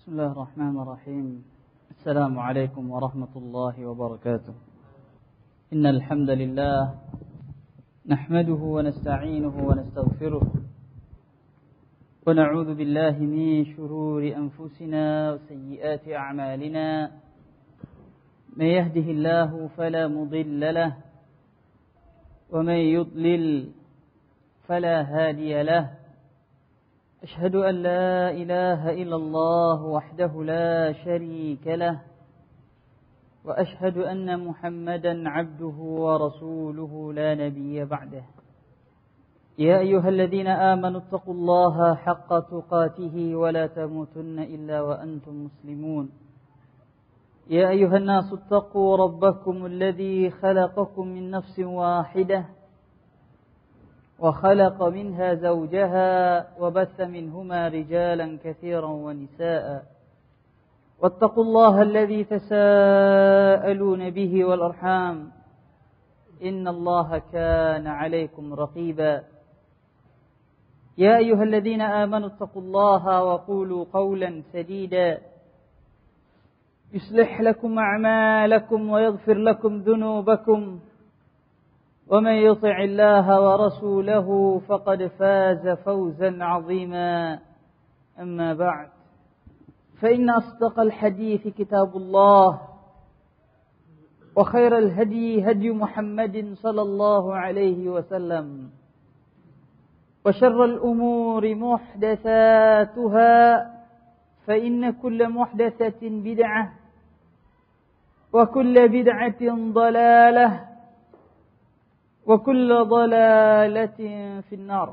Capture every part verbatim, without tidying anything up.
بسم الله الرحمن الرحيم. السلام عليكم ورحمة الله وبركاته. إن الحمد لله نحمده ونستعينه ونستغفره ونعوذ بالله من شرور أنفسنا وسيئات أعمالنا. من يهده الله فلا مضل له ومن يضلل فلا هادي له. أشهد أن لا إله إلا الله وحده لا شريك له وأشهد أن محمدا عبده ورسوله لا نبي بعده. يا أيها الذين آمنوا اتقوا الله حق تقاته ولا تموتن إلا وأنتم مسلمون. يا أيها الناس اتقوا ربكم الذي خلقكم من نفس واحدة وخلق منها زوجها وبث منهما رجالا كثيرا ونساء. واتقوا الله الذي تساءلون به والأرحام إن الله كان عليكم رقيبا. يا أيها الذين آمنوا اتقوا الله وقولوا قولا سديدا يصلح لكم أعمالكم ويغفر لكم ذنوبكم ومن يطع الله ورسوله فقد فاز فوزا عظيما. أما بعد فإن أصدق الحديث كتاب الله وخير الهدي هدي محمد صلى الله عليه وسلم وشر الأمور محدثاتها فإن كل محدثة بدعة وكل بدعة ضلالة وكل ضلالة في النار.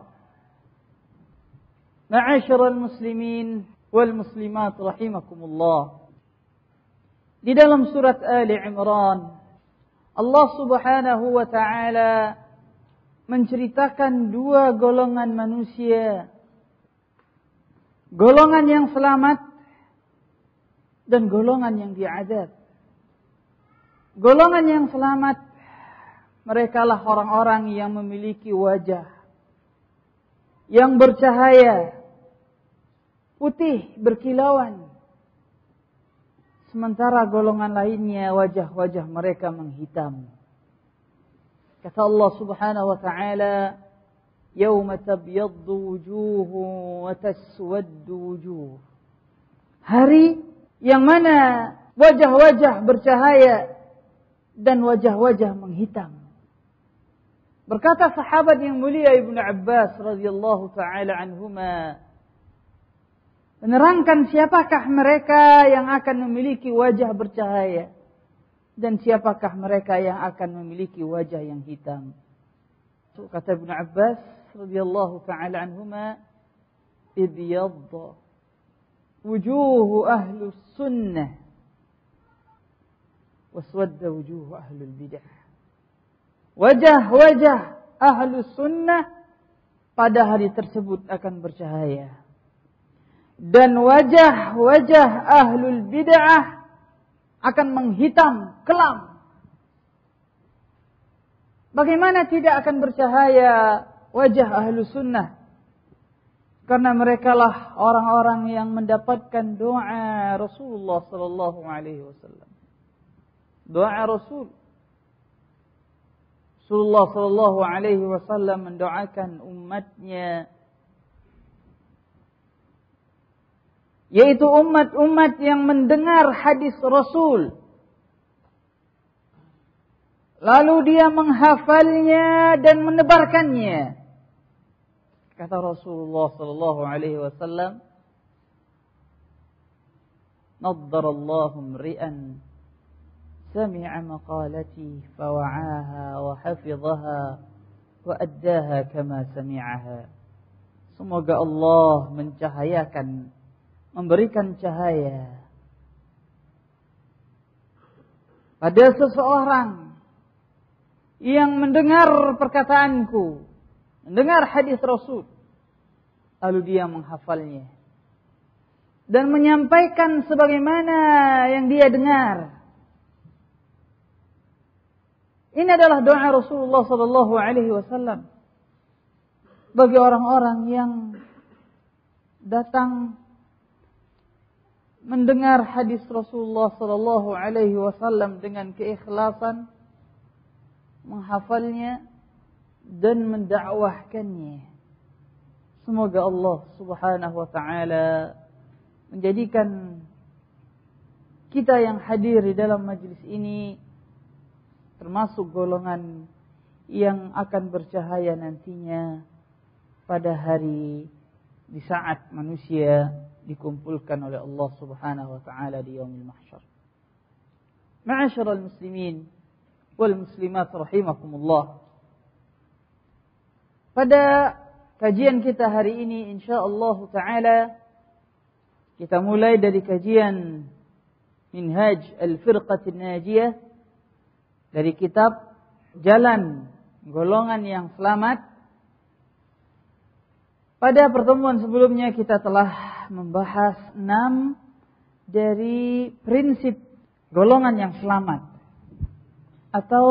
معاشر المسلمين والmuslimat rahimakumullah. Di dalam surat Ali Imran, Allah Subhanahu wa taala menceritakan dua golongan manusia. Golongan yang selamat dan golongan yang diazab. Golongan yang selamat, merekalah orang-orang yang memiliki wajah yang bercahaya, putih berkilauan. Sementara golongan lainnya wajah-wajah mereka menghitam. Kata Allah Subhanahu wa taala, "Yauma tabyaddu wujuhun wa taswaddu wujuh." Hari yang mana wajah-wajah bercahaya dan wajah-wajah menghitam. Berkata sahabat yang mulia Ibnu Abbas radhiyallahu taala anhuma, menerangkan siapakah mereka yang akan memiliki wajah bercahaya dan siapakah mereka yang akan memiliki wajah yang hitam. Kata Ibnu Abbas radhiyallahu taala anhuma, ibyadda wujuhu ahlus sunnah waswadda wujuhu ahlul bidah. Wajah-wajah ahlus sunnah pada hari tersebut akan bercahaya. Dan wajah-wajah ahlul bid'ah akan menghitam kelam. Bagaimana tidak akan bercahaya wajah ahlus sunnah? Karena merekalah orang-orang yang mendapatkan doa Rasulullah sallallahu alaihi wasallam. Doa Rasul. Rasulullah sallallahu alaihi wasallam mendoakan umatnya, yaitu umat-umat yang mendengar hadis Rasul, lalu dia menghafalnya dan menebarkannya. Kata Rasulullah sallallahu alaihi wasallam, "Naddarallahu imri'an sami'a maqalati fawa'aha wa hafidhaha wa addaha kama sami'aha." Semoga Allah mencahayakan, memberikan cahaya pada seseorang yang mendengar perkataanku, mendengar hadis Rasul, lalu dia menghafalnya dan menyampaikan sebagaimana yang dia dengar. Ini adalah doa Rasulullah sallallahu alaihi wasallam bagi orang-orang yang datang mendengar hadis Rasulullah sallallahu alaihi wasallam dengan keikhlasan, menghafalnya dan mendakwahkannya. Semoga Allah Subhanahu wa taala menjadikan kita yang hadir di dalam majlis ini termasuk golongan yang akan bercahaya nantinya pada hari di saat manusia dikumpulkan oleh Allah Subhanahu wa taala di yaumil mahsyar. Ma'asyiral muslimin wal muslimat rahimakumullah. Pada kajian kita hari ini insyaallah taala kita mulai dari kajian Minhaj Al-Firqatin Najiyah dari kitab Jalan Golongan yang Selamat. Pada pertemuan sebelumnya kita telah membahas enam dari prinsip golongan yang selamat atau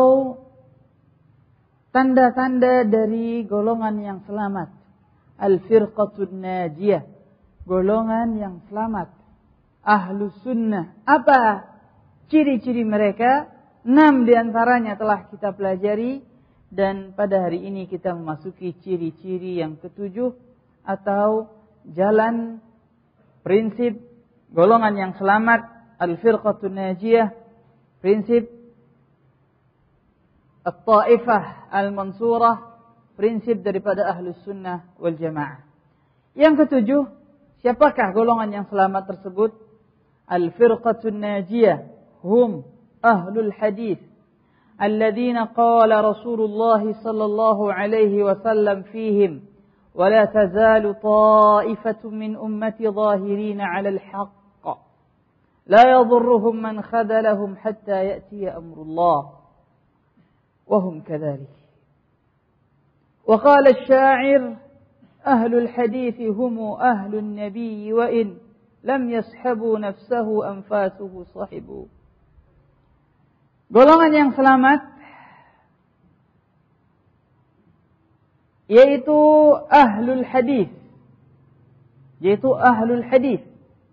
tanda-tanda dari golongan yang selamat. Al-Firqatun Najiyah, golongan yang selamat. Ahlus Sunnah. Apa ciri-ciri mereka? Enam diantaranya telah kita pelajari. Dan pada hari ini kita memasuki ciri-ciri yang ketujuh. Atau jalan prinsip golongan yang selamat. Al-Firqatun Najiyah. Prinsip At-Ta'ifah Al-Mansurah. Prinsip daripada Ahlus Sunnah wal Jamaah. Yang ketujuh, siapakah golongan yang selamat tersebut? Al-Firqatun Najiyah hum ahlul hadith alladzina qala Rasulullah sallallahu alaihi wasallam fihim wa la tazalu ta'ifatun min ummati zahirina 'ala al-haqq la yadhurruhum man khadalahum hatta ya'tiya amrullah wa hum kadhalik. Wa qala asy-sya'ir ahlul hadith hum ahlun nabiy wa in lam yashabu nafsahu anfasuhu sahibu. Golongan yang selamat yaitu ahlul hadis, yaitu ahlul hadis,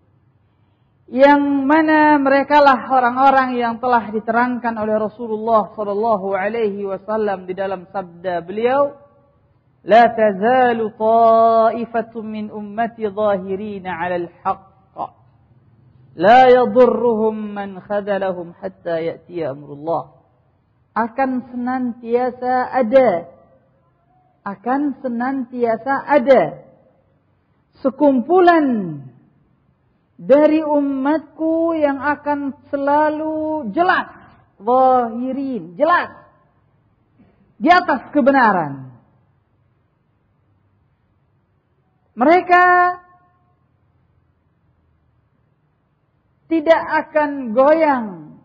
yang mana merekalah orang-orang yang telah diterangkan oleh Rasulullah sallallahu alaihi wasallam di dalam sabda beliau, la tazalu ta'ifatun min ummati zahirina 'alal haqq la yadurruhum man khadalahum hatta ya'tiya amrullah. Akan senantiasa ada, akan senantiasa ada sekumpulan dari umatku yang akan selalu jelas, zahirin, jelas di atas kebenaran. Mereka tidak akan goyang,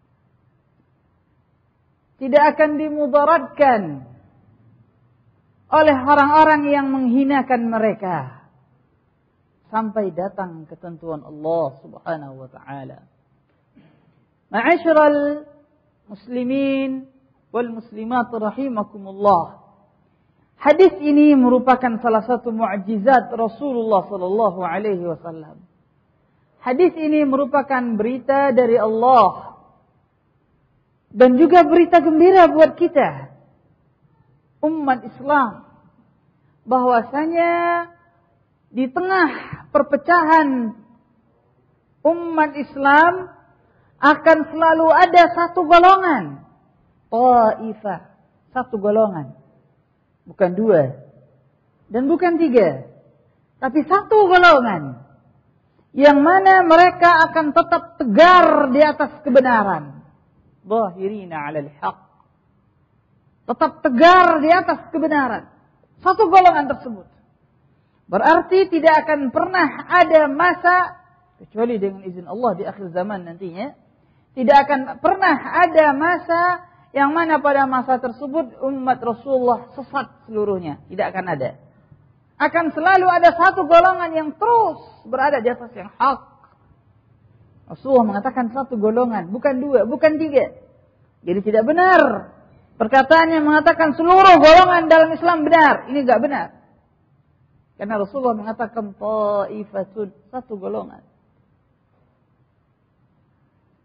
tidak akan dimudaratkan oleh orang-orang yang menghinakan mereka sampai datang ketentuan Allah Subhanahu wa taala. Ma'asyiral muslimin wal muslimat rahimakumullah. Hadis ini merupakan salah satu mukjizat Rasulullah sallallahu alaihi wasallam. Hadis ini merupakan berita dari Allah dan juga berita gembira buat kita umat Islam, bahwasanya di tengah perpecahan umat Islam akan selalu ada satu golongan, Ta'ifah, satu golongan, bukan dua dan bukan tiga, tapi satu golongan yang mana mereka akan tetap tegar di atas kebenaran. Zahirina 'alal haqq. Tetap tegar di atas kebenaran. Satu golongan tersebut. Berarti tidak akan pernah ada masa, kecuali dengan izin Allah di akhir zaman nantinya, tidak akan pernah ada masa yang mana pada masa tersebut umat Rasulullah sesat seluruhnya. Tidak akan ada. Akan selalu ada satu golongan yang terus berada di atas yang hak. Rasulullah mengatakan satu golongan, bukan dua, bukan tiga. Jadi tidak benar perkataan yang mengatakan seluruh golongan dalam Islam benar. Ini tidak benar. Karena Rasulullah mengatakan ta'ifatun, satu golongan.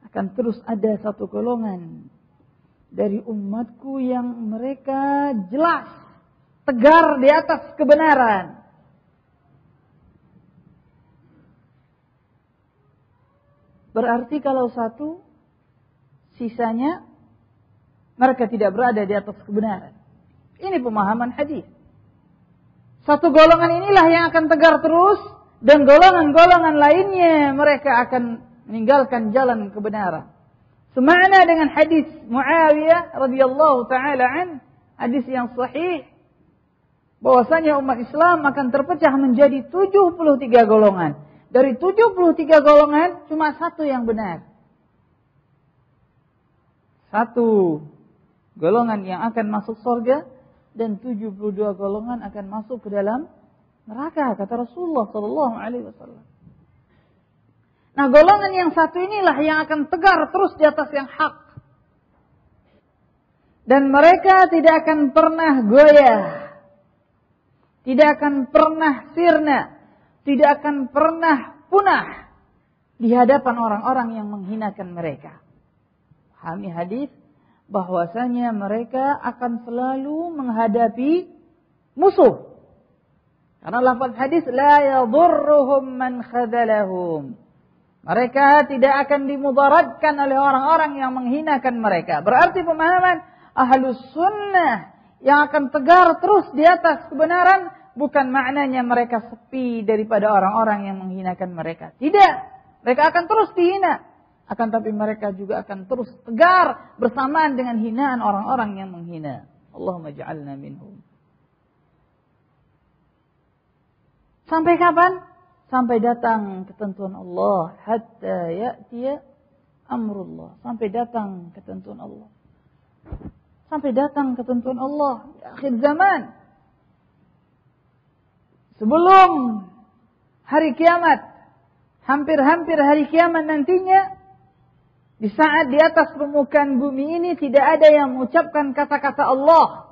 akan terus ada satu golongan dari umatku yang mereka jelas, tegar di atas kebenaran. Berarti kalau satu, sisanya mereka tidak berada di atas kebenaran. Ini pemahaman hadis. Satu golongan inilah yang akan tegar terus, dan golongan-golongan lainnya mereka akan meninggalkan jalan kebenaran. Semakna dengan hadis Muawiyah radhiyallahu taala an, hadis yang sahih, bahwasanya umat Islam akan terpecah menjadi tujuh puluh tiga golongan. Dari tujuh puluh tiga golongan cuma satu yang benar. Satu golongan yang akan masuk surga dan tujuh puluh dua golongan akan masuk ke dalam neraka, kata Rasulullah sallallahu alaihi wasallam. Nah, golongan yang satu inilah yang akan tegar terus di atas yang hak. Dan mereka tidak akan pernah goyah. Tidak akan pernah sirna. Tidak akan pernah punah di hadapan orang-orang yang menghinakan mereka. Pahami hadis bahwasanya mereka akan selalu menghadapi musuh. Karena lafaz hadis la yadurruhum man khadalahum. Mereka tidak akan dimudaratkan oleh orang-orang yang menghinakan mereka. Berarti pemahaman Ahlus Sunnah yang akan tegar terus di atas kebenaran bukan maknanya mereka sepi daripada orang-orang yang menghinakan mereka. Tidak. Mereka akan terus dihina. Akan tapi mereka juga akan terus tegar bersamaan dengan hinaan orang-orang yang menghina. Allahumma ja'alna minhum. Sampai kapan? Sampai datang ketentuan Allah. Hatta ya'tiya amrullah. Sampai datang ketentuan Allah. Sampai datang ketentuan Allah. Di akhir zaman. Sebelum hari kiamat. Hampir-hampir hari kiamat nantinya. Di saat di atas permukaan bumi ini tidak ada yang mengucapkan kata-kata Allah.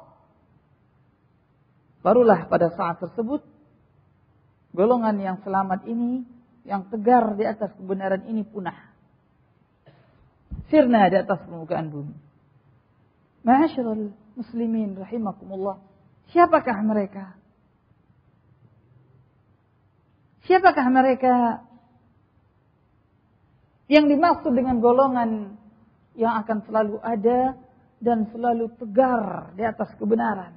Barulah pada saat tersebut. Golongan yang selamat ini, yang tegar di atas kebenaran ini punah. Sirna di atas permukaan bumi. Ma'asyiral muslimin rahimakumullah. Siapakah mereka? Siapakah mereka yang dimaksud dengan golongan yang akan selalu ada dan selalu tegar di atas kebenaran?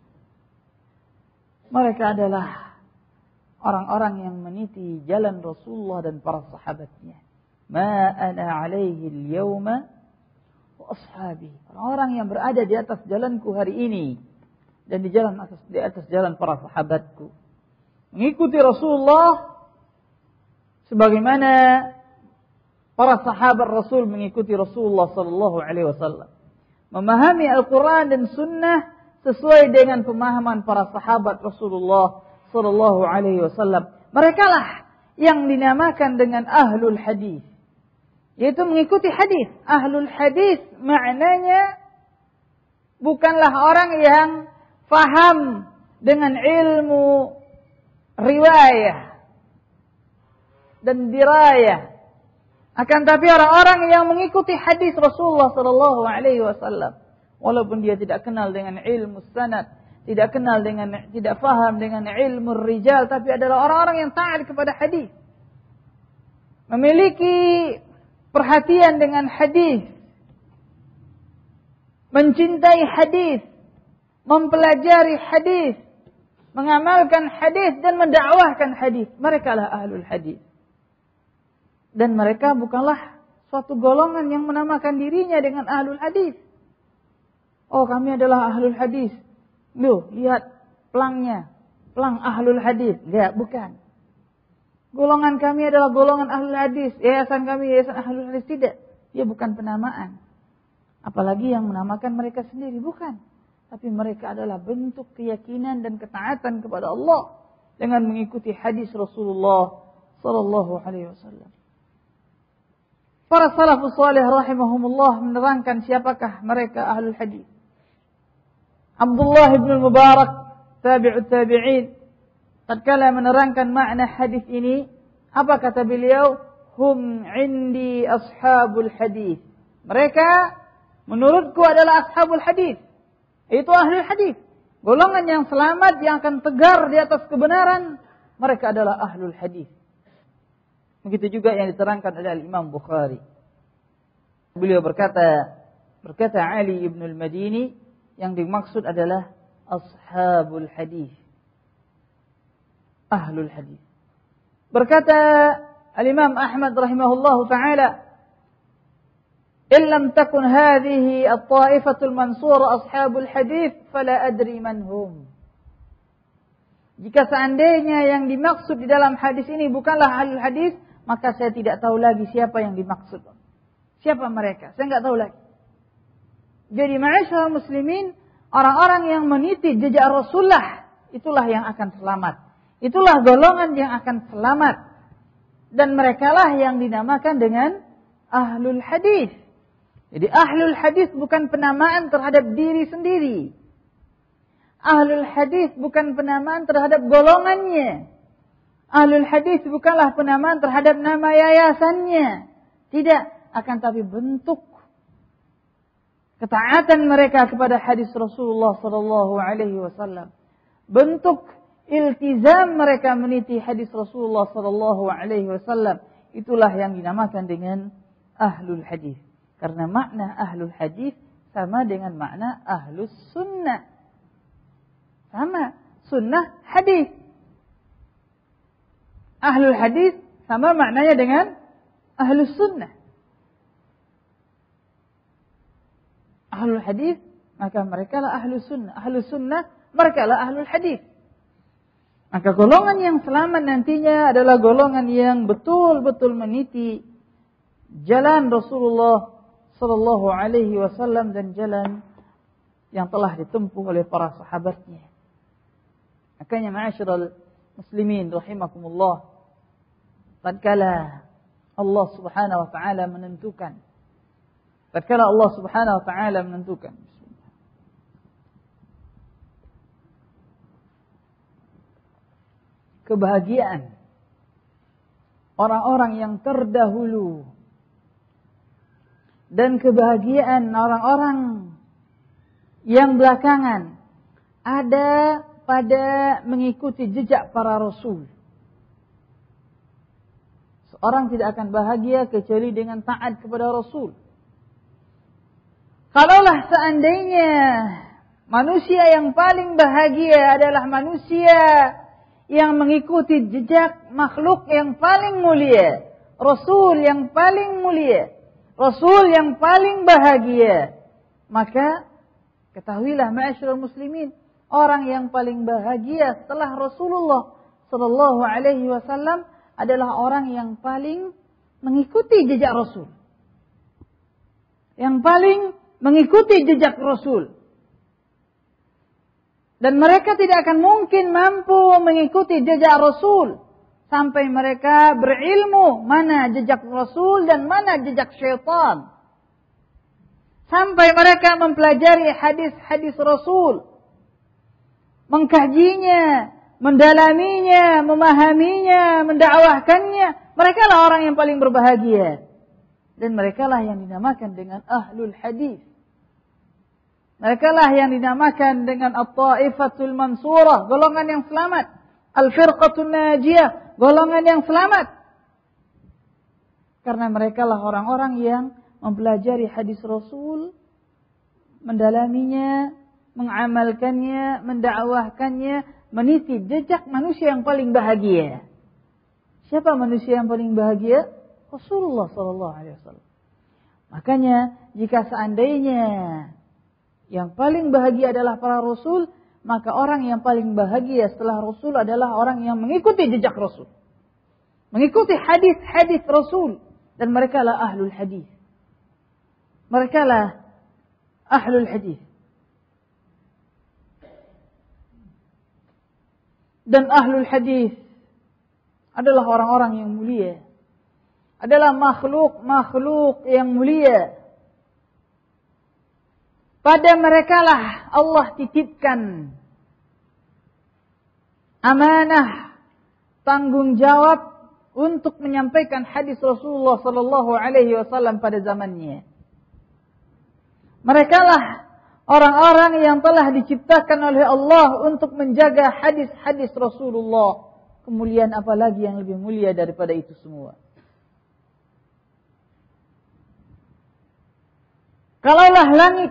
Mereka adalah orang-orang yang meniti jalan Rasulullah dan para sahabatnya. Ma ana alaihi al-yawma wa ashabi. Orang-orang yang berada di atas jalanku hari ini dan di jalan atas di atas jalan para sahabatku. Mengikuti Rasulullah sebagaimana para sahabat Rasul mengikuti Rasulullah sallallahu alaihi wasallam. Memahami Al-Qur'an dan Sunnah sesuai dengan pemahaman para sahabat Rasulullah sallallahu alaihi wasallam. Mereka lah yang dinamakan dengan ahlul hadis. Yaitu mengikuti hadis. Ahlul hadis maknanya bukanlah orang yang faham dengan ilmu riwayah dan dirayah. Akan tapi orang-orang yang mengikuti hadis Rasulullah sallallahu alaihi wasallam. Walaupun dia tidak kenal dengan ilmu sanad, tidak kenal dengan, tidak faham dengan ilmu rijal, tapi adalah orang-orang yang taat kepada hadis. Memiliki perhatian dengan hadis. Mencintai hadis. Mempelajari hadis. Mengamalkan hadis dan mendakwahkan hadis. Mereka lah ahlul hadis. Dan mereka bukanlah suatu golongan yang menamakan dirinya dengan ahlul hadis. Oh, kami adalah ahlul hadis. Loh, lihat pelangnya. Pelang ahlul hadis. Enggak, bukan. Golongan kami adalah golongan ahlul hadis. Yayasan kami yayasan ahlul hadis. Tidak. Dia bukan penamaan. Apalagi yang menamakan mereka sendiri. Bukan. Tapi mereka adalah bentuk keyakinan dan ketaatan kepada Allah. Dengan mengikuti hadis Rasulullah sallallahu alaihi wasallam. Para salafus salih rahimahumullah menerangkan siapakah mereka ahlul hadis. Abdullah bin Mubarak, tabi'ut tabi'in, tatkala menerangkan makna hadis ini, apa kata beliau? hum indi ashabul hadis. Mereka menurutku adalah ashabul hadis. Itu ahlul hadis. Golongan yang selamat, yang akan tegar di atas kebenaran. Mereka adalah ahlul hadis. Begitu juga yang diterangkan oleh Imam Bukhari. Beliau berkata, berkata Ali ibn al-Madini, yang dimaksud adalah ashabul hadis. Ahlul hadis. Berkata Al-Imam Ahmad rahimahullahu ta'ala, "Illam takun hadhihi at-ta'ifatul mansura ashabul hadis, fala adri man hum." Jika seandainya yang dimaksud di dalam hadis ini bukanlah ahlul hadis, maka saya tidak tahu lagi siapa yang dimaksud. Siapa mereka? Saya enggak tahu lagi. Jadi ma'asyiral muslimin, orang-orang yang meniti jejak Rasulullah, itulah yang akan selamat. Itulah golongan yang akan selamat. Dan merekalah yang dinamakan dengan ahlul hadis. Jadi ahlul hadis bukan penamaan terhadap diri sendiri. Ahlul hadis bukan penamaan terhadap golongannya. Ahlul hadis bukanlah penamaan terhadap nama yayasannya. Tidak, akan tapi bentuk ketaatan mereka kepada hadis Rasulullah sallallahu alaihi wasallam. Bentuk iltizam mereka meniti hadis Rasulullah sallallahu alaihi wasallam, itulah yang dinamakan dengan ahlul hadis. Karena makna ahlul hadis sama dengan makna ahlus sunnah. Sama, sunnah hadis. Ahlul hadis sama maknanya dengan ahlus sunnah. Ahlul hadis, maka mereka lah ahlus sunnah. Ahlus sunnah, mereka lah ahlul hadis. Maka golongan yang selamat nantinya adalah golongan yang betul-betul meniti jalan Rasulullah sallallahu alaihi wasallam dan jalan yang telah ditempuh oleh para sahabatnya. Makanya ma'asyiral muslimin rahimakumullah, tatkala Allah Subhanahu wa taala menentukan tatkala Allah Subhanahu wa taala menentukan kebahagiaan orang-orang yang terdahulu dan kebahagiaan orang-orang yang belakangan ada pada mengikuti jejak para rasul. Seorang tidak akan bahagia kecuali dengan taat kepada Rasul. Kalaulah seandainya manusia yang paling bahagia adalah manusia yang mengikuti jejak makhluk yang paling mulia, Rasul yang paling mulia, Rasul yang paling bahagia, maka ketahuilah ma'asyiral muslimin, orang yang paling bahagia setelah Rasulullah sallallahu alaihi wasallam adalah orang yang paling mengikuti jejak Rasul. Yang paling mengikuti jejak Rasul. Dan mereka tidak akan mungkin mampu mengikuti jejak Rasul sampai mereka berilmu mana jejak Rasul dan mana jejak syaitan. Sampai mereka mempelajari hadis-hadis Rasul, mengkajinya, mendalaminya, memahaminya, mendakwahkannya. Mereka lah orang yang paling berbahagia. Dan mereka lah yang dinamakan dengan ahlul hadis. Mereka lah yang dinamakan dengan at-ta'ifatul mansurah, golongan yang selamat. Al-firqatun najiyah, golongan yang selamat. Karena mereka lah orang-orang yang mempelajari hadis Rasul, mendalaminya, mengamalkannya, mendakwahkannya, meniti jejak manusia yang paling bahagia. Siapa manusia yang paling bahagia? Rasulullah sallallahu alaihi wasallam. Makanya jika seandainya yang paling bahagia adalah para Rasul, maka orang yang paling bahagia setelah Rasul adalah orang yang mengikuti jejak Rasul, mengikuti hadis-hadis Rasul, dan mereka lah ahlul hadis. Mereka lah ahlul hadis. Dan ahlul hadis adalah orang-orang yang mulia, adalah makhluk-makhluk yang mulia. Pada mereka lah Allah titipkan amanah, tanggung jawab untuk menyampaikan hadis Rasulullah sallallahu alaihi wasallam pada zamannya. Merekalah orang-orang yang telah diciptakan oleh Allah untuk menjaga hadis-hadis Rasulullah. Kemuliaan apa lagi yang lebih mulia daripada itu semua? Kalaulah langit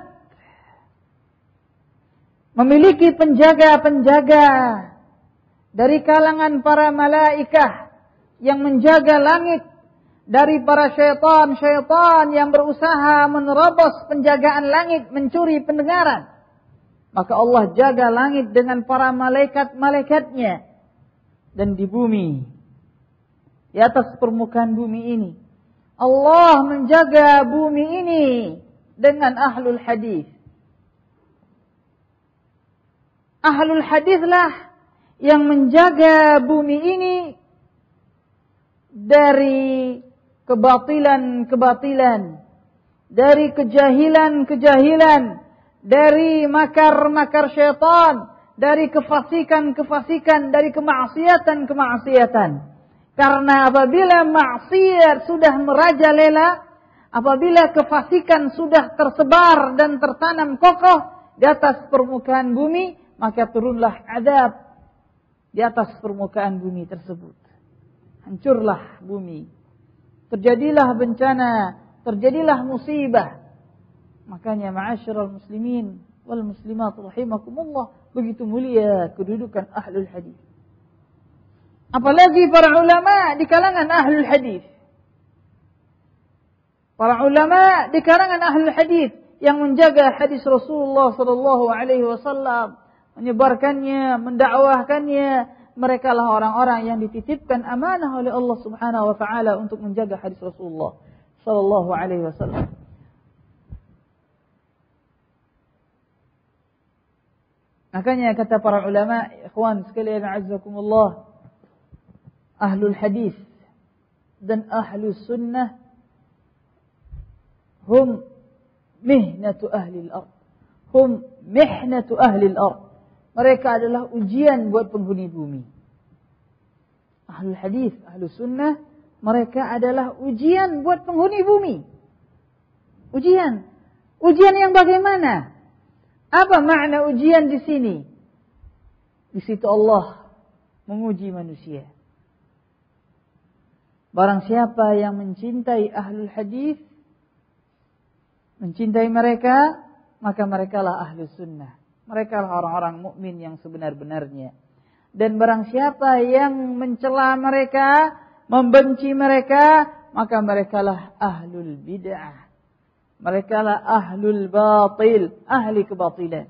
memiliki penjaga-penjaga dari kalangan para malaikah yang menjaga langit dari para syaitan-syaitan yang berusaha menerobos penjagaan langit, mencuri pendengaran, maka Allah jaga langit dengan para malaikat-malaikatnya. Dan di bumi, di atas permukaan bumi ini, Allah menjaga bumi ini dengan ahlul hadis. Ahlul hadislah yang menjaga bumi ini dari kebatilan-kebatilan, dari kejahilan-kejahilan, dari makar-makar syaitan, dari kefasikan-kefasikan, dari kemaksiatan-kemaksiatan. Karena apabila maksiat sudah merajalela, apabila kefasikan sudah tersebar dan tertanam kokoh di atas permukaan bumi, maka turunlah azab di atas permukaan bumi tersebut. Hancurlah bumi. Terjadilah bencana, terjadilah musibah. Makanya ma'asyiral muslimin wal muslimat rahimakumullah, begitu mulia kedudukan ahlul hadis. Apalagi para ulama di kalangan ahlul hadis. Para ulama di kalangan ahlul hadis yang menjaga hadis Rasulullah sallallahu alaihi wasallam, menyebarkannya, mendakwahkannya. Mereka lah orang-orang yang dititipkan amanah oleh Allah Subhanahu wa taala untuk menjaga hadis Rasulullah sallallahu alaihi wasallam. Makanya kata para ulama, ikhwan sekalian azzakumullah, ahlul hadis dan ahlus sunnah hum mihnatu ahli al-ard. Hum mihnatu ahli al-ard. Mereka adalah ujian buat penghuni bumi. Ahlul hadis, ahlus sunnah, mereka adalah ujian buat penghuni bumi. Ujian. Ujian yang bagaimana? Apa makna ujian di sini? Di situ Allah menguji manusia. Barang siapa yang mencintai ahlul hadis, mencintai mereka, maka merekalah ahlus sunnah. Mereka lah orang-orang mukmin yang sebenar-benarnya. Dan barang siapa yang mencela mereka, membenci mereka, maka merekalah ahlul bid'ah. Merekalah ahlul batil, ahli kebatilan.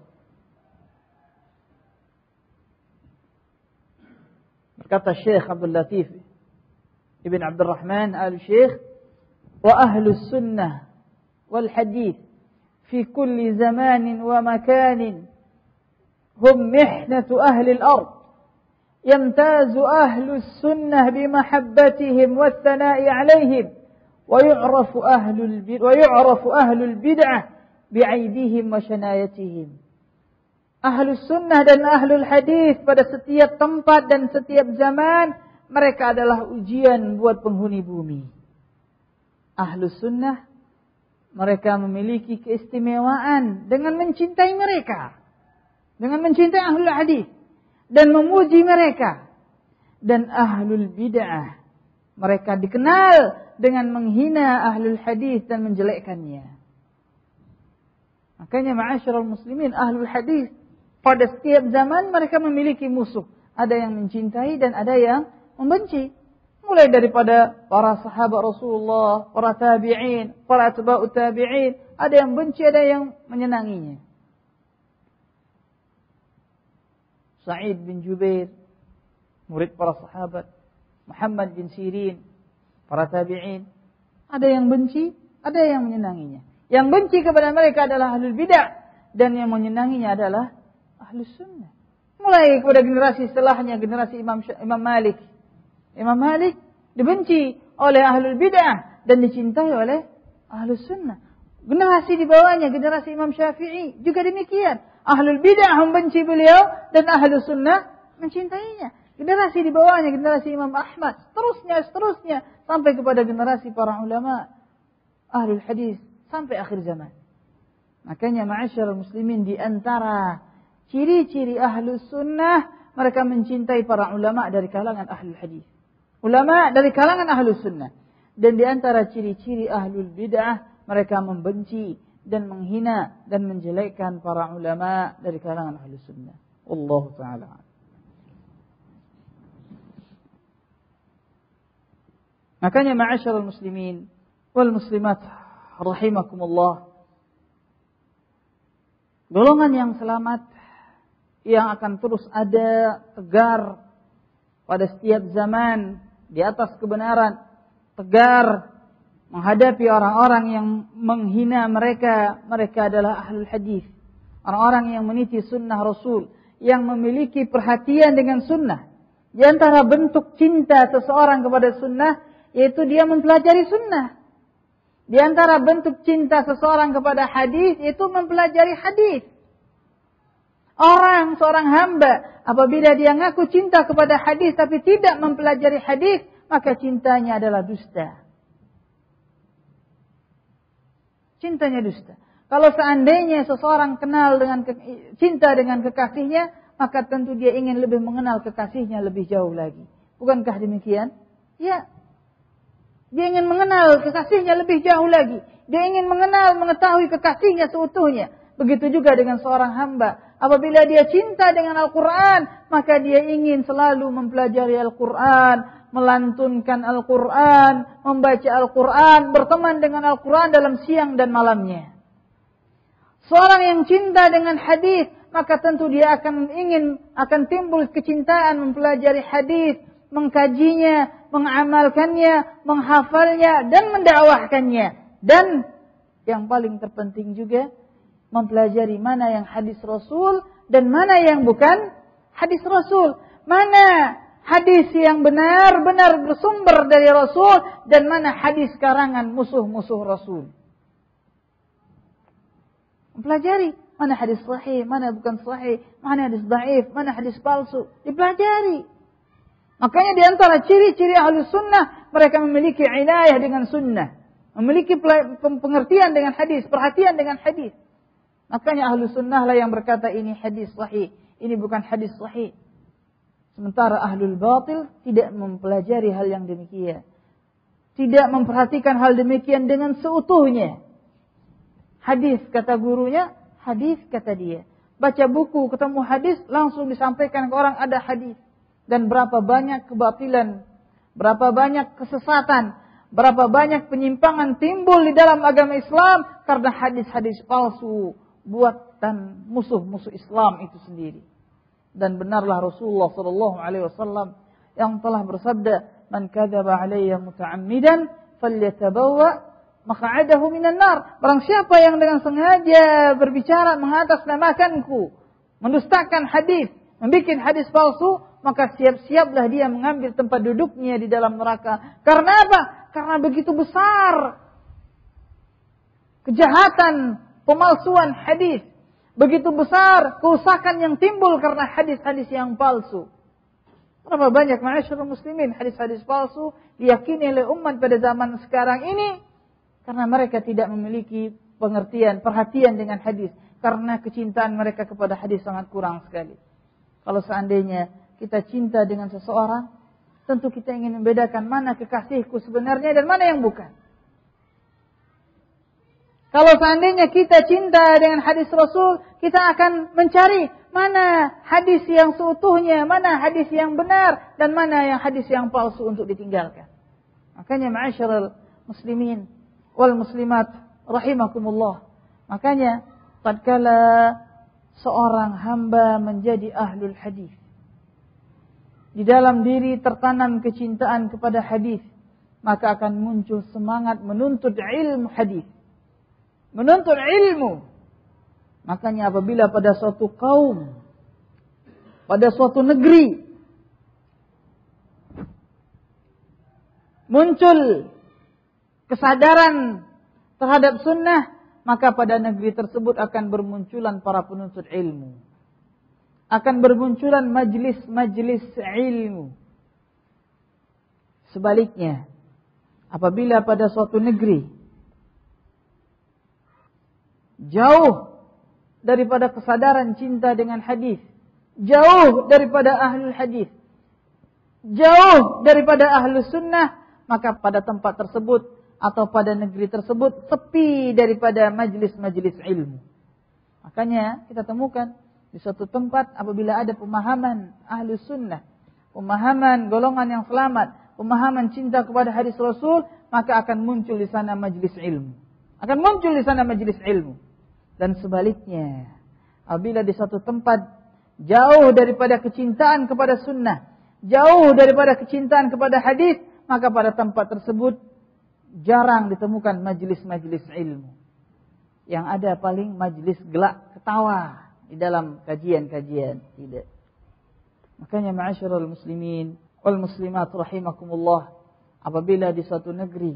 Berkata Syekh Abdul Latif Ibn Abdul Rahman al-Syekh, wa ahlus sunnah wal hadith fi kulli zamanin wa makanin هم محنة أهل الأرض يمتاز أهل السنة بمحبتهم والثناء عليهم ويعرف أهل البدع ويعرف أهل البدعة بعيبهم وشنايتهم. أهل السنة dan ahlul hadis pada setiap tempat dan setiap zaman, mereka adalah ujian buat penghuni bumi. Ahlus sunnah, mereka memiliki keistimewaan dengan mencintai mereka, dengan mencintai ahlul hadis dan memuji mereka. Dan ahlul bid'ah, mereka dikenal dengan menghina ahlul hadis dan menjelekkannya. Makanya ma'asyiral muslimin, ahlul hadis pada setiap zaman mereka memiliki musuh. Ada yang mencintai dan ada yang membenci. Mulai daripada para sahabat Rasulullah, para tabi'in, para atba'ut tabi'in, ada yang benci, ada yang menyenanginya. Sa'id bin Jubair, murid para sahabat, Muhammad bin Sirin, para tabi'in, ada yang benci, ada yang menyenanginya. Yang benci kepada mereka adalah ahlul bid'ah, dan yang menyenanginya adalah ahlus sunnah. Mulai kepada generasi setelahnya, generasi Imam Imam Malik. Imam Malik dibenci oleh ahlul bid'ah dan dicintai oleh ahlus sunnah. Generasi di bawahnya, generasi Imam Syafi'i juga demikian. Ahlul bid'ah membenci beliau dan ahlus sunnah mencintainya. Generasi di bawahnya, generasi Imam Ahmad, seterusnya, seterusnya, sampai kepada generasi para ulama, ahlul hadis, sampai akhir zaman. Makanya ma'asyiral muslimin, di antara ciri-ciri ahlus sunnah, mereka mencintai para ulama dari kalangan ahlul hadis. Ulama dari kalangan ahlus sunnah. Dan di antara ciri-ciri ahlul bid'ah, mereka membenci dan menghina dan menjelekkan para ulama dari kalangan ahlus sunnah. Wallahu ta'ala. Makanya ma'asyiral muslimin wal muslimat rahimakumullah, golongan yang selamat yang akan terus ada tegar pada setiap zaman di atas kebenaran, tegar menghadapi orang-orang yang menghina mereka. Mereka adalah ahlul hadis, orang-orang yang meniti sunnah Rasul, yang memiliki perhatian dengan sunnah. Di antara bentuk cinta seseorang kepada sunnah, yaitu dia mempelajari sunnah. Di antara bentuk cinta seseorang kepada hadis, yaitu mempelajari hadis. Orang, seorang hamba, apabila dia ngaku cinta kepada hadis tapi tidak mempelajari hadis, maka cintanya adalah dusta. Cintanya dusta. Kalau seandainya seseorang kenal dengan cinta dengan kekasihnya, maka tentu dia ingin lebih mengenal kekasihnya lebih jauh lagi. Bukankah demikian? Ya. Dia ingin mengenal kekasihnya lebih jauh lagi. Dia ingin mengenal, mengetahui kekasihnya seutuhnya. Begitu juga dengan seorang hamba. Apabila dia cinta dengan Al-Quran, maka dia ingin selalu mempelajari Al-Quran, melantunkan Al-Quran, membaca Al-Quran, berteman dengan Al-Quran dalam siang dan malamnya. Seorang yang cinta dengan hadis, maka tentu dia akan ingin, akan timbul kecintaan mempelajari hadis, mengkajinya, mengamalkannya, menghafalnya, dan mendakwahkannya. Dan yang paling terpenting juga, mempelajari mana yang hadis Rasul dan mana yang bukan hadis Rasul. Mana hadis yang benar-benar bersumber dari Rasul dan mana hadis karangan musuh-musuh Rasul. Mempelajari mana hadis sahih, mana bukan sahih, mana hadis dhaif, mana hadis palsu. Dipelajari. Makanya di antara ciri-ciri ahlus sunnah, mereka memiliki inayah dengan sunnah. Memiliki pengertian dengan hadis, perhatian dengan hadis. Makanya ahlus sunnah lah yang berkata ini hadis sahih, ini bukan hadis sahih. Sementara ahlul batil tidak mempelajari hal yang demikian. Tidak memperhatikan hal demikian dengan seutuhnya. Hadis kata gurunya, hadis kata dia. Baca buku, ketemu hadis, langsung disampaikan ke orang ada hadis. Dan berapa banyak kebatilan, berapa banyak kesesatan, berapa banyak penyimpangan timbul di dalam agama Islam karena hadis-hadis palsu buatan musuh-musuh Islam itu sendiri. Dan benarlah Rasulullah sallallahu alaihi wasallam yang telah bersabda, "Man kadzaba alayya muta'ammidan falyatabawwa maq'adahu minan nar." Barang siapa yang dengan sengaja berbicara mengatasnamakanku, mendustakan hadis, membikin hadis palsu, maka siap-siaplah dia mengambil tempat duduknya di dalam neraka. Karena apa? Karena begitu besar kejahatan pemalsuan hadis. Begitu besar kerusakan yang timbul karena hadis-hadis yang palsu. Berapa banyak ma'asyiral muslimin hadis-hadis palsu diyakini oleh umat pada zaman sekarang ini karena mereka tidak memiliki pengertian, perhatian dengan hadis. Karena kecintaan mereka kepada hadis sangat kurang sekali. Kalau seandainya kita cinta dengan seseorang, tentu kita ingin membedakan mana kekasihku sebenarnya dan mana yang bukan. Kalau seandainya kita cinta dengan hadis Rasul, kita akan mencari mana hadis yang seutuhnya, mana hadis yang benar, dan mana yang hadis yang palsu untuk ditinggalkan. Makanya ma'asyiral muslimin wal muslimat rahimakumullah. Makanya tatkala seorang hamba menjadi ahlul hadis, di dalam diri tertanam kecintaan kepada hadis, maka akan muncul semangat menuntut ilmu hadis. Menuntut ilmu. Makanya apabila pada suatu kaum, pada suatu negeri, muncul kesadaran terhadap sunnah, maka pada negeri tersebut akan bermunculan para penuntut ilmu. akan bermunculan majlis-majlis ilmu. Sebaliknya, apabila pada suatu negeri jauh daripada kesadaran cinta dengan hadis, jauh daripada ahlul hadis, jauh daripada ahlus sunnah, maka pada tempat tersebut atau pada negeri tersebut sepi daripada majlis-majlis ilmu. Makanya kita temukan di suatu tempat apabila ada pemahaman ahlus sunnah, pemahaman golongan yang selamat, pemahaman cinta kepada hadis Rasul, maka akan muncul di sana majlis ilmu. Akan muncul di sana majlis ilmu. Dan sebaliknya, apabila di suatu tempat jauh daripada kecintaan kepada sunnah, jauh daripada kecintaan kepada hadis, maka pada tempat tersebut jarang ditemukan majlis-majlis ilmu. Yang ada paling majlis gelak ketawa di dalam kajian-kajian. Tidak. Makanya ma'asyiral muslimin wal muslimat rahimakumullah, apabila di suatu negeri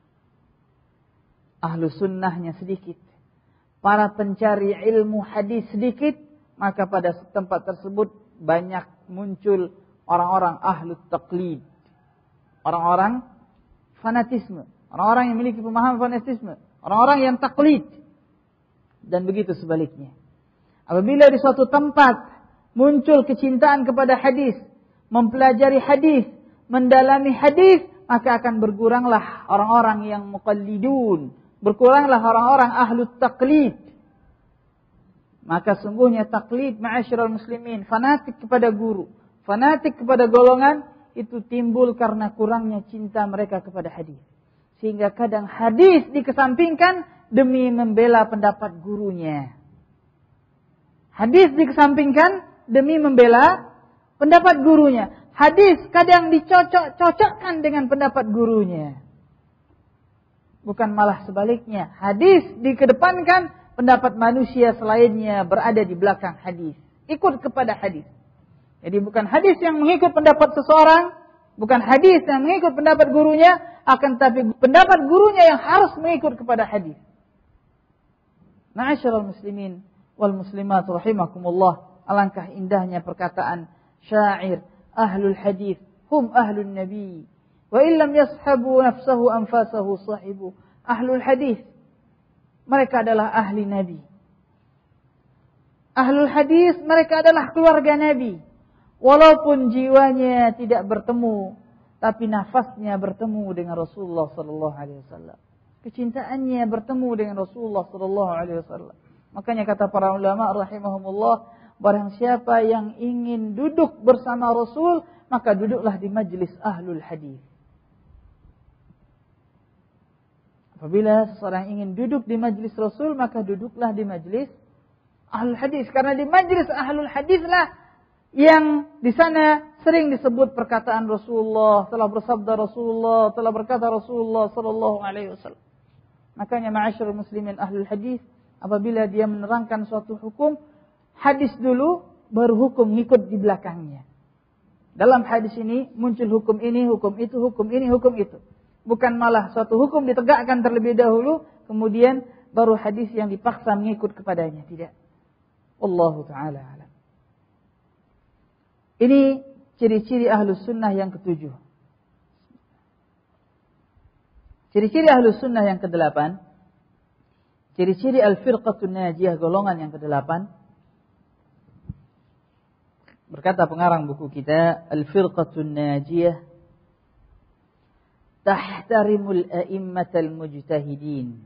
ahlu sunnahnya sedikit, para pencari ilmu hadis sedikit, maka pada tempat tersebut banyak muncul orang-orang ahlu taqlid, orang-orang fanatisme, orang-orang yang memiliki pemahaman fanatisme, orang-orang yang taklid. Dan begitu sebaliknya. Apabila di suatu tempat muncul kecintaan kepada hadis, mempelajari hadis, mendalami hadis, maka akan berkuranglah orang-orang yang muqallidun, berkuranglah orang-orang ahlu taklid. Maka sungguhnya taklid, ma'asyiral muslimin, fanatik kepada guru, fanatik kepada golongan, itu timbul karena kurangnya cinta mereka kepada hadis. Sehingga kadang hadis dikesampingkan demi membela pendapat gurunya. Hadis dikesampingkan demi membela pendapat gurunya. Hadis kadang dicocok-cocokkan dengan pendapat gurunya. Bukan malah sebaliknya. Hadis dikedepankan, pendapat manusia selainnya berada di belakang hadis. Ikut kepada hadis. Jadi bukan hadis yang mengikut pendapat seseorang, bukan hadis yang mengikut pendapat gurunya, akan tapi pendapat gurunya yang harus mengikut kepada hadis. Ma'asyiral muslimin wal muslimat rahimakumullah, alangkah indahnya perkataan syair, ahlul hadis hum ahlun nabi wa illam yashabu nafsahu anfasahu sahibu. Ahlul hadis, mereka adalah ahli nabi. Ahlul hadis, mereka adalah keluarga nabi. Walaupun jiwanya tidak bertemu, tapi nafasnya bertemu dengan Rasulullah sallallahu alaihi wasallam. Kecintaannya bertemu dengan Rasulullah sallallahu alaihi wasallam. Makanya kata para ulama rahimahumullah, barang siapa yang ingin duduk bersama Rasul, maka duduklah di majlis ahlul hadis. Apabila seseorang ingin duduk di majlis Rasul, maka duduklah di majlis ahlul hadis. Karena di majlis ahlul hadislah yang di sana sering disebut perkataan Rasulullah, telah bersabda Rasulullah, telah berkata Rasulullah sallallahu alaihi wasallam. Makanya ma'asyiral muslimin ahlul hadis, apabila dia menerangkan suatu hukum, hadis dulu, baru hukum ngikut di belakangnya. Dalam hadis ini muncul hukum ini, hukum itu, hukum ini, hukum itu. Bukan malah suatu hukum ditegakkan terlebih dahulu, kemudian baru hadis yang dipaksa mengikut kepadanya. Tidak. Wallahu ta'ala alam. Ini ciri-ciri ahlus sunnah yang ketujuh. Ciri-ciri ahlus sunnah yang kedelapan. Ciri-ciri al-firqatun najiyah, golongan yang kedelapan. Berkata pengarang buku kita, al-firqatun najiyah tahtarimul a'immatal mujtahidin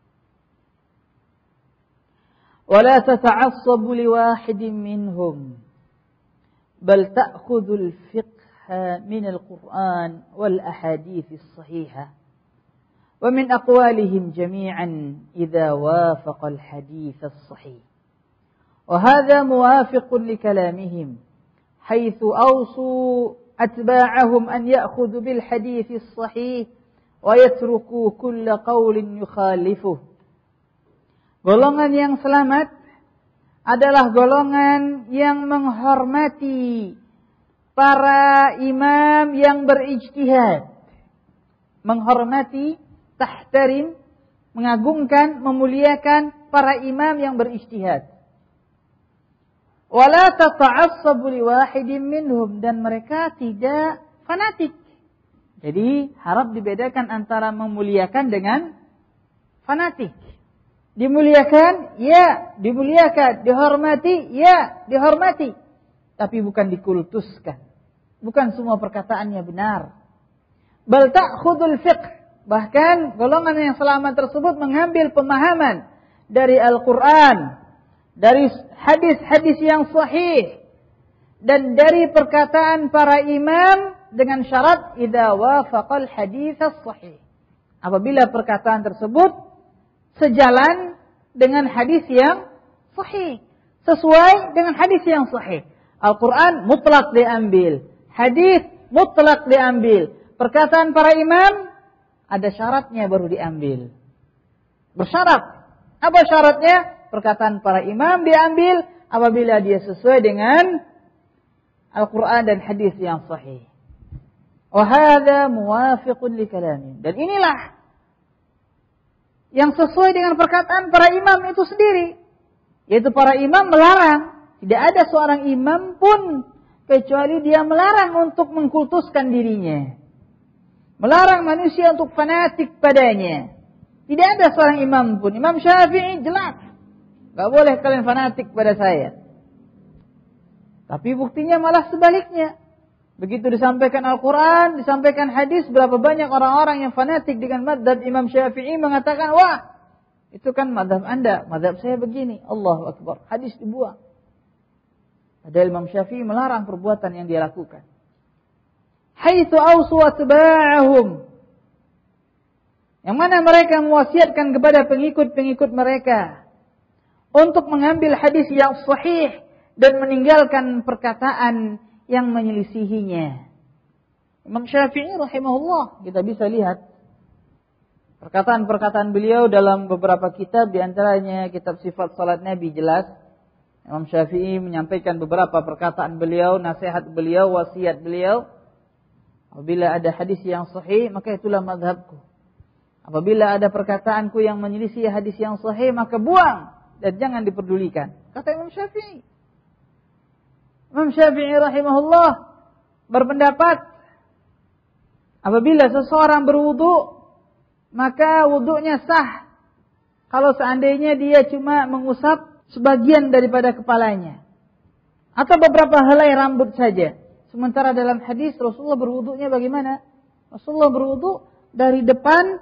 wa la tata'assabu liwahidin minhum bal ta'khudhul fiqha min al-Qur'an wal ahadits as-sahihah wa min aqwalihim jami'an idza wafaqa al-hadits as-sahih wa hadha muwafiqun li kalamihim haythu awsu atba'ahum an ya'khudhu bil hadits as-sahih wa yatruku kull qawlin yukhalifuh. Golongan yang selamat adalah golongan yang menghormati para imam yang berijtihad. Menghormati, tahtarim, mengagungkan, memuliakan para imam yang berijtihad. Wala tata'assabu liwahidin minhum, dan mereka tidak fanatik. Jadi harap dibedakan antara memuliakan dengan fanatik. Dimuliakan, ya, dimuliakan. Dihormati, ya, dihormati. Tapi bukan dikultuskan. Bukan semua perkataannya benar. Bal ta'khudul fiqh. Bahkan golongan yang selamat tersebut mengambil pemahaman dari Al-Quran, dari hadis-hadis yang sahih, dan dari perkataan para imam dengan syarat idza wafaqal hadits as-sahih. Apabila perkataan tersebut sejalan dengan hadis yang sahih, sesuai dengan hadis yang sahih. Al-Quran mutlak diambil, hadis mutlak diambil. Perkataan para imam ada syaratnya baru diambil. Bersyarat. Apa syaratnya? Perkataan para imam diambil apabila dia sesuai dengan Al-Quran dan hadis yang sahih. Wa hadza muwafiqun li kalami. Dan inilah yang sesuai dengan perkataan para imam itu sendiri. Yaitu para imam melarang. Tidak ada seorang imam pun kecuali dia melarang untuk mengkultuskan dirinya. Melarang manusia untuk fanatik padanya. Tidak ada seorang imam pun. Imam Syafi'i jelas. Gak boleh kalian fanatik pada saya. Tapi buktinya malah sebaliknya. Begitu disampaikan Al-Quran, disampaikan hadis, berapa banyak orang-orang yang fanatik dengan madhab Imam Syafi'i mengatakan, wah, itu kan madhab anda, madhab saya begini. Allahu Akbar. Hadis dibuang. Padahal Imam Syafi'i melarang perbuatan yang dia lakukan. Haitsu awsu atba'ahum. Yang mana mereka mewasiatkan kepada pengikut-pengikut mereka untuk mengambil hadis yang sahih dan meninggalkan perkataan yang menyelisihinya. Imam Syafi'i rahimahullah, kita bisa lihat perkataan-perkataan beliau dalam beberapa kitab, di antaranya kitab Sifat Salat Nabi jelas. Imam Syafi'i menyampaikan beberapa perkataan beliau, nasihat beliau, wasiat beliau. Apabila ada hadis yang sahih, maka itulah mazhabku. Apabila ada perkataanku yang menyelisih hadis yang sahih, maka buang dan jangan diperdulikan. Kata Imam Syafi'i. Imam Syafi'i rahimahullah berpendapat apabila seseorang berwudu, maka wudunya sah kalau seandainya dia cuma mengusap sebagian daripada kepalanya atau beberapa helai rambut saja. Sementara dalam hadis Rasulullah berwudunya bagaimana? Rasulullah berwudu dari depan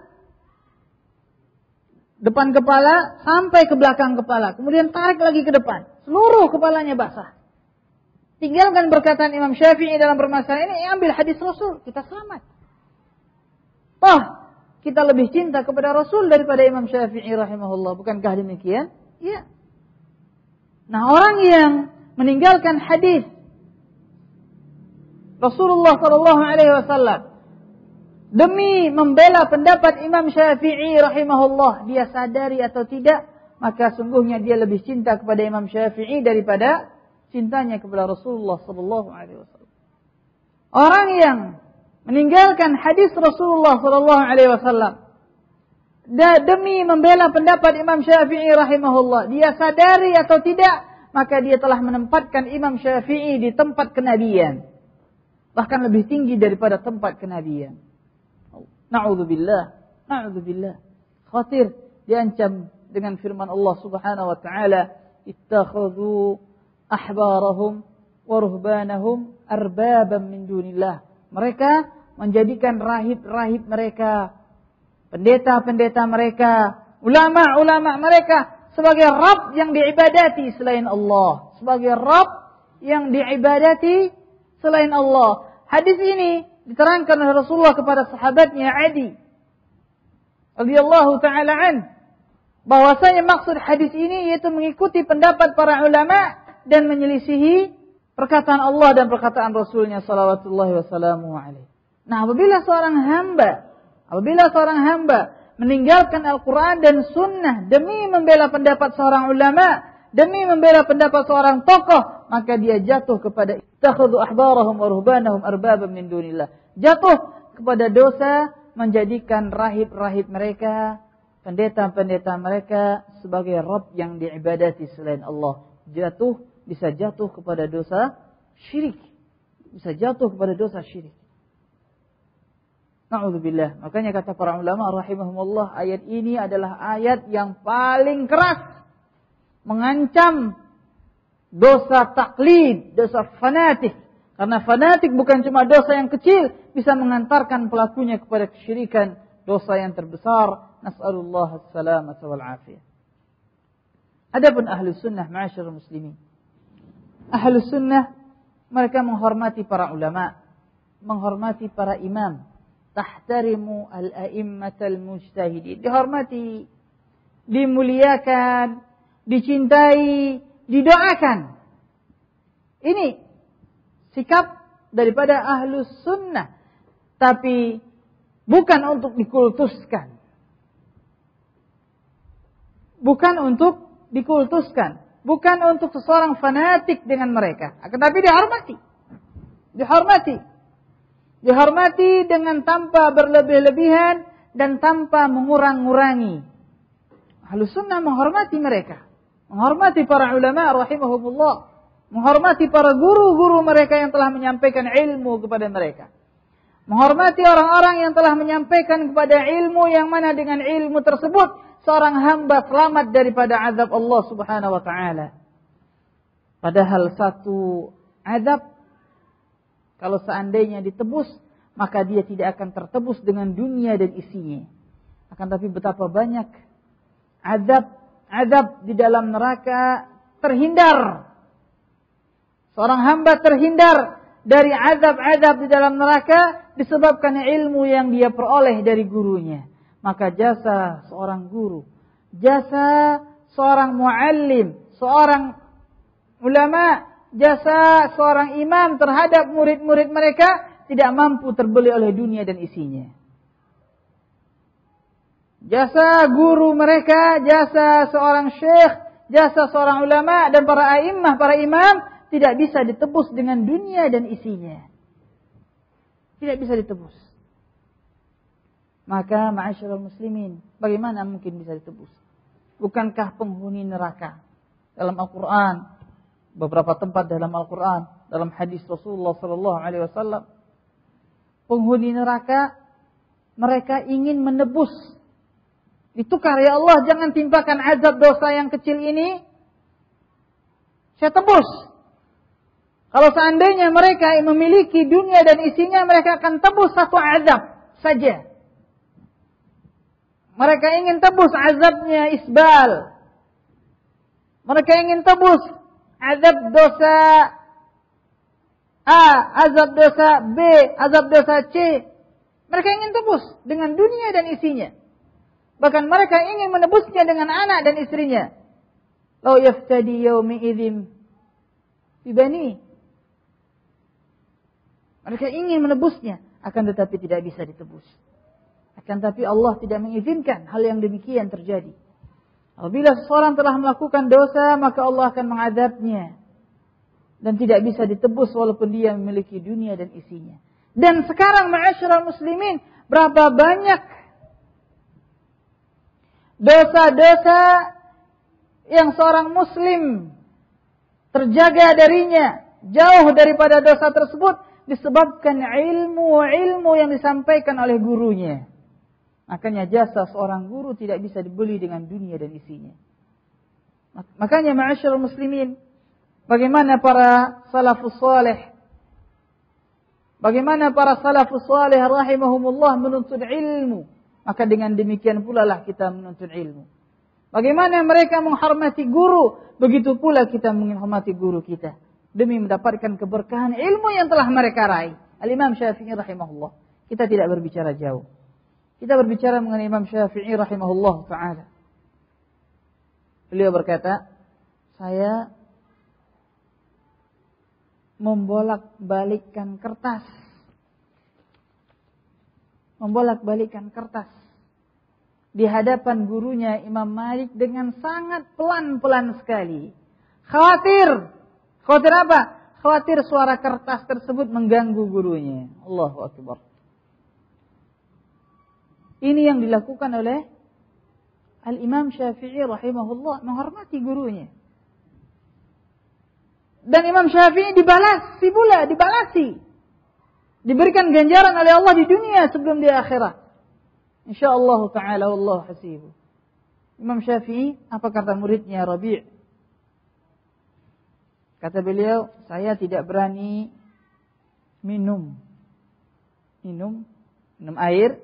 depan kepala sampai ke belakang kepala, kemudian tarik lagi ke depan, seluruh kepalanya basah. Tinggalkan perkataan Imam Syafi'i dalam permasalahan ini, ambil hadis Rasul, kita selamat. Toh, kita lebih cinta kepada Rasul daripada Imam Syafi'i rahimahullah, bukankah demikian? Iya. Nah, orang yang meninggalkan hadis Rasulullah sallallahu alaihi wasallam demi membela pendapat Imam Syafi'i rahimahullah, dia sadari atau tidak, maka sungguhnya dia lebih cinta kepada Imam Syafi'i daripada cintanya kepada Rasulullah sallallahu alaihi wasallam. Orang yang meninggalkan hadis Rasulullah sallallahu alaihi wasallam demi membela pendapat Imam Syafi'i rahimahullah, dia sadari atau tidak, maka dia telah menempatkan Imam Syafi'i di tempat kenabian, bahkan lebih tinggi daripada tempat kenabian. Na'udzubillah, na'udzubillah. Khatir, diancam dengan firman Allah Subhanahu wa taala, ittakhadhu ahbarahum wa ruhbanahum arbaban min dunillah. Mereka menjadikan rahib-rahib mereka, pendeta-pendeta mereka, ulama-ulama mereka sebagai Rabb yang diibadati selain Allah, sebagai Rabb yang diibadati selain Allah. Hadis ini diterangkan oleh Rasulullah kepada sahabatnya Adi radhiyallahu taala an, bahwasanya maksud hadis ini yaitu mengikuti pendapat para ulama dan menyelisihi perkataan Allah dan perkataan Rasulnya salawatullahi wasallamu alaihi. Nah, apabila seorang hamba, apabila seorang hamba meninggalkan Al-Quran dan Sunnah demi membela pendapat seorang ulama, demi membela pendapat seorang tokoh, maka dia jatuh kepada ittakhadhu ahbarahum wa ruhbanahum arbaban min dunillah. Jatuh kepada dosa menjadikan rahib-rahib mereka, pendeta-pendeta mereka sebagai Rabb yang diibadati selain Allah. Jatuh bisa jatuh kepada dosa syirik. Bisa jatuh kepada dosa syirik. Na'udzubillah. Makanya kata para ulama rahimahumullah, ayat ini adalah ayat yang paling keras mengancam dosa taklid, dosa fanatik. Karena fanatik bukan cuma dosa yang kecil, bisa mengantarkan pelakunya kepada kesyirikan, dosa yang terbesar. Nas'alullah as-salamata wal afiyah. Adapun ahlus sunnah, ma'asyiral muslimin. Ahlus sunnah mereka menghormati para ulama, menghormati para imam. Tahtarimu al-a'immatal mujtahidin. Dihormati, dimuliakan, dicintai, didoakan. Ini sikap daripada ahlus sunnah. Tapi bukan untuk dikultuskan. Bukan untuk dikultuskan. Bukan untuk seseorang fanatik dengan mereka. Akan tapi dihormati. Dihormati. Dihormati dengan tanpa berlebih-lebihan dan tanpa mengurang-ngurangi. Ahlus sunnah menghormati mereka. Menghormati para ulama rahimahumullah. Menghormati para guru-guru mereka yang telah menyampaikan ilmu kepada mereka. Menghormati orang-orang yang telah menyampaikan kepada ilmu yang mana dengan ilmu tersebut seorang hamba selamat daripada azab Allah Subhanahu wa taala. Padahal satu azab kalau seandainya ditebus, maka dia tidak akan tertebus dengan dunia dan isinya. Akan tapi betapa banyak azab-azab di dalam neraka terhindar. Seorang hamba terhindar dari azab-azab di dalam neraka disebabkan ilmu yang dia peroleh dari gurunya. Maka jasa seorang guru, jasa seorang muallim, seorang ulama, jasa seorang imam terhadap murid-murid mereka tidak mampu terbeli oleh dunia dan isinya. Jasa guru mereka, jasa seorang syekh, jasa seorang ulama dan para a'immah, para imam tidak bisa ditebus dengan dunia dan isinya. Tidak bisa ditebus. Maka ma'asyiral muslimin, bagaimana mungkin bisa ditebus? Bukankah penghuni neraka dalam Al-Quran, beberapa tempat dalam Al-Quran, dalam hadis Rasulullah sallallahu alaihi wasallam, penghuni neraka mereka ingin menebus. Ditukar, ya Allah, jangan timpakan azab dosa yang kecil ini, saya tebus. Kalau seandainya mereka memiliki dunia dan isinya, mereka akan tebus satu azab saja. Mereka ingin tebus azabnya isbal. Mereka ingin tebus azab dosa A, azab dosa B, azab dosa C. Mereka ingin tebus dengan dunia dan isinya. Bahkan mereka ingin menebusnya dengan anak dan istrinya. Lau yaftadi yaumi idzin bibani. Mereka ingin menebusnya, akan tetapi tidak bisa ditebus. Akan tetapi Allah tidak mengizinkan hal yang demikian terjadi. Apabila seseorang telah melakukan dosa, maka Allah akan mengazabnya. Dan tidak bisa ditebus walaupun dia memiliki dunia dan isinya. Dan sekarang ma'asyiral muslimin, berapa banyak dosa-dosa yang seorang muslim terjaga darinya, jauh daripada dosa tersebut, disebabkan ilmu-ilmu yang disampaikan oleh gurunya. Makanya jasa seorang guru tidak bisa dibeli dengan dunia dan isinya. Makanya ma'asyiral muslimin, bagaimana para salafus salih, bagaimana para salafus salih rahimahumullah menuntut ilmu, maka dengan demikian pula lah kita menuntut ilmu. Bagaimana mereka menghormati guru, begitu pula kita menghormati guru kita, demi mendapatkan keberkahan ilmu yang telah mereka raih. Al-Imam Syafi'i rahimahullah. Kita tidak berbicara jauh. Kita berbicara mengenai Imam Syafi'i rahimahullah ta'ala. Beliau berkata, saya membolak-balikkan kertas. Membolak-balikkan kertas. Di hadapan gurunya Imam Malik dengan sangat pelan-pelan sekali. Khawatir. Khawatir apa? Khawatir suara kertas tersebut mengganggu gurunya. Allahu Akbar. Ini yang dilakukan oleh Al-Imam Syafi'i rahimahullah, menghormati gurunya. Dan Imam Syafi'i dibalasi pula, dibalasi. Diberikan ganjaran oleh Allah di dunia sebelum di akhirat. Insyaallah ta'ala wallahu hasibuh. Imam Syafi'i, apa kata muridnya Rabi'? Kata beliau, saya tidak berani minum. Minum, minum air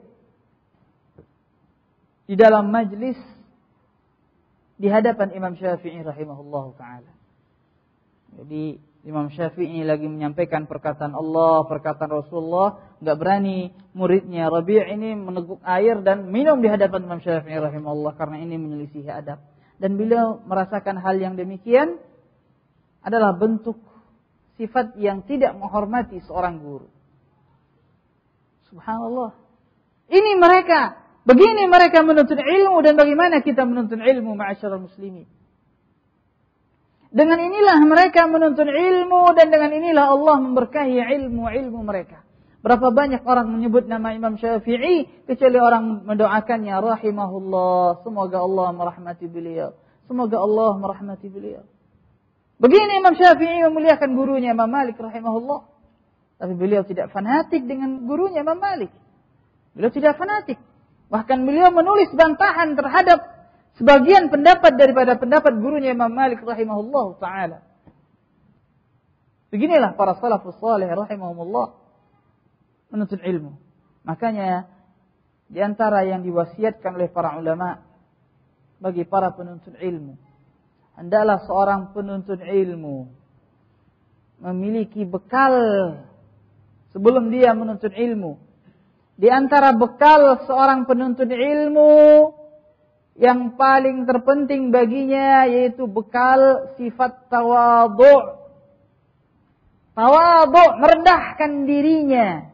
di dalam majlis di hadapan Imam Syafi'i rahimahullahu ta'ala. Jadi Imam Syafi'i lagi menyampaikan perkataan Allah, perkataan Rasulullah, enggak berani muridnya Rabi' ini meneguk air dan minum di hadapan Imam Syafi'i rahimahullah karena ini menyelisihi adab. Dan beliau merasakan hal yang demikian adalah bentuk sifat yang tidak menghormati seorang guru. Subhanallah. Ini mereka, begini mereka menuntut ilmu, dan bagaimana kita menuntut ilmu ma'asyiral muslimin. Dengan inilah mereka menuntut ilmu, dan dengan inilah Allah memberkahi ilmu-ilmu mereka. Berapa banyak orang menyebut nama Imam Syafi'i kecuali orang mendoakannya rahimahullah, semoga Allah merahmati beliau, semoga Allah merahmati beliau. Begini Imam Syafi'i memuliakan gurunya Imam Malik rahimahullah. Tapi beliau tidak fanatik dengan gurunya Imam Malik. Beliau tidak fanatik. Bahkan beliau menulis bantahan terhadap sebagian pendapat daripada pendapat gurunya Imam Malik rahimahullah ta'ala. Beginilah para salafus salih rahimahumullah menuntut ilmu. Makanya di antara yang diwasiatkan oleh para ulama bagi para penuntut ilmu, hendaklah seorang penuntut ilmu memiliki bekal sebelum dia menuntut ilmu. Di antara bekal seorang penuntut ilmu yang paling terpenting baginya yaitu bekal sifat tawadhu'. Tawadhu', merendahkan dirinya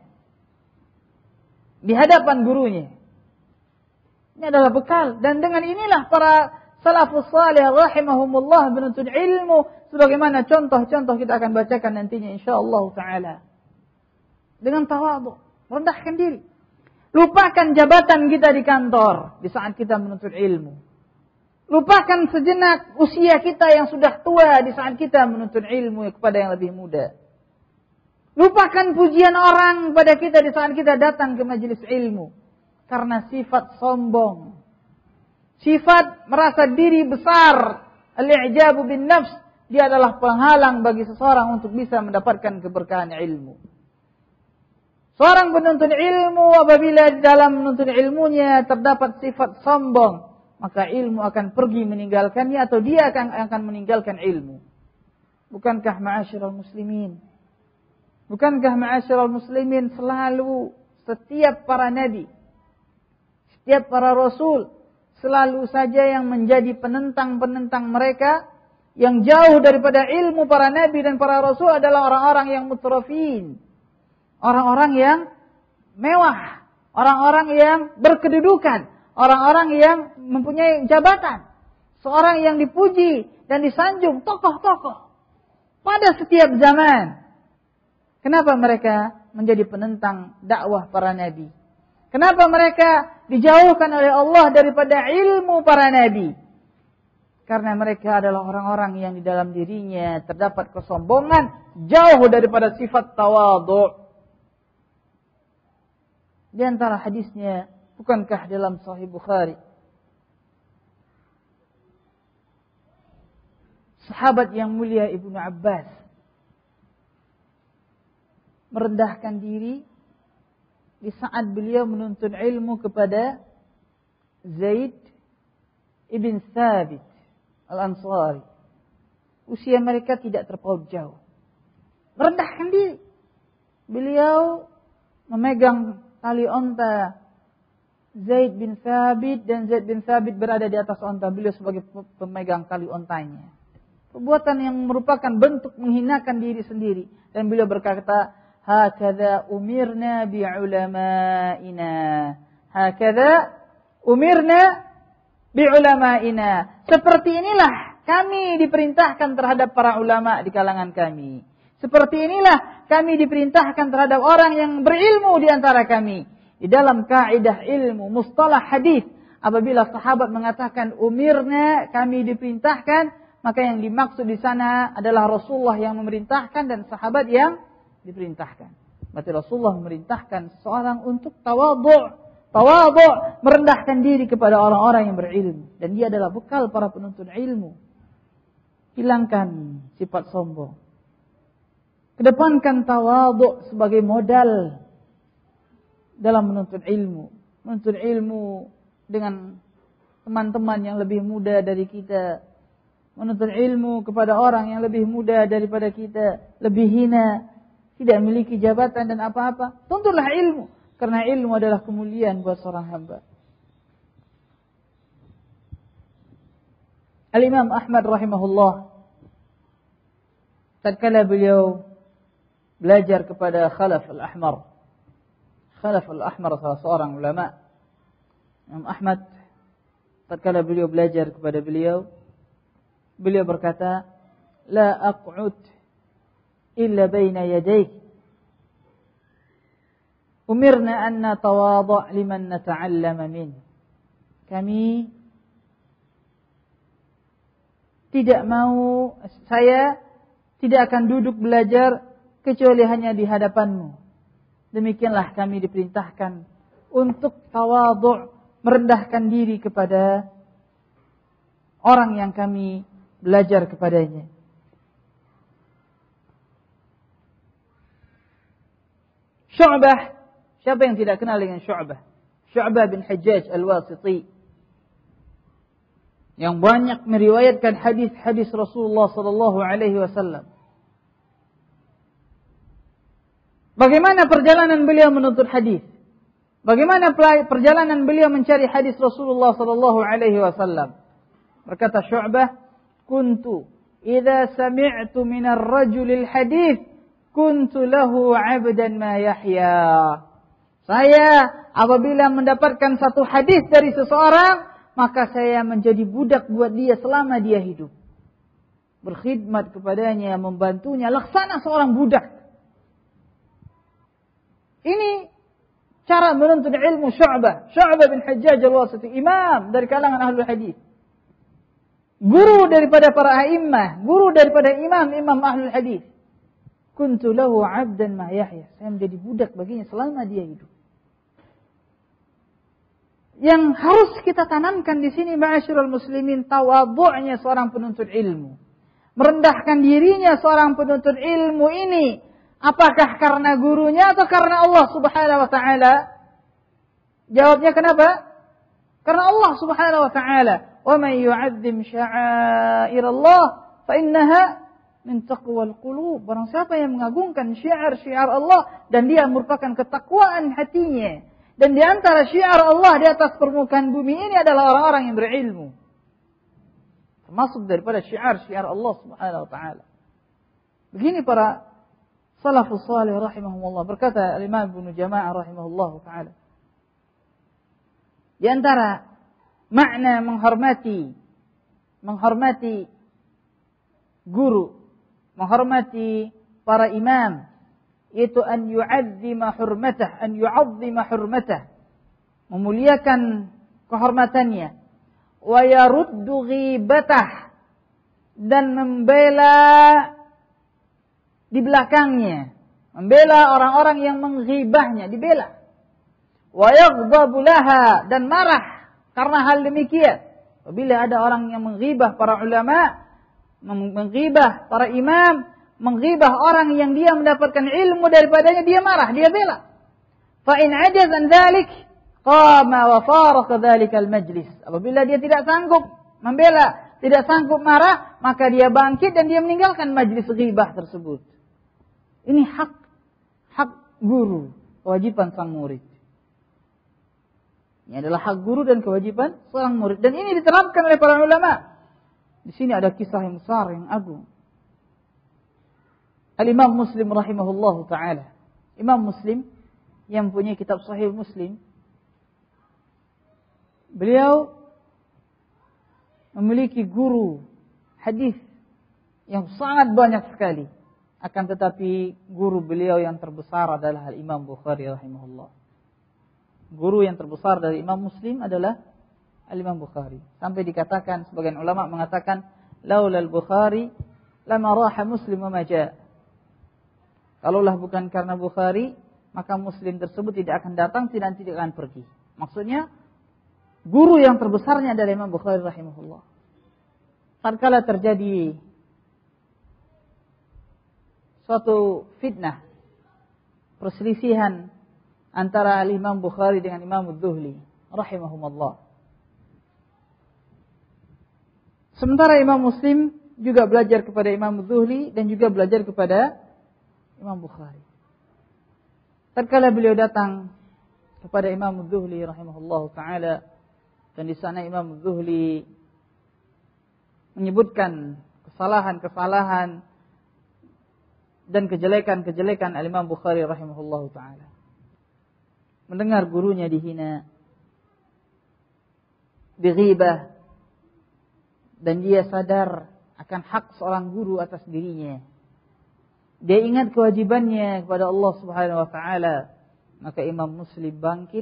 di hadapan gurunya. Ini adalah bekal, dan dengan inilah para salafus salih rahimahumullah menuntut ilmu, sebagaimana contoh-contoh kita akan bacakan nantinya insyaallah taala. Dengan tawadhu', merendahkan diri. Lupakan jabatan kita di kantor di saat kita menuntut ilmu. Lupakan sejenak usia kita yang sudah tua di saat kita menuntut ilmu kepada yang lebih muda. Lupakan pujian orang pada kita di saat kita datang ke majelis ilmu. Karena sifat sombong, sifat merasa diri besar, al-i'jabu bin nafs, dia adalah penghalang bagi seseorang untuk bisa mendapatkan keberkahan ilmu. Seorang penuntut ilmu apabila dalam menuntut ilmunya terdapat sifat sombong, maka ilmu akan pergi meninggalkannya atau dia akan akan meninggalkan ilmu. Bukankah ma'asyiral muslimin? Bukankah ma'asyiral muslimin selalu setiap para nabi, setiap para rasul selalu saja yang menjadi penentang-penentang mereka, yang jauh daripada ilmu para nabi dan para rasul adalah orang-orang yang mutrafin. Orang-orang yang mewah, orang-orang yang berkedudukan, orang-orang yang mempunyai jabatan, seorang yang dipuji dan disanjung, tokoh-tokoh pada setiap zaman. Kenapa mereka menjadi penentang dakwah para nabi? Kenapa mereka dijauhkan oleh Allah daripada ilmu para nabi? Karena mereka adalah orang-orang yang di dalam dirinya terdapat kesombongan, jauh daripada sifat tawadhu'. Di antara hadisnya, bukankah dalam Sahih Bukhari, sahabat yang mulia Ibnu Abbas merendahkan diri di saat beliau menuntut ilmu kepada Zaid ibn Thabit al-Ansari. Usia mereka tidak terpaut jauh. Merendahkan diri. Beliau memegang tali onta Zaid bin Thabit, dan Zaid bin Thabit berada di atas onta. Beliau sebagai pemegang tali ontanya. Perbuatan yang merupakan bentuk menghinakan diri sendiri. Dan beliau berkata, hakadha umirna bi'ulama'ina. Hakadha umirna bi'ulama'ina. Seperti inilah kami diperintahkan terhadap para ulama di kalangan kami. Seperti inilah kami diperintahkan terhadap orang yang berilmu di antara kami. Di dalam kaidah ilmu, mustalah hadis, apabila sahabat mengatakan umirna, kami diperintahkan, maka yang dimaksud di sana adalah Rasulullah yang memerintahkan dan sahabat yang diperintahkan. Berarti Rasulullah memerintahkan seseorang untuk tawadhu', tawadhu', merendahkan diri kepada orang-orang yang berilmu, dan dia adalah bekal para penuntut ilmu. Hilangkan sifat sombong. Kedepankan tawadhu' sebagai modal dalam menuntut ilmu. Menuntut ilmu dengan teman-teman yang lebih muda dari kita, menuntut ilmu kepada orang yang lebih muda daripada kita, lebih hina, tidak memiliki jabatan dan apa-apa. Tuntutlah ilmu, karena ilmu adalah kemuliaan buat seorang hamba. Al-Imam Ahmad rahimahullah, tatkala beliau belajar kepada Khalaf al-Ahmar. Khalaf al-Ahmar salah seorang ulama. Imam Ahmad, tatkala beliau belajar kepada beliau, beliau berkata, "La aq'ud illa baina yadayk. Umirna an natawadha' liman nata'allama min." Kami tidak mau, saya tidak akan duduk belajar kecuali hanya di hadapanmu. Demikianlah kami diperintahkan untuk tawadhu', merendahkan diri kepada orang yang kami belajar kepadanya. Syu'bah, siapa yang tidak kenal dengan Syu'bah? Syu'bah bin Hajjaj al-Wasiti, yang banyak meriwayatkan hadis-hadis Rasulullah sallallahu alaihi wasallam. Bagaimana perjalanan beliau menuntut hadis? Bagaimana perjalanan beliau mencari hadis Rasulullah sallallahu alaihi wasallam? Berkata Syu'bah, "Kuntu idza sami'tu min ar-rajul al-hadits, kuntu lahu 'abdan ma yahya." Saya apabila mendapatkan satu hadis dari seseorang, maka saya menjadi budak buat dia selama dia hidup. Berkhidmat kepadanya, membantunya, laksana seorang budak. Ini cara menuntut ilmu Syu'bah. Syu'bah bin Hajjaj al-Wasiti, imam dari kalangan ahlul hadis. Guru daripada para a'immah, guru daripada imam-imam ahlul hadis. Kuntu lahu 'abdan ma yahya. Saya menjadi budak baginya selama dia hidup. Yang harus kita tanamkan di sini, ma'asyiral muslimin, tawadhu'nya seorang penuntut ilmu. Merendahkan dirinya seorang penuntut ilmu ini, apakah karena gurunya atau karena Allah Subhanahu wa taala? Jawabnya kenapa? Karena Allah Subhanahu wa taala. Wa man yu'azzim sya'airallah fa innaha min taqwal qulub. Barang siapa yang mengagungkan syiar-syiar Allah dan dia merupakan ketakwaan hatinya. Dan di antara syiar Allah di atas permukaan bumi ini adalah orang-orang yang berilmu. Termasuk daripada syiar-syiar Allah Subhanahu wa taala. Begini para salafus salih rahimahumullah, berkata Imam Ibnu Jama'ah rahimahullah taala. Di antara makna menghormati menghormati guru, menghormati para imam, yaitu an yu'azzima hurmatah, an yu'azzima hurmatah, memuliakan kehormatannya, wa yaruddu ghibatah, dan membela di belakangnya, membela orang-orang yang menghibahnya, dibela. Wa yaghdabu laha, dan marah karena hal demikian. Apabila ada orang yang menghibah para ulama, menghibah para imam, menghibah orang yang dia mendapatkan ilmu daripadanya, dia marah, dia bela. Fa in ajaz an dzalik qama wa farqa dzalikal majlis. Apabila dia tidak sanggup membela, tidak sanggup marah, maka dia bangkit dan dia meninggalkan majlis ghibah tersebut. Ini hak hak guru, kewajiban sang murid. Ini adalah hak guru dan kewajiban seorang murid, dan ini diterapkan oleh para ulama. Di sini ada kisah yang besar, yang agung. Al-Imam Muslim rahimahullahu ta'ala. Imam Muslim yang punya kitab Sahih Muslim. Beliau memiliki guru hadis yang sangat banyak sekali. Akan tetapi guru beliau yang terbesar adalah Al-Imam Bukhari rahimahullah. Guru yang terbesar dari Imam Muslim adalah Al-Imam Bukhari. Sampai dikatakan, sebagian ulama mengatakan, laula al-Bukhari lama raha Muslim wa ma jaa. Kalaulah bukan karena Bukhari, maka Muslim tersebut tidak akan datang, tidak tidak akan pergi. Maksudnya, guru yang terbesarnya adalah Imam Bukhari rahimahullah. Tatkala terjadi suatu fitnah, perselisihan antara Imam Bukhari dengan Imam Az-Zuhli rahimahumullah. Sementara Imam Muslim juga belajar kepada Imam Az-Zuhli dan juga belajar kepada Imam Bukhari. Tatkala beliau datang kepada Imam Az-Zuhli rahimahullah ta'ala, dan di sana Imam Az-Zuhli menyebutkan kesalahan-kesalahan dan kejelekan-kejelekan Al-Imam Bukhari rahimahullah ta'ala. Mendengar gurunya dihina, dighibah, dan dia sadar akan hak seorang guru atas dirinya. Dia ingat kewajibannya kepada Allah Subhanahu wa taala. Maka Imam Muslim bangkit.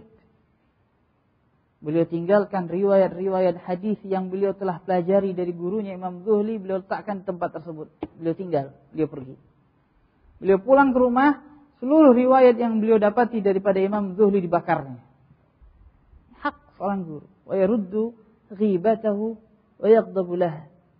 Beliau tinggalkan riwayat-riwayat hadis yang beliau telah pelajari dari gurunya Imam Zuhli, beliau letakkan di tempat tersebut. Beliau tinggal, beliau pergi. Beliau pulang ke rumah, seluruh riwayat yang beliau dapati daripada Imam Zuhli dibakarnya. Hak seorang guru. Wa yaruddu ghibatahu wa yaghdabu lahu.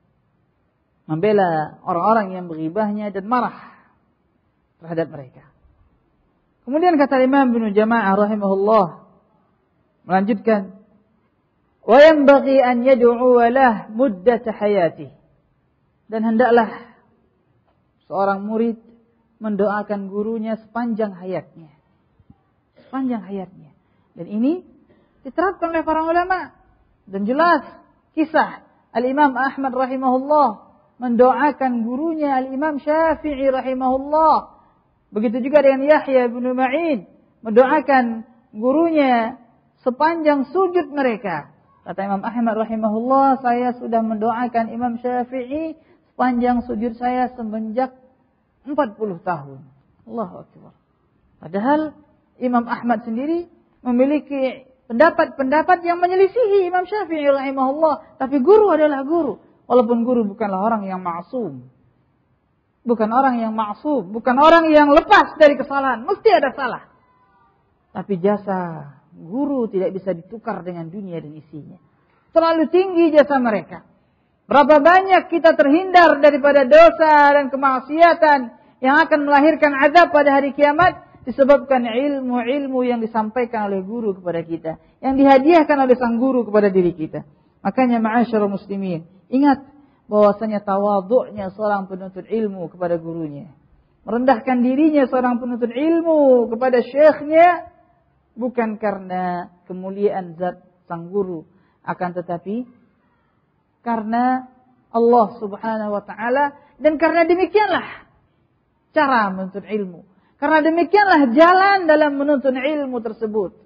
Membela orang-orang yang berghibahnya dan marah terhadap mereka. Kemudian kata Imam Ibnu Jama'ah rahimahullah melanjutkan, wa yanbaghi an yad'u lahu muddat hayatih. Dan hendaklah seorang murid mendoakan gurunya sepanjang hayatnya. Sepanjang hayatnya. Dan ini diterapkan oleh para ulama. Dan jelas kisah Al-Imam Ahmad rahimahullah mendoakan gurunya Al-Imam Syafi'i rahimahullah. Begitu juga dengan Yahya bin Ma'in mendoakan gurunya sepanjang sujud mereka. Kata Imam Ahmad rahimahullah, saya sudah mendoakan Imam Syafi'i sepanjang sujud saya semenjak empat puluh tahun. Allahu Akbar. Padahal Imam Ahmad sendiri memiliki pendapat-pendapat yang menyelisihi Imam Syafi'i rahimahullah. Tapi guru adalah guru. Walaupun guru bukanlah orang yang ma'sum. Bukan orang yang ma'sum. Bukan orang yang lepas dari kesalahan. Mesti ada salah. Tapi jasa guru tidak bisa ditukar dengan dunia dan isinya. Terlalu tinggi jasa mereka. Berapa banyak kita terhindar daripada dosa dan kemaksiatan yang akan melahirkan azab pada hari kiamat disebabkan ilmu-ilmu yang disampaikan oleh guru kepada kita, yang dihadiahkan oleh sang guru kepada diri kita. Makanya ma'asyarul muslimin, ingat bahwasanya tawadhu'nya seorang penuntut ilmu kepada gurunya, merendahkan dirinya seorang penuntut ilmu kepada syekhnya, bukan karena kemuliaan zat sang guru, akan tetapi karena Allah Subhanahu wa taala, dan karena demikianlah cara menuntut ilmu. Karena demikianlah jalan dalam menuntut ilmu tersebut.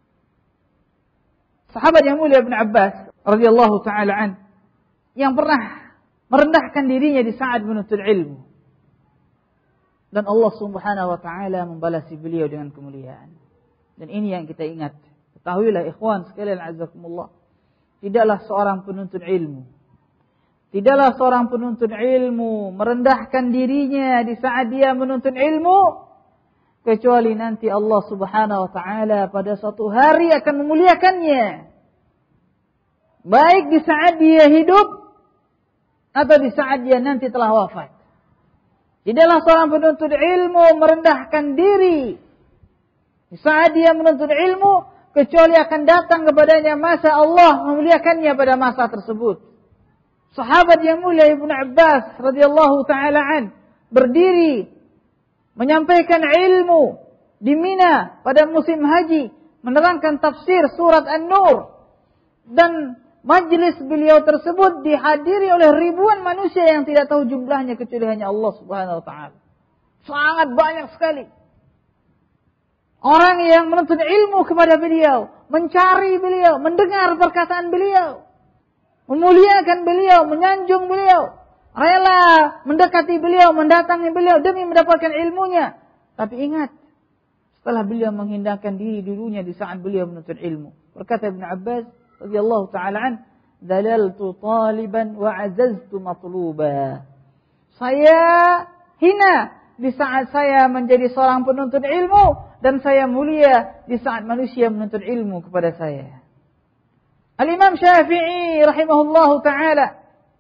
Sahabat yang mulia Ibn Abbas radhiyallahu taala an, yang pernah merendahkan dirinya di saat menuntut ilmu, dan Allah Subhanahu wa taala membalasi beliau dengan kemuliaan. Dan ini yang kita ingat. Ketahuilah ikhwan sekalian azakumullah, tidaklah seorang penuntut ilmu Tidaklah seorang penuntut ilmu merendahkan dirinya di saat dia menuntut ilmu, kecuali nanti Allah Subhanahu wa taala pada suatu hari akan memuliakannya. Baik di saat dia hidup atau di saat dia nanti telah wafat. Tidaklah seorang penuntut ilmu merendahkan diri di saat dia menuntut ilmu, kecuali akan datang kepadanya masa Allah memuliakannya pada masa tersebut. Sahabat yang mulia Ibnu Abbas radhiyallahu taala an berdiri menyampaikan ilmu di Mina pada musim haji, menerangkan tafsir surat An-Nur, dan majlis beliau tersebut dihadiri oleh ribuan manusia yang tidak tahu jumlahnya kecuali hanya Allah Subhanahu wa taala. Sangat banyak sekali orang yang menuntut ilmu kepada beliau, mencari beliau, mendengar perkataan beliau, memuliakan beliau, menyanjung beliau, rela mendekati beliau, mendatangi beliau demi mendapatkan ilmunya. Tapi ingat, setelah beliau menghindarkan diri dulunya di saat beliau menuntut ilmu. Berkata Ibn Abbas radhiyallahu taala an, dhalaltu taliban wa azaztu matluba. Saya hina di saat saya menjadi seorang penuntut ilmu, dan saya mulia di saat manusia menuntut ilmu kepada saya. Al-Imam Syafi'i rahimahullahu ta'ala,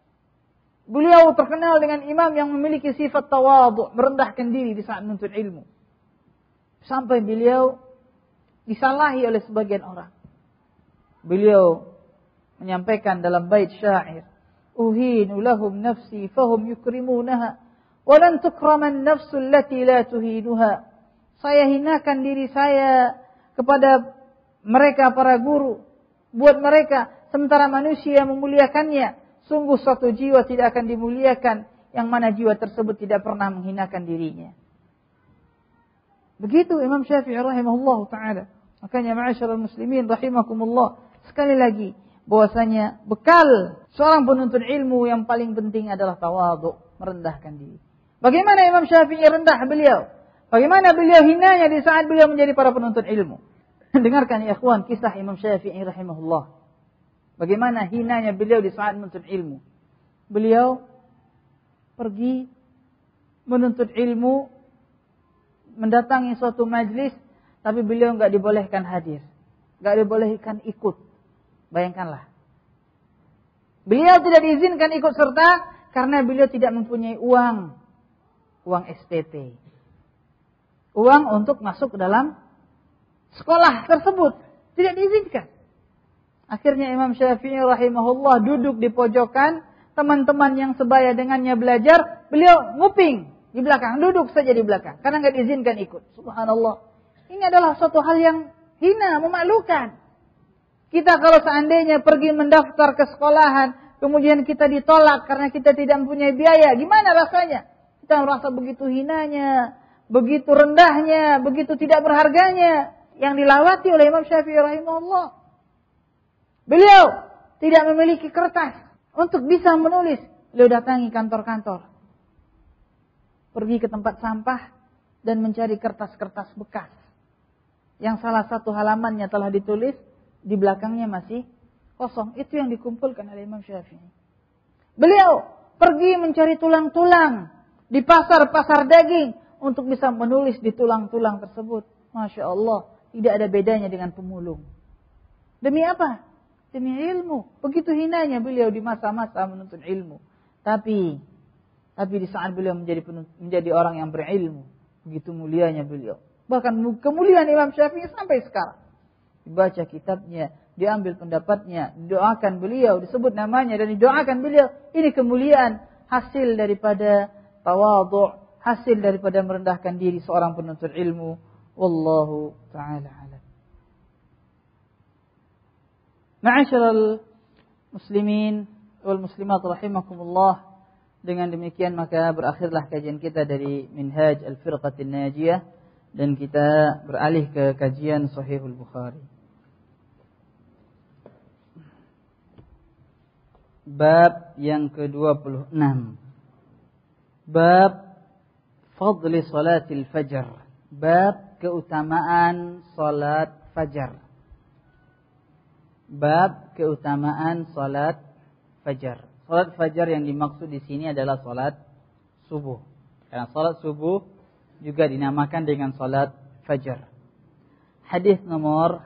beliau terkenal dengan imam yang memiliki sifat tawadhu, merendahkan diri di saat menuntut ilmu. Sampai beliau disalahi oleh sebagian orang. Beliau menyampaikan dalam bait syair, uhinu lahum nafsi fahum yukrimunaha walan tukraman nafsul lati la tuhinuha. Saya hinakan diri saya kepada mereka para guru, buat mereka, sementara manusia memuliakannya. Sungguh suatu jiwa tidak akan dimuliakan yang mana jiwa tersebut tidak pernah menghinakan dirinya. Begitu Imam Syafi'i rahimahullah ta'ala. Makanya ma'asyiral muslimin rahimakumullah, sekali lagi bahwasanya bekal seorang penuntut ilmu yang paling penting adalah tawadhu, merendahkan diri. Bagaimana Imam Syafi'i rendah beliau? Bagaimana beliau hinanya di saat beliau menjadi para penuntut ilmu? Dengarkan ya ikhwan kisah Imam Syafi'i rahimahullah. Bagaimana hinanya beliau di saat menuntut ilmu. Beliau pergi menuntut ilmu, mendatangi suatu majlis, tapi beliau enggak dibolehkan hadir, enggak dibolehkan ikut. Bayangkanlah. Beliau tidak diizinkan ikut serta karena beliau tidak mempunyai uang, uang S P T. Uang untuk masuk ke dalam sekolah tersebut tidak diizinkan. Akhirnya Imam Syafi'i rahimahullah duduk di pojokan, teman-teman yang sebaya dengannya belajar, beliau nguping di belakang, duduk saja di belakang karena enggak diizinkan ikut. Subhanallah. Ini adalah suatu hal yang hina, memalukan. Kita kalau seandainya pergi mendaftar ke sekolahan, kemudian kita ditolak karena kita tidak mempunyai biaya, gimana rasanya? Kita merasa begitu hinanya, begitu rendahnya, begitu tidak berharganya yang dilewati oleh Imam Syafi'i rahimahullah. Beliau tidak memiliki kertas untuk bisa menulis. Beliau datangi kantor-kantor, pergi ke tempat sampah dan mencari kertas-kertas bekas yang salah satu halamannya telah ditulis, di belakangnya masih kosong. Itu yang dikumpulkan oleh Imam Syafi'i. Beliau pergi mencari tulang-tulang di pasar-pasar daging untuk bisa menulis di tulang-tulang tersebut. Masya Allah, tidak ada bedanya dengan pemulung. Demi apa? Demi ilmu. Begitu hinanya beliau di masa-masa menuntut ilmu. Tapi, tapi di saat beliau menjadi menjadi orang yang berilmu, begitu mulianya beliau. Bahkan kemuliaan Imam Syafi'i sampai sekarang. Dibaca kitabnya, diambil pendapatnya, didoakan beliau, disebut namanya dan didoakan beliau. Ini kemuliaan hasil daripada tawadhu, hasil daripada merendahkan diri seorang penuntut ilmu. Wallahu ta'ala alam. Ma'asyiral muslimin wal muslimat rahimakumullah. Dengan demikian maka berakhirlah kajian kita dari Minhaj Al-Firqatin Najiyah dan kita beralih ke kajian Sahihul Bukhari. Bab yang kedua puluh enam. Bab fadli salatil fajar. Bab keutamaan salat fajar. Bab keutamaan salat fajar. Salat fajar yang dimaksud di sini adalah salat subuh. Karena salat subuh juga dinamakan dengan salat fajar. Hadis nomor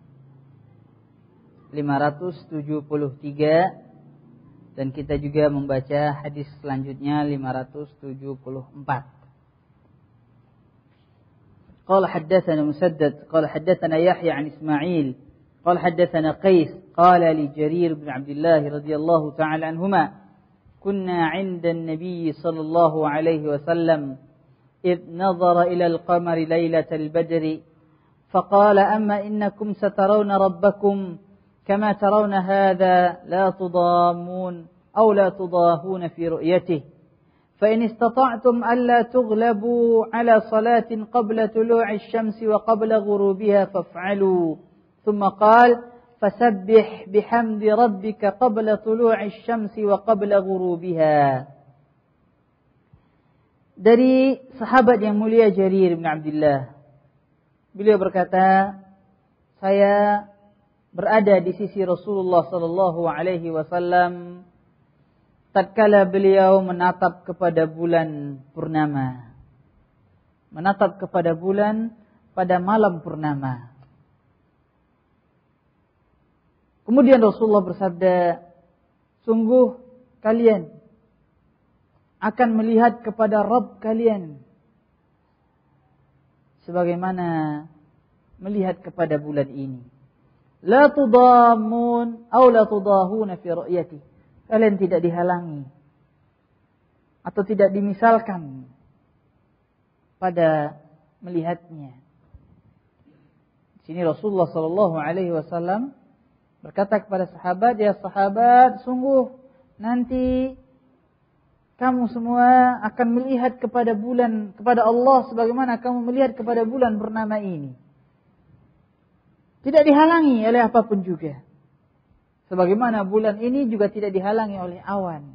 lima ratus tujuh puluh tiga dan kita juga membaca hadis selanjutnya lima ratus tujuh puluh empat. Qala haddatsana Musaddad qala haddatsana Yahya an Ismail قال حدثنا قيس قال لجرير بن عبد الله رضي الله تعالى عنهما كنا عند النبي صلى الله عليه وسلم إذ نظر إلى القمر ليلة البدر فقال أما إنكم سترون ربكم كما ترون هذا لا تضامون أو لا تضاهون في رؤيته فإن استطعتم ألا تغلبوا على صلاة قبل طلوع الشمس وقبل غروبها فافعلوا ثم قال فسبح بحمد ربك قبل طلوع الشمس وقبل غروبها. Dari sahabat yang mulia Jarir bin Abdullah, beliau berkata, saya berada di sisi Rasulullah sallallahu alaihi wasallam tatkala beliau menatap kepada bulan purnama. Menatap kepada bulan pada malam purnama. Kemudian Rasulullah bersabda, sungguh kalian akan melihat kepada Rabb kalian sebagaimana melihat kepada bulan ini. La tudammun aw la tudahuna fi ru'yati. Kalian tidak dihalangi atau tidak dimisalkan pada melihatnya. Di sini Rasulullah sallallahu alaihi wasallam berkata kepada sahabat, ya sahabat, sungguh nanti kamu semua akan melihat kepada bulan, kepada Allah sebagaimana kamu melihat kepada bulan bernama ini. Tidak dihalangi oleh apapun juga. Sebagaimana bulan ini juga tidak dihalangi oleh awan.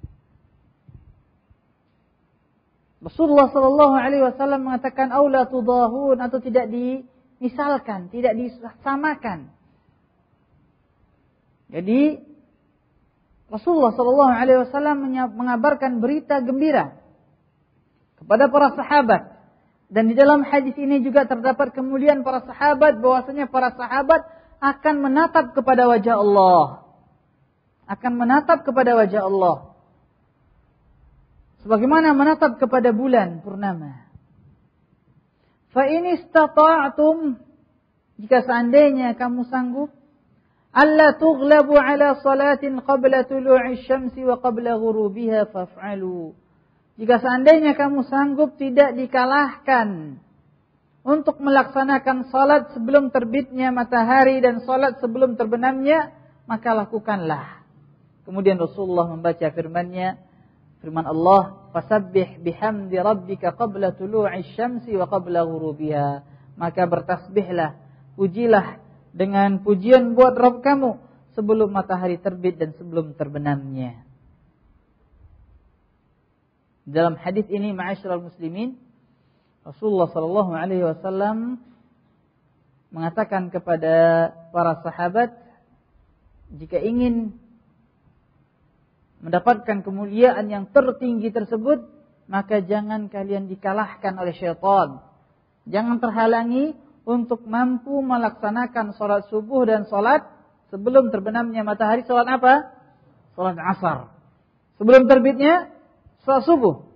Rasulullah sallallahu alaihi wasallam mengatakan aula tudahun, atau tidak dimisalkan, tidak disamakan. Jadi Rasulullah sallallahu alaihi wasallam mengabarkan berita gembira kepada para sahabat, dan di dalam hadis ini juga terdapat kemuliaan para sahabat, bahwasanya para sahabat akan menatap kepada wajah Allah, akan menatap kepada wajah Allah sebagaimana menatap kepada bulan purnama. Fa in istata'tum, jika seandainya kamu sanggup, alla tughlabu ala salatin qabla tulu'i syamsi wa qabla ghurubiha faf'alu. Jika seandainya kamu sanggup tidak dikalahkan untuk melaksanakan salat sebelum terbitnya matahari dan salat sebelum terbenamnya, maka lakukanlah. Kemudian Rasulullah membaca firman-Nya, firman Allah, fasabbih bihamdi rabbika qabla tulu'i syamsi wa qabla ghurubiha. Maka bertasbihlah, pujilah dengan pujian buat Rabb kamu sebelum matahari terbit dan sebelum terbenamnya. Dalam hadis ini, ma'asyiral muslimin, Rasulullah sallallahu alaihi wasallam mengatakan kepada para sahabat, jika ingin mendapatkan kemuliaan yang tertinggi tersebut, maka jangan kalian dikalahkan oleh syaitan. Jangan terhalangi untuk mampu melaksanakan salat subuh dan salat sebelum terbenamnya matahari. Salat apa? Salat asar. Sebelum terbitnya salat subuh.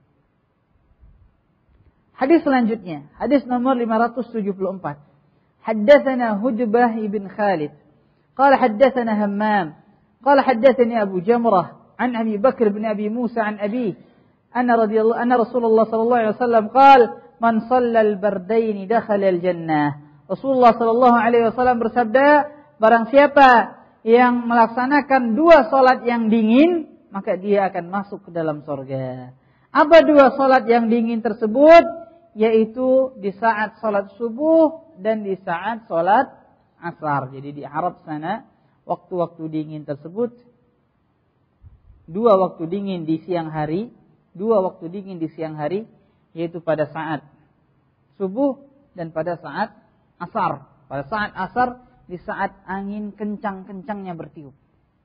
Hadis selanjutnya, hadis nomor lima ratus tujuh puluh empat. Haddatsana Hudbah ibn Khalid. Qala haddatsana Hammam. Qala haddatsani Abu Jamrah an Abi Bakr bin Abi Musa an Abi anna radhiyallahu anna Rasulullah sallallahu alaihi wasallam qala man shallal bardaini dakhala al-jannah. Rasulullah sallallahu alaihi wasallam bersabda, barang siapa yang melaksanakan dua salat yang dingin, maka dia akan masuk ke dalam surga. Apa dua salat yang dingin tersebut? Yaitu di saat salat subuh dan di saat salat asar. Jadi di Arab sana waktu-waktu dingin tersebut, dua waktu dingin di siang hari, dua waktu dingin di siang hari, yaitu pada saat subuh dan pada saat asar. Pada saat asar, di saat angin kencang-kencangnya bertiup.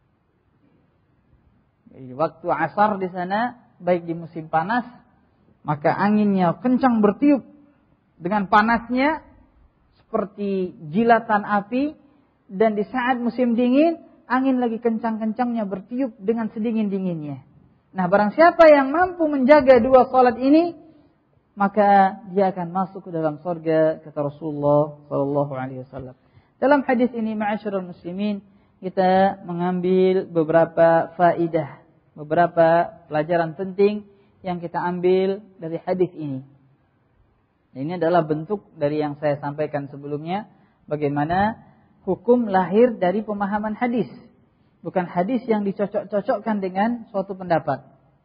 Jadi waktu asar di sana, baik di musim panas, maka anginnya kencang bertiup dengan panasnya seperti jilatan api, dan di saat musim dingin, angin lagi kencang-kencangnya bertiup dengan sedingin-dinginnya. Nah, barang siapa yang mampu menjaga dua salat ini, maka dia akan masuk ke dalam surga, kata Rasulullah sallallahu alaihi wasallam. Dalam hadis ini, ma'asyiral muslimin, kita mengambil beberapa faidah, beberapa pelajaran penting yang kita ambil dari hadis ini. Ini adalah bentuk dari yang saya sampaikan sebelumnya, bagaimana hukum lahir dari pemahaman hadis. Bukan hadis yang dicocok-cocokkan dengan suatu pendapat.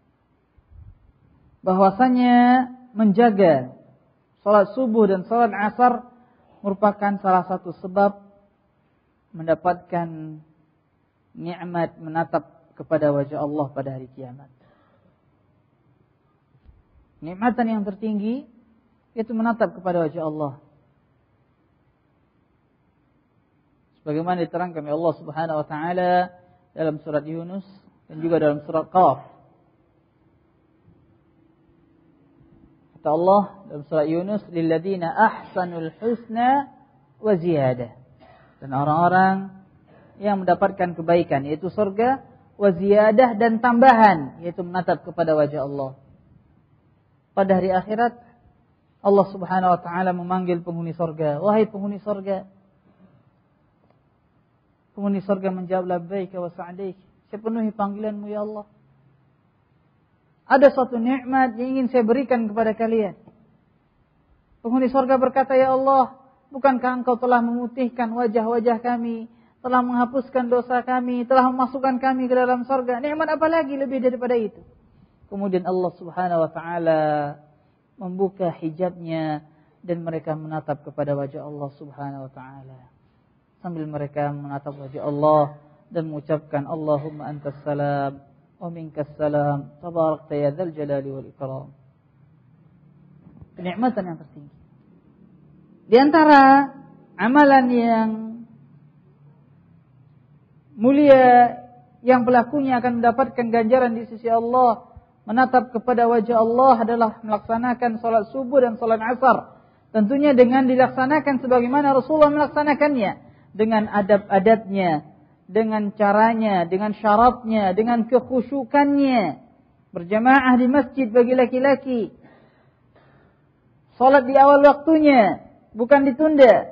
Bahwasanya menjaga salat subuh dan salat asar merupakan salah satu sebab mendapatkan nikmat menatap kepada wajah Allah pada hari kiamat. Nikmatan yang tertinggi itu menatap kepada wajah Allah. Sebagaimana diterangkan oleh Allah Subhanahu wa taala dalam surat Yunus dan juga dalam surat Qaf. Kata Allah dalam surat Yunus, "Lilladzina ahsanul husna wa ziyadah." Dan orang-orang yang mendapatkan kebaikan yaitu surga, wa ziyadah dan tambahan yaitu menatap kepada wajah Allah. Pada hari akhirat Allah Subhanahu wa taala memanggil penghuni surga, "Wahai penghuni surga." Penghuni surga menjawab, "Labbaika wa sa'daik." Saya penuhi panggilanmu ya Allah. Ada suatu nikmat yang ingin saya berikan kepada kalian. Penghuni surga berkata, "Ya Allah, bukankah Engkau telah memutihkan wajah-wajah kami, telah menghapuskan dosa kami, telah memasukkan kami ke dalam surga. Nikmat apa lagi lebih daripada itu?" Kemudian Allah Subhanahu wa taala membuka hijabnya dan mereka menatap kepada wajah Allah Subhanahu wa taala. Sambil mereka menatap wajah Allah dan mengucapkan, "Allahumma antas salam wa minkas salam, tabarakta ya dzal jalali wal ikram." Kenikmatan yang tertinggi. Di antara amalan yang mulia yang pelakunya akan mendapatkan ganjaran di sisi Allah, menatap kepada wajah Allah, adalah melaksanakan salat subuh dan salat asar. Tentunya dengan dilaksanakan sebagaimana Rasulullah melaksanakannya, dengan adab-adabnya, dengan caranya, dengan syaratnya, dengan kekhusyukannya. Berjamaah di masjid bagi laki-laki. Salat di awal waktunya, bukan ditunda.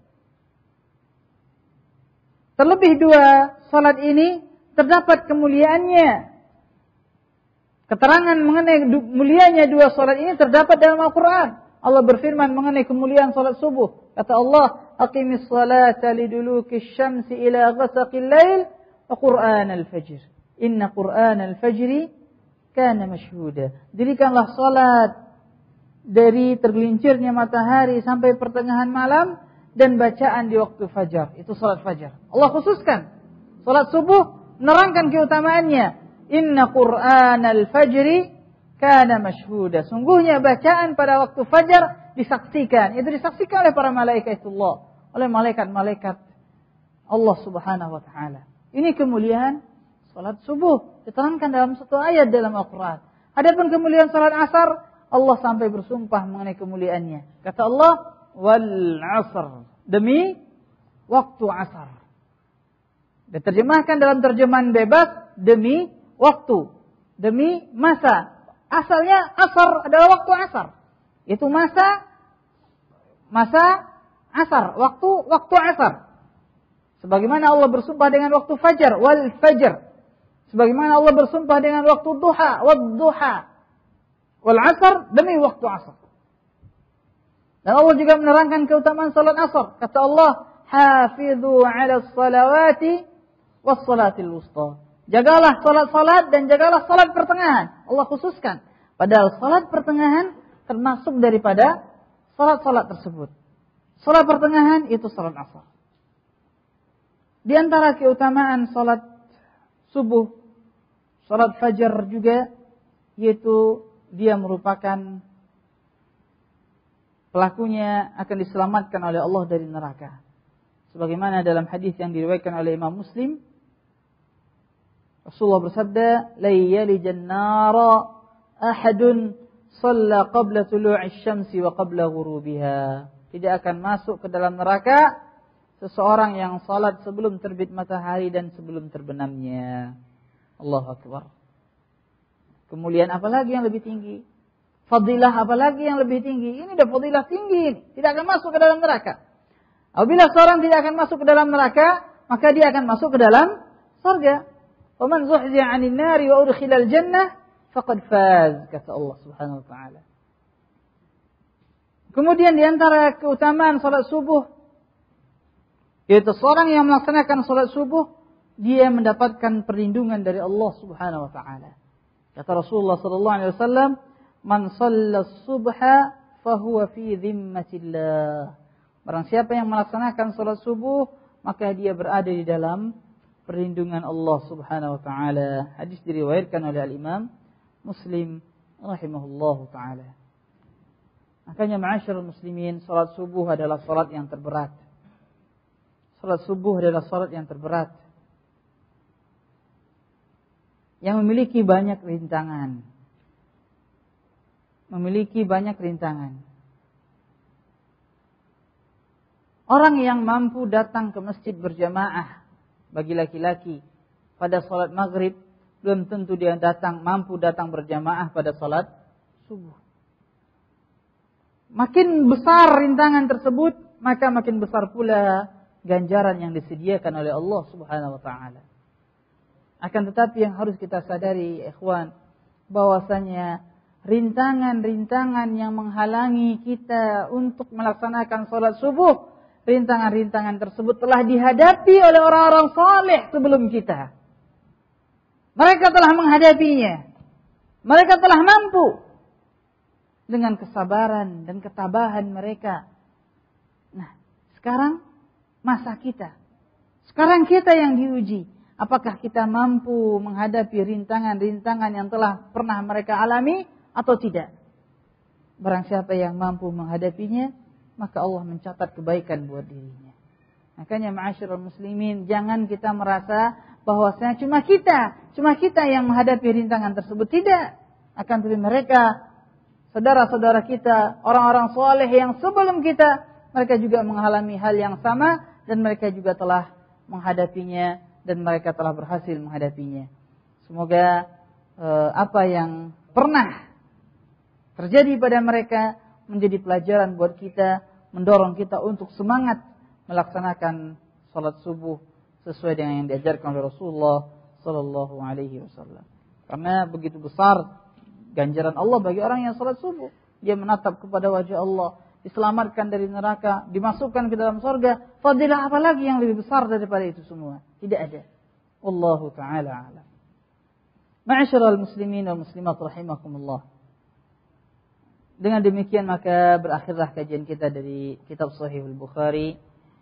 Terlebih dua salat ini terdapat kemuliaannya. Keterangan mengenai mulianya dua salat ini terdapat dalam Al-Quran. Allah berfirman mengenai kemuliaan salat subuh. Kata Allah, "Aqimis salata liduluki syamsi ila ghasaqil lail wa Qur'an al-fajr. Inna Qur'an al-fajri kana mashhuda." Dirikanlah salat dari tergelincirnya matahari sampai pertengahan malam dan bacaan di waktu fajar. Itu salat fajar. Allah khususkan. Salat subuh menerangkan keutamaannya. Inna Qur'an al-fajri kana mashhuda. Sungguhnya bacaan pada waktu fajar disaksikan. Itu disaksikan oleh para malaikat Allah, oleh malaikat-malaikat Allah Subhanahu wa taala. Ini kemuliaan salat subuh diterangkan dalam satu ayat dalam Al-Qur'an. Adapun kemuliaan salat asar, Allah sampai bersumpah mengenai kemuliaannya. Kata Allah, "Wal 'asr." Demi waktu asar. Diterjemahkan dalam terjemahan bebas, demi waktu, demi masa. Asalnya asar adalah waktu asar. Itu masa masa asar, waktu waktu asar. Sebagaimana Allah bersumpah dengan waktu fajar, wal fajr. Sebagaimana Allah bersumpah dengan waktu duha, wad duha. Wal asar, demi waktu asar. Dan Allah juga menerangkan keutamaan salat asar. Kata Allah, "Hafidhu 'ala salawati was salatil wusta." Jagalah salat-salat dan jagalah salat pertengahan. Allah khususkan. Padahal salat pertengahan termasuk daripada salat-salat tersebut. Salat pertengahan itu salat asar. Di antara keutamaan salat subuh, salat fajar juga, yaitu dia merupakan pelakunya akan diselamatkan oleh Allah dari neraka. Sebagaimana dalam hadis yang diriwayatkan oleh Imam Muslim, Rasulullah bersabda, "La yalijan nara ahadun shalla qabla tulu'i syamsi wa qabla ghurubiha." Tidak akan masuk ke dalam neraka seseorang yang salat sebelum terbit matahari dan sebelum terbenamnya. Allahu Akbar. Kemuliaan apa lagi yang lebih tinggi? Fadilah apa lagi yang lebih tinggi? Ini dah fadilah tinggi, tidak akan masuk ke dalam neraka. Apabila seorang tidak akan masuk ke dalam neraka, maka dia akan masuk ke dalam surga. "Waman zuhziya 'anil nari wa udkhilal jannah faqad faz," kata Allah Subhanahu wa taala. Kemudian di antara keutamaan salat subuh, yaitu seorang yang melaksanakan salat subuh, dia mendapatkan perlindungan dari Allah Subhanahu wa taala. Kata Rasulullah sallallahu alaihi wasallam, "Man shalla subha fahuwa fi dhimmatillah." Barang siapa yang melaksanakan salat subuh, maka dia berada di dalam perlindungan Allah Subhanahu wa taala. Hadis diriwayatkan oleh Al-Imam Muslim rahimahullahu taala. Makanya ma'asyiral muslimin, salat subuh adalah salat yang terberat. salat subuh adalah salat yang terberat, yang memiliki banyak rintangan. Memiliki banyak rintangan. Orang yang mampu datang ke masjid berjamaah bagi laki-laki pada salat maghrib, belum tentu dia datang mampu datang berjamaah pada salat subuh. Makin besar rintangan tersebut, maka makin besar pula ganjaran yang disediakan oleh Allah Subhanahu wa taala. Akan tetapi yang harus kita sadari, ikhwan, bahwasanya rintangan-rintangan yang menghalangi kita untuk melaksanakan salat subuh, rintangan-rintangan tersebut telah dihadapi oleh orang-orang saleh sebelum kita. Mereka telah menghadapinya. Mereka telah mampu dengan kesabaran dan ketabahan mereka. Nah, sekarang masa kita. Sekarang kita yang diuji. Apakah kita mampu menghadapi rintangan-rintangan yang telah pernah mereka alami atau tidak? Barang siapa yang mampu menghadapinya, maka Allah mencatat kebaikan buat dirinya. Makanya ma'asyiral muslimin, jangan kita merasa bahwasanya cuma kita, cuma kita yang menghadapi rintangan tersebut. Tidak. Akan tetapi mereka, saudara-saudara kita, orang-orang soleh yang sebelum kita, mereka juga mengalami hal yang sama dan mereka juga telah menghadapinya dan mereka telah berhasil menghadapinya. Semoga eh, apa yang pernah terjadi pada mereka menjadi pelajaran buat kita, mendorong kita untuk semangat melaksanakan salat subuh sesuai dengan yang diajarkan oleh Rasulullah sallallahu alaihi wasallam. Karena begitu besar ganjaran Allah bagi orang yang salat subuh. Dia menatap kepada wajah Allah, diselamatkan dari neraka, dimasukkan ke dalam surga. Fadilah apa lagi yang lebih besar daripada itu semua? Tidak ada. Wallahu taala alam. Ma'asyiral muslimin wal muslimat rahimakumullah. Dengan demikian maka berakhirlah kajian kita dari kitab Sahihul Bukhari.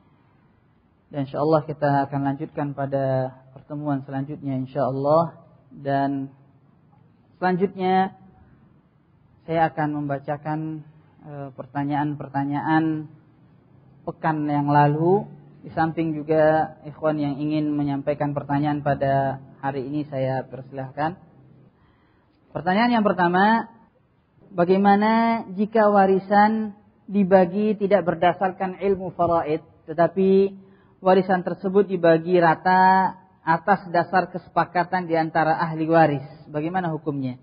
Dan insyaallah kita akan lanjutkan pada pertemuan selanjutnya insyaallah. Dan selanjutnya saya akan membacakan e, pertanyaan-pertanyaan pekan yang lalu. Di samping juga ikhwan yang ingin menyampaikan pertanyaan pada hari ini saya persilahkan. Pertanyaan yang pertama, bagaimana jika warisan dibagi tidak berdasarkan ilmu faraid, tetapi warisan tersebut dibagi rata atas dasar kesepakatan di antara ahli waris? Bagaimana hukumnya?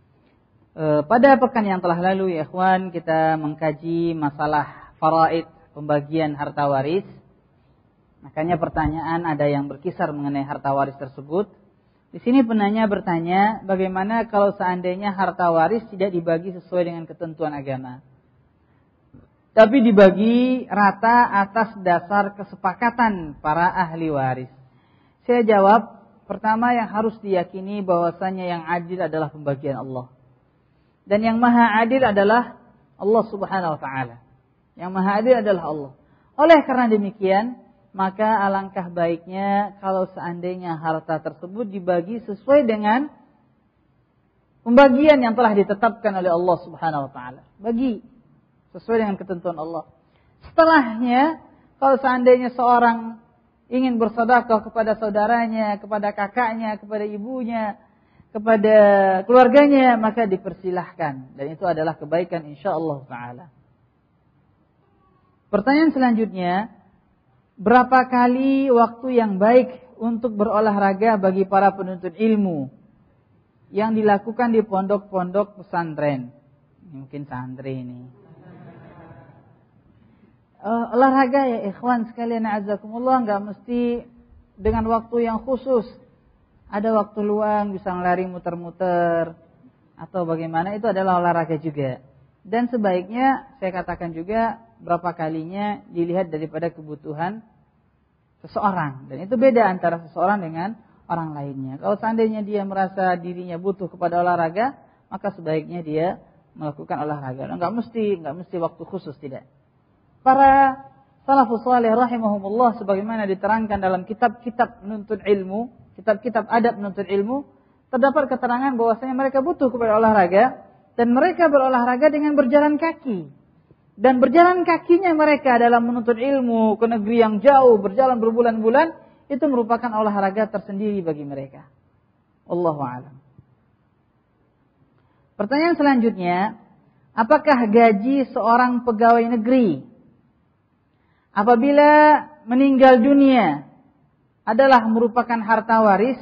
E, pada pekan yang telah lalu ya ikhwan, kita mengkaji masalah faraid, pembagian harta waris. Makanya pertanyaan ada yang berkisar mengenai harta waris tersebut. Di sini penanya bertanya, bagaimana kalau seandainya harta waris tidak dibagi sesuai dengan ketentuan agama, tapi dibagi rata atas dasar kesepakatan para ahli waris? Saya jawab, pertama yang harus diyakini bahwasanya yang adil adalah pembagian Allah. Dan yang maha adil adalah Allah Subhanahu wa taala. Yang maha adil adalah Allah. Oleh karena demikian, maka alangkah baiknya kalau seandainya harta tersebut dibagi sesuai dengan pembagian yang telah ditetapkan oleh Allah Subhanahu wa taala. Bagi sesuai dengan ketentuan Allah. Setelahnya, kalau seandainya seorang ingin bersedekah kepada saudaranya, kepada kakaknya, kepada ibunya, kepada keluarganya, maka dipersilahkan, dan itu adalah kebaikan insyaallah taala. Pertanyaan selanjutnya, berapa kali waktu yang baik untuk berolahraga bagi para penuntut ilmu yang dilakukan di pondok-pondok pesantren? Mungkin santri ini. Uh, olahraga ya ikhwan sekalian a'azakumullah, enggak mesti dengan waktu yang khusus. Ada waktu luang bisa lari muter-muter atau bagaimana, itu adalah olahraga juga. Dan sebaiknya saya katakan juga berapa kalinya dilihat daripada kebutuhan seseorang, dan itu beda antara seseorang dengan orang lainnya. Kalau seandainya dia merasa dirinya butuh kepada olahraga, maka sebaiknya dia melakukan olahraga. Enggak mesti, enggak mesti waktu khusus, tidak. Para salafus saleh rahimahumullah sebagaimana diterangkan dalam kitab-kitab menuntut ilmu, kitab-kitab adab menuntut ilmu, terdapat keterangan bahwasanya mereka butuh kepada olahraga dan mereka berolahraga dengan berjalan kaki. Dan berjalan kakinya mereka dalam menuntut ilmu ke negeri yang jauh, berjalan berbulan-bulan, itu merupakan olahraga tersendiri bagi mereka. Wallahu a'lam. Pertanyaan selanjutnya, apakah gaji seorang pegawai negeri apabila meninggal dunia adalah merupakan harta waris?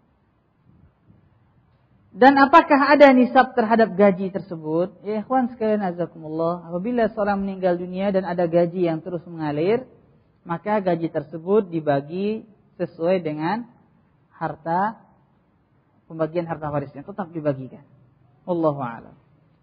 Dan apakah ada nisab terhadap gaji tersebut? Ya ikhwan sekalian azakumullah, apabila seorang meninggal dunia dan ada gaji yang terus mengalir, maka gaji tersebut dibagi sesuai dengan harta, pembagian harta warisnya tetap dibagikan. Wallahu a'lam.